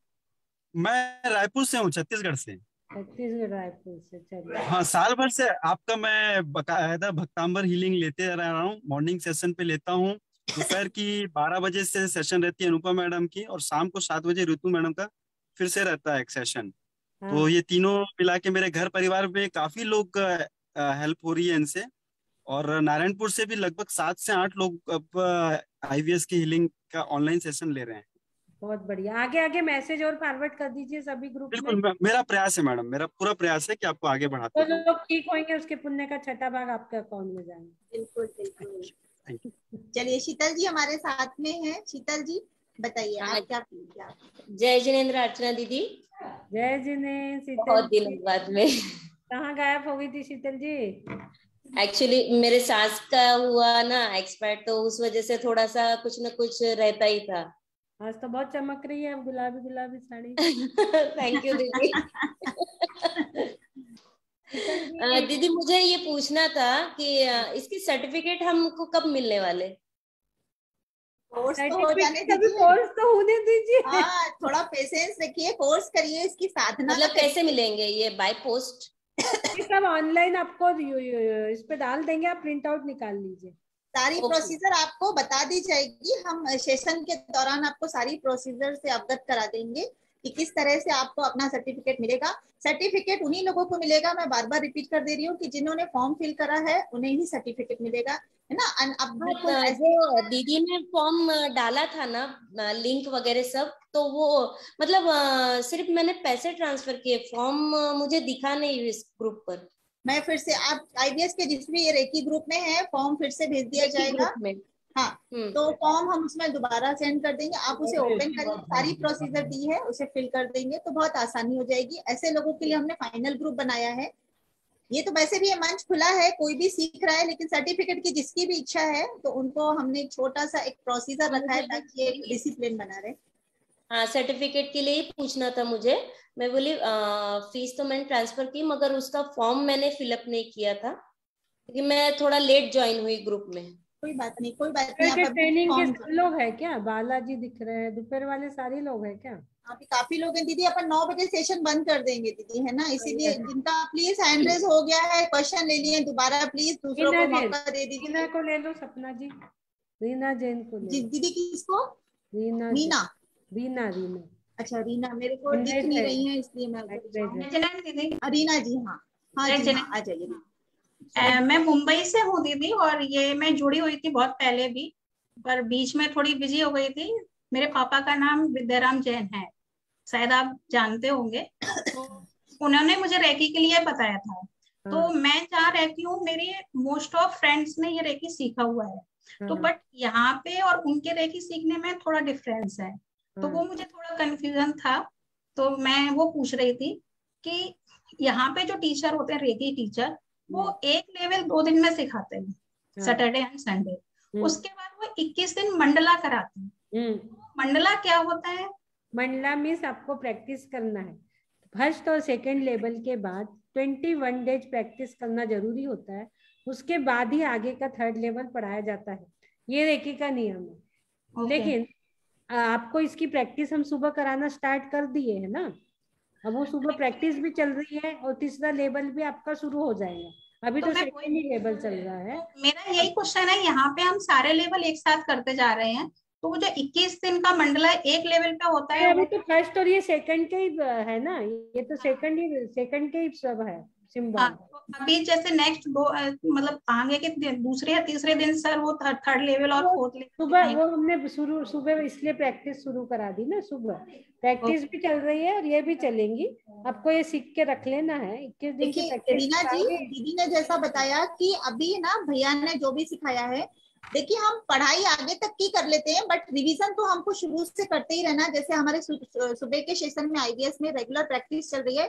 [SPEAKER 6] मैं रायपुर से हूँ, छत्तीसगढ़ से।
[SPEAKER 2] छत्तीसगढ़, रायपुर से। चलिए।
[SPEAKER 6] हाँ, साल भर से आपका मैं बकायदा भक्तांबर हीलिंग लेते रह रहा हूँ। मॉर्निंग सेशन पे लेता हूँ, दोपहर की 12 बजे से सेशन रहती है अनुपा मैडम की, और शाम को 7 बजे ऋतु मैडम का फिर से रहता है एक सेशन। तो ये तीनों मिला के मेरे घर परिवार में काफी लोग हेल्प हो रही है इनसे, और नारायणपुर से भी लगभग 7 से 8 लोग अब आईवीएस की हीलिंग का ऑनलाइन सेशन ले रहे हैं।
[SPEAKER 2] बहुत बढ़िया, आगे आगे मैसेज और फॉरवर्ड कर दीजिए सभी ग्रुप में।
[SPEAKER 6] बिल्कुल, मेरा प्रयास है मैडम, मेरा पूरा प्रयास है कि आपको आगे बढ़ाते
[SPEAKER 2] तो जो लोग ठीक होंगे उसके पुण्य का 6वां भाग आपके अकाउंट में जाएंगे।
[SPEAKER 1] बिल्कुल बिल्कुल। चलिए शीतल जी हमारे साथ में है, शीतल जी बताइए आप क्या किया।
[SPEAKER 7] जय जिनेन्द्र अर्चना दीदी।
[SPEAKER 2] जय जिनेन्द्र।
[SPEAKER 7] बहुत दिनों बाद में
[SPEAKER 2] कहाँ गायब हो गई थी शीतल जी?
[SPEAKER 7] एक्चुअली मेरे सास का हुआ ना एक्सपायर, तो उस वजह से थोड़ा सा कुछ न कुछ रहता ही था।
[SPEAKER 2] आज तो बहुत चमक रही है, गुलाबी गुलाबी साड़ी।
[SPEAKER 7] थैंक यू दीदी। दीदी मुझे ये पूछना था कि इसकी सर्टिफिकेट हमको कब मिलने वाले?
[SPEAKER 1] कोर्स तो हो जाने
[SPEAKER 2] दीजिए, कोर्स तो होने दीजिए।
[SPEAKER 1] हाँ, थोड़ा पेशेंस रखिए, कोर्स करिए, इसकी साधना।
[SPEAKER 7] मतलब कैसे मिलेंगे ये, बाय पोस्ट?
[SPEAKER 2] ये सब ऑनलाइन आपको इस पे डाल देंगे, आप प्रिंट आउट निकाल लीजिए।
[SPEAKER 1] सारी प्रोसीजर आपको बता दी जाएगी, हम सेशन के दौरान आपको सारी प्रोसीजर से अवगत करा देंगे कि किस तरह से आपको अपना सर्टिफिकेट मिलेगा। सर्टिफिकेट उन्हीं लोगों को मिलेगा, मैं बार बार रिपीट कर दे रही हूँ, कि जिन्होंने फॉर्म फिल करा है उन्हें ही सर्टिफिकेट मिलेगा। है ना। अब बिल्कुल
[SPEAKER 7] हाँ,
[SPEAKER 1] ऐसे
[SPEAKER 7] जो दीदी ने फॉर्म डाला था ना, लिंक वगैरह सब, तो वो मतलब सिर्फ मैंने पैसे ट्रांसफर किए, फॉर्म मुझे दिखा नहीं इस ग्रुप पर।
[SPEAKER 1] मैं फिर से, आप आईबीएस के जिस भी ये रेकी ग्रुप में है, फॉर्म फिर से भेज दिया जाएगा।
[SPEAKER 7] ग्रुप में
[SPEAKER 1] हाँ, तो फॉर्म हम उसमें दोबारा सेंड कर देंगे, आप उसे ओपन करिए, सारी प्रोसीजर दी है उसे फिल कर देंगे तो बहुत आसानी हो जाएगी। ऐसे लोगों के लिए हमने फाइनल ग्रुप बनाया है। ये तो वैसे भी ये मंच खुला है, कोई भी सीख रहा है, लेकिन सर्टिफिकेट की जिसकी भी इच्छा है तो उनको हमने एक छोटा सा एक प्रोसीजर रखा है ताकि एक डिसिप्लिन बना रहे।
[SPEAKER 7] हाँ, सर्टिफिकेट के लिए ही पूछना था मुझे। मैं बोली फीस तो मैंने ट्रांसफर की, मगर उसका फॉर्म मैंने फिलअप नहीं किया था क्योंकि मैं थोड़ा लेट ज्वाइन हुई ग्रुप में।
[SPEAKER 1] कोई बात नहीं, कोई बात नहीं। आप
[SPEAKER 2] ट्रेनिंग के सब लोग है क्या? बालाजी दिख रहे हैं, दोपहर वाले सारे लोग हैं क्या?
[SPEAKER 1] अभी काफी लोग हैं दीदी, अपन 9 बजे सेशन बंद कर देंगे दीदी, है ना। इसीलिए जिनका प्लीज हैंड रेज हो गया है, क्वेश्चन ले लिए, दोबारा प्लीज दूसरों को मौका दे दीजिए।
[SPEAKER 2] रीना को ले लो, सपना जी, रीना जैन को ले लो।
[SPEAKER 1] दीदी किसको?
[SPEAKER 2] रीना
[SPEAKER 1] मीना,
[SPEAKER 2] रीना रीना।
[SPEAKER 1] अच्छा रीना, मेरे को दिख नहीं रही है इसलिए मैं
[SPEAKER 8] दीदी।
[SPEAKER 1] रीना जी, हाँ हाँ जी, हाँ आ जाइए।
[SPEAKER 8] मैं मुंबई से हूँ दीदी, और ये मैं जुड़ी हुई थी बहुत पहले भी, पर बीच में थोड़ी बिजी हो गई थी। मेरे पापा का नाम विद्याराम जैन है, शायद आप जानते होंगे। तो उन्होंने मुझे रेकी के लिए बताया था। तो मैं जहाँ रहती हूँ, मेरे मोस्ट ऑफ फ्रेंड्स ने ये रेकी सीखा हुआ है। तो बट यहाँ पे और उनके रेकी सीखने में थोड़ा डिफरेंस है, तो वो मुझे थोड़ा कंफ्यूजन था। तो मैं वो पूछ रही थी कि यहाँ पे जो टीचर होते हैं, रेकी टीचर, वो एक लेवल 2 दिन में सिखाते हैं, सैटरडे एंड संडे। उसके बाद वो 21 दिन मंडला कराते हैं। मंडला क्या होता है?
[SPEAKER 2] मंडला मीन्स आपको प्रैक्टिस करना है। फर्स्ट और सेकंड लेवल के बाद 21 डेज प्रैक्टिस करना जरूरी होता है, उसके बाद ही आगे का थर्ड लेवल पढ़ाया जाता है। ये रेकी का नियम है। लेकिन आपको इसकी प्रैक्टिस हम सुबह कराना स्टार्ट कर दिए है ना, अब वो सुबह प्रैक्टिस भी चल रही है और तीसरा लेवल भी आपका शुरू हो जाएगा। अभी तो सेकंड ही लेवल चल रहा है।
[SPEAKER 8] मेरा यही क्वेश्चन है, यहाँ पे हम सारे लेवल एक साथ करते जा रहे हैं, तो वो जो 21 दिन का मंडला एक लेवल पे होता है,
[SPEAKER 2] अभी तो फर्स्ट और ये सेकंड के ही है ना, ये तो सेकंड के ही सब है सिंबल।
[SPEAKER 8] तो अभी जैसे नेक्स्ट दो मतलब आगे के दूसरे या तीसरे दिन सर वो थर्ड लेवल और फोर्थ लेवल
[SPEAKER 2] सुबह वो हमने सुबह इसलिए प्रैक्टिस शुरू करा दी ना, सुबह प्रैक्टिस भी चल रही है और ये भी चलेंगी। आपको ये सीख के रख लेना है।
[SPEAKER 1] देखिए रीना जी, दीदी ने जैसा बताया कि अभी ना भैया ने जो भी सिखाया है, देखिए हम पढ़ाई आगे तक की कर लेते हैं, बट रिवीजन तो हमको शुरू से करते ही रहना। जैसे हमारे सुबह के सेशन में आईबीएस में रेगुलर प्रैक्टिस चल रही है,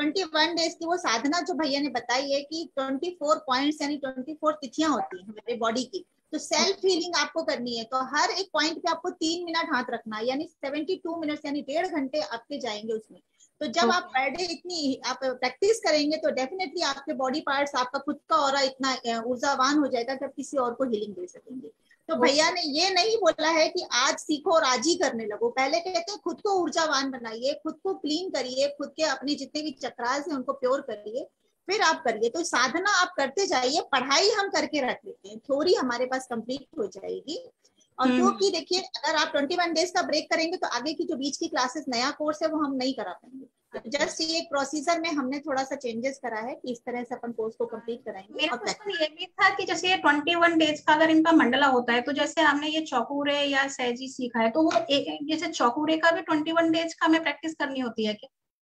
[SPEAKER 1] 21 डेज की वो साधना जो भैया ने बताई है कि 24 पॉइंट्स यानी 24 तिथियां होती हैं हमारे बॉडी की। तो सेल्फ हीलिंग आपको करनी है, तो हर एक पॉइंट पे आपको 3 मिनट हाथ रखना है, यानी 72 मिनट्स यानी 1.5 घंटे आपके जाएंगे उसमें। तो जब आप पर डे इतनी आप प्रैक्टिस करेंगे तो डेफिनेटली आपके बॉडी पार्ट्स, आपका खुद का ऑरा इतना ऊर्जावान हो जाएगा कि आप किसी और को हीलिंग दे सकेंगे। तो भैया ने ये नहीं बोला है कि आज सीखो और आज ही करने लगो। पहले कहते हैं खुद को ऊर्जावान बनाइए, खुद को क्लीन करिए, खुद के अपने जितने भी चक्रास हैं उनको प्योर करिए, फिर आप करिए। तो साधना आप करते जाइए, पढ़ाई हम करके रख लेते हैं, थ्योरी हमारे पास कंप्लीट हो जाएगी। और क्योंकि देखिए अगर आप 21 डेज का ब्रेक करेंगे तो आगे की जो बीच की क्लासेस नया कोर्स है वो हम नहीं करा पाएंगे। जस्ट ये प्रोसीजर में हमने थोड़ा सा चेंजेस करा है कि इस तरह से अपन कोर्स को कंप्लीट कराएंगे।
[SPEAKER 8] मेरा क्वेश्चन ये भी था कि जैसे ये 21 डेज का अगर इनका मंडला होता है, तो जैसे हमने ये चौकुरे या सहजी सीखा है, तो वो जैसे चौकुरे का भी 21 डेज का हमें प्रैक्टिस करनी होती है क्या?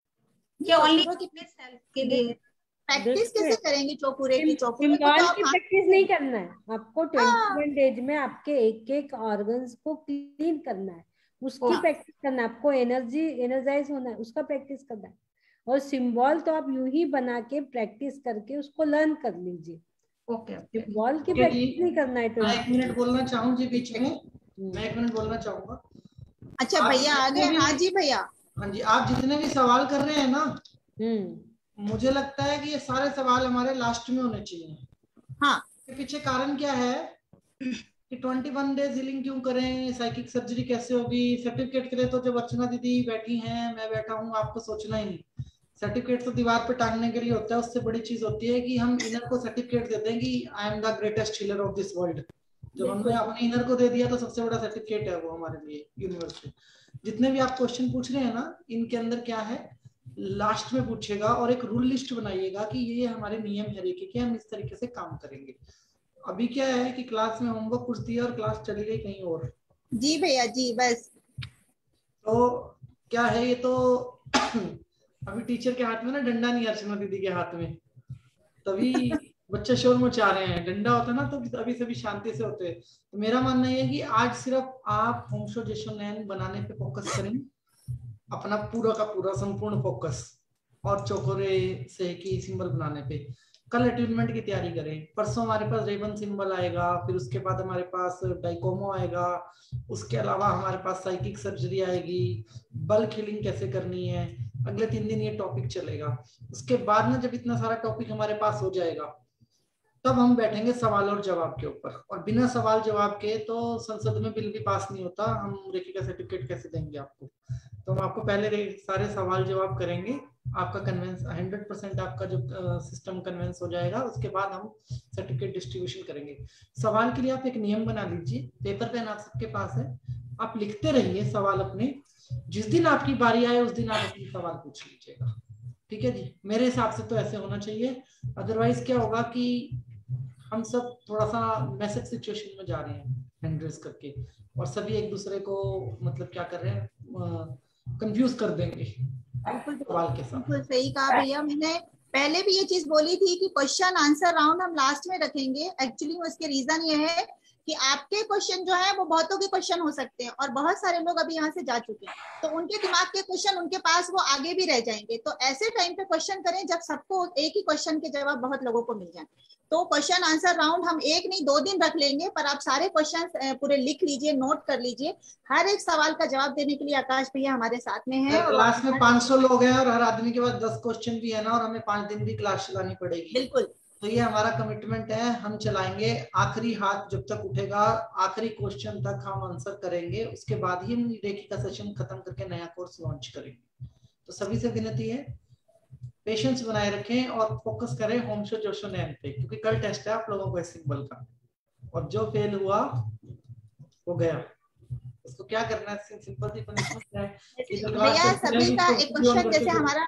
[SPEAKER 8] ये ओनली सेल्फ के लिए
[SPEAKER 1] प्रैक्टिस कैसे करेंगे चौकुरे की? चौकुरे
[SPEAKER 2] को तो प्रैक्टिस नहीं करना है आपको। 21 डेज में आपके एक एक ऑर्गन्स को क्लीन करना है, उसकी प्रैक्टिस करना है। आपको एनर्जाइज होना है, उसका प्रैक्टिस करना है। और सिंबल तो आप यूं ही बना के प्रैक्टिस करके उसको लर्न कर लीजिए। सिंबल की प्रैक्टिस नहीं करना है।
[SPEAKER 3] मैं 1 मिनट बोलना चाहूँ जी बीच में, मैं 1 मिनट बोलना चाहूंगा।
[SPEAKER 1] अच्छा भैया आ गए? हाँ जी भैया।
[SPEAKER 3] हाँ जी, आप जितने भी सवाल कर रहे हैं ना, मुझे लगता है कि ये सारे सवाल हमारे लास्ट में होने चाहिए।
[SPEAKER 1] हाँ,
[SPEAKER 3] इसके पीछे कारण क्या है कि 21 डेज हीलिंग क्यों करें, साइकिक सर्जरी कैसे होगी, सर्टिफिकेट के लिए तो जब अर्चना दीदी बैठी हैं, मैं बैठा हूँ, आपको सोचना ही नहीं। सर्टिफिकेट तो दीवार पे टांगने के लिए होता है, उससे बड़ी चीज होती है कि हम इनर को सर्टिफिकेट देते हैं कि I am the greatest healer of this world. जब हमने अपने इनर को दे दिया तो सबसे बड़ा सर्टिफिकेट है वो हमारे लिए यूनिवर्स से। जितने भी आप क्वेश्चन पूछ रहे हैं ना, इनके अंदर क्या है लास्ट में पूछेगा, और एक रूल लिस्ट बनाइएगा कि ये हमारे नियम है रेकी के, हम इस तरीके से काम करेंगे। अभी क्या है कि क्लास में होमवर्क कुछ दिया और क्लास चली गई कहीं और।
[SPEAKER 1] जी भैया जी बस।
[SPEAKER 3] तो क्या है ये तो अभी टीचर के हाथ में ना डंडा नहीं, अर्चना दीदी के हाथ में, तभी बच्चे शोर मचा रहे हैं। डंडा होता ना तो अभी सभी शांति से होते। तो मेरा मानना ये है कि आज सिर्फ आप होमशो जेशो नैन बनाने पे फोकस करें, अपना पूरा का पूरा संपूर्ण फोकस, और चौकोरे से की सिंबल बनाने पे। कल अट्यूनमेंट की तैयारी करें, परसों हमारे पास रेबन सिंबल आएगा, फिर उसके बाद हमारे पास डाइकोमो आएगा, उसके अलावा हमारे पास साइकिक सर्जरी आएगी, बल्क हीलिंग कैसे करनी है, अगले 3 दिन ये टॉपिक चलेगा। उसके बाद में जब इतना सारा टॉपिक हमारे पास हो जाएगा तब हम बैठेंगे सवाल और जवाब के ऊपर। और बिना सवाल जवाब के तो संसद में बिल भी पास नहीं होता, हम रेखी का सर्टिफिकेट कैसे देंगे आपको। तो हम आपको पहले सारे सवाल जवाब करेंगे, आपका कन्वेंस 100% आपका जो सिस्टम कन्वेंस हो जाएगा, उसके बाद हम सर्टिफिकेट डिस्ट्रीब्यूशन करेंगे। सवाल के लिए आप एक नियम बना लीजिए, पेपर पेन आप सबके पास है, आप लिखते रहिए सवाल अपने, जिस दिन आपकी बारी आए उस दिन आप अपने सवाल पूछ लीजिएगा। ठीक है जी, मेरे हिसाब से तो ऐसे होना चाहिए। अदरवाइज क्या होगा कि हम सब थोड़ा सा मैसेज सिचुएशन में जा रहे हैं हैंड रेज करके, और सभी एक दूसरे को मतलब क्या कर रहे हैं, कंफ्यूज कर देंगे सवाल के साथ।
[SPEAKER 1] बिल्कुल सही कहा भैया। मैंने पहले भी ये चीज बोली थी कि क्वेश्चन आंसर राउंड हम लास्ट में रखेंगे। एक्चुअली उसके रीजन ये है कि आपके क्वेश्चन जो है वो बहुतों के क्वेश्चन हो सकते हैं, और बहुत सारे लोग अभी यहाँ से जा चुके हैं, तो उनके दिमाग के क्वेश्चन उनके पास वो आगे भी रह जाएंगे। तो ऐसे टाइम पे क्वेश्चन करें जब सबको एक ही क्वेश्चन के जवाब बहुत लोगों को मिल जाए। तो क्वेश्चन आंसर राउंड हम 1 नहीं 2 दिन रख लेंगे, पर आप सारे क्वेश्चन पूरे लिख लीजिए, नोट कर लीजिए। हर एक सवाल का जवाब देने के लिए आकाश भैया हमारे साथ में है।
[SPEAKER 3] क्लास में 500 लोग हैं और हर आदमी के पास 10 क्वेश्चन भी है ना, और हमें 5 दिन भी क्लास चलानी पड़ेगी।
[SPEAKER 1] बिल्कुल,
[SPEAKER 3] तो ये हमारा कमिटमेंट है, हम चलाएंगे। आखिरी हाथ जब तक उठेगा, आखिरी क्वेश्चन तक हम आंसर करेंगे, उसके बाद ही हम रेखी का सेशन खत्म करके नया कोर्स लॉन्च करेंगे। तो सभी से विनती है, पेशेंस बनाए रखें और फोकस करें होमशो जोशो नैन पे, क्योंकि कल टेस्ट है आप लोगों को इस सिंबल का, और जो फेल हुआ वो गया। उसको क्या करना है, सिंपल सी पनिशमेंट है
[SPEAKER 1] भैया। सभी का एक क्वेश्चन जैसे हमारा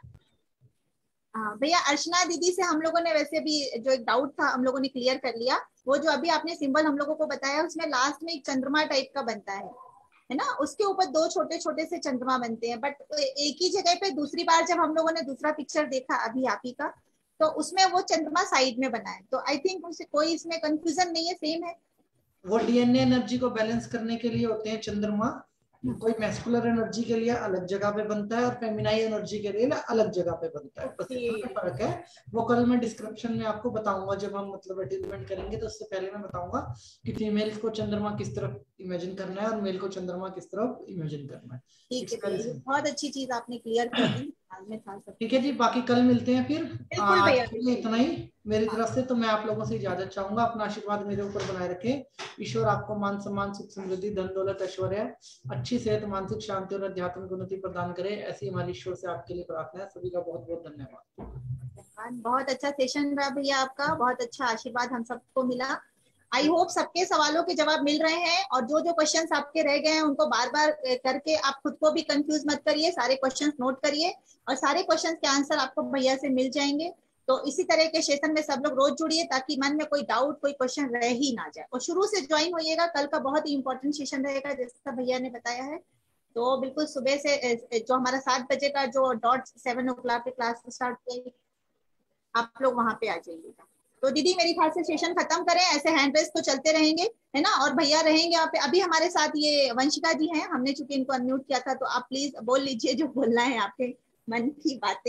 [SPEAKER 1] भैया अर्चना दीदी से हम लोगों ने वैसे भी जो एक डाउट था हम लोगों ने क्लियर कर लिया। वो जो अभी आपने सिंबल हम लोगों को बताया उसमें लास्ट में एक चंद्रमा टाइप का बनता है ना, उसके ऊपर 2 छोटे छोटे से चंद्रमा बनते हैं, बट एक ही जगह पे दूसरी बार जब हम लोगों ने दूसरा पिक्चर देखा अभी आप ही का, तो उसमें वो चंद्रमा साइड में बना है। तो आई थिंक उसे कोई इसमें कंफ्यूजन नहीं है, सेम है।
[SPEAKER 3] वो डीएनए एनर्जी को बैलेंस करने के लिए होते हैं चंद्रमा। कोई मैस्कुलर एनर्जी के लिए अलग जगह पे बनता है और फेमिनाइन एनर्जी के लिए अलग जगह पे बनता है, बस इतना फर्क है। वो कल मैं डिस्क्रिप्शन में आपको बताऊंगा, जब हम मतलब अटैचमेंट करेंगे तो उससे पहले मैं बताऊंगा कि फीमेल को चंद्रमा किस तरफ इमेजिन करना है और मेल को चंद्रमा किस तरफ इमेजिन करना है।
[SPEAKER 1] ठीक है, बहुत अच्छी चीज आपने क्लियर कर दी।
[SPEAKER 3] ठीक है जी, बाकी कल मिलते हैं फिर।
[SPEAKER 1] बिल्कुल भैया,
[SPEAKER 3] इतना ही मेरी तरफ से। तो मैं आप लोगों से इजाजत चाहूंगा, अपना आशीर्वाद मेरे ऊपर बनाए रखें। ईश्वर आपको मान सम्मान सुख समृद्धि धन दौलत ऐश्वर्य अच्छी सेहत मानसिक शांति और आध्यात्मिक उन्नति प्रदान करे, ऐसी हमारी ईश्वर से आपके लिए प्रार्थना है। सभी का बहुत बहुत धन्यवाद।
[SPEAKER 1] बहुत अच्छा सेशन रहा भैया आपका, बहुत अच्छा आशीर्वाद हम सबको मिला। आई होप सबके सवालों के जवाब मिल रहे हैं, और जो जो क्वेश्चंस आपके रह गए हैं उनको बार बार करके आप खुद को भी कंफ्यूज मत करिए, सारे क्वेश्चंस नोट करिए और सारे क्वेश्चंस के आंसर आपको भैया से मिल जाएंगे। तो इसी तरह के सेशन में सब लोग रोज जुड़िए, ताकि मन में कोई डाउट कोई क्वेश्चन रह ही ना जाए, और शुरू से ज्वाइन होइएगा। कल का बहुत ही इंपॉर्टेंट सेशन रहेगा जैसा भैया ने बताया है। तो बिल्कुल सुबह से जो हमारा 7 बजे का जो डॉट 7 o'clock की क्लास स्टार्ट होगी, आप लोग वहां पे आ जाइएगा। तो दीदी मेरी ख्याल से सेशन खत्म करें, ऐसे हैंड रेस तो चलते रहेंगे है ना, और भैया रहेंगे यहाँ पे। अभी हमारे साथ ये वंशिका जी हैं, हमने चूंकि इनको अनम्यूट किया था, तो आप प्लीज बोल लीजिए जो बोलना है, आपके मन की बातें।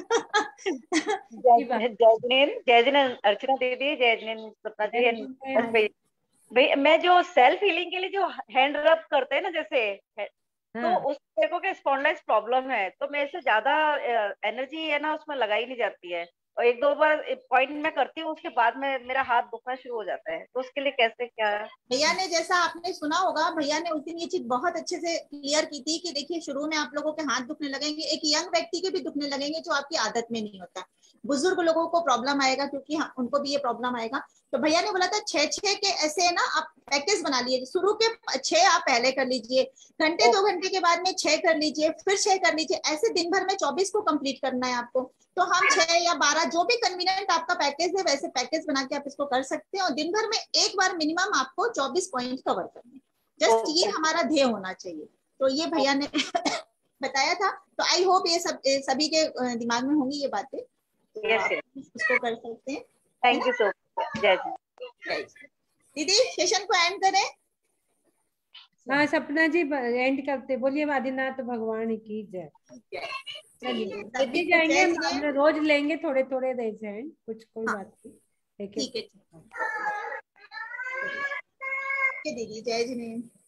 [SPEAKER 9] जय जिनेन अर्चना दीदी, जय जिनेन सपना जी। भाई मैं जो सेल्फ हीलिंग के लिए जो हैंड रब करते हैं ना जैसे, तो उस मेरे को स्पॉन्डिलाइटिस प्रॉब्लम है, तो मेरे से ज्यादा एनर्जी है ना उसमें लगाई नहीं जाती है, और 1-2 बार पॉइंट में करती हूँ, उसके बाद में मेरा हाथ दुखना शुरू हो जाता है। तो उसके लिए कैसे क्या है?
[SPEAKER 1] भैया ने जैसा आपने सुना होगा, भैया ने उस दिन ये चीज बहुत अच्छे से क्लियर की थी कि देखिए शुरू में आप लोगों के हाथ दुखने लगेंगे, एक यंग व्यक्ति के भी दुखने लगेंगे जो आपकी आदत में नहीं होता, बुजुर्ग लोगों को प्रॉब्लम आएगा क्योंकि उनको भी ये प्रॉब्लम आएगा। तो भैया ने बोला था 6 के ऐसे ना आप पैकेज बना लीजिए, शुरू के 6 आप पहले कर लीजिए, घंटे 2 घंटे के बाद में 6 कर लीजिए, फिर 6 कर लीजिए, ऐसे दिन भर में 24 को कंप्लीट करना है आपको। तो हम 6 या 12 जो भी कन्वीनियंट आपका पैकेज है वैसे पैकेज बना के आप इसको कर सकते हैं, और दिन भर में एक बार मिनिमम आपको 24 पॉइंट कवर करने, जस्ट ये हमारा ध्येय होना चाहिए। तो ये भैया ने बताया था, तो आई होप ये सभी के दिमाग में होंगी ये बातें, तो आप इसको कर सकते हैं।
[SPEAKER 9] Thank you so much. जय जी।
[SPEAKER 1] दीदी सेशन को एंड करें।
[SPEAKER 2] हाँ सपना जी एंड करते, बोलिए आदिनाथ भगवान की जय। चलिए लेते जाएंगे, हम रोज लेंगे थोड़े थोड़े रेज हैंड, कुछ कोई बात नहीं।
[SPEAKER 1] ठीक है दीदी, जय जिनेंद्र।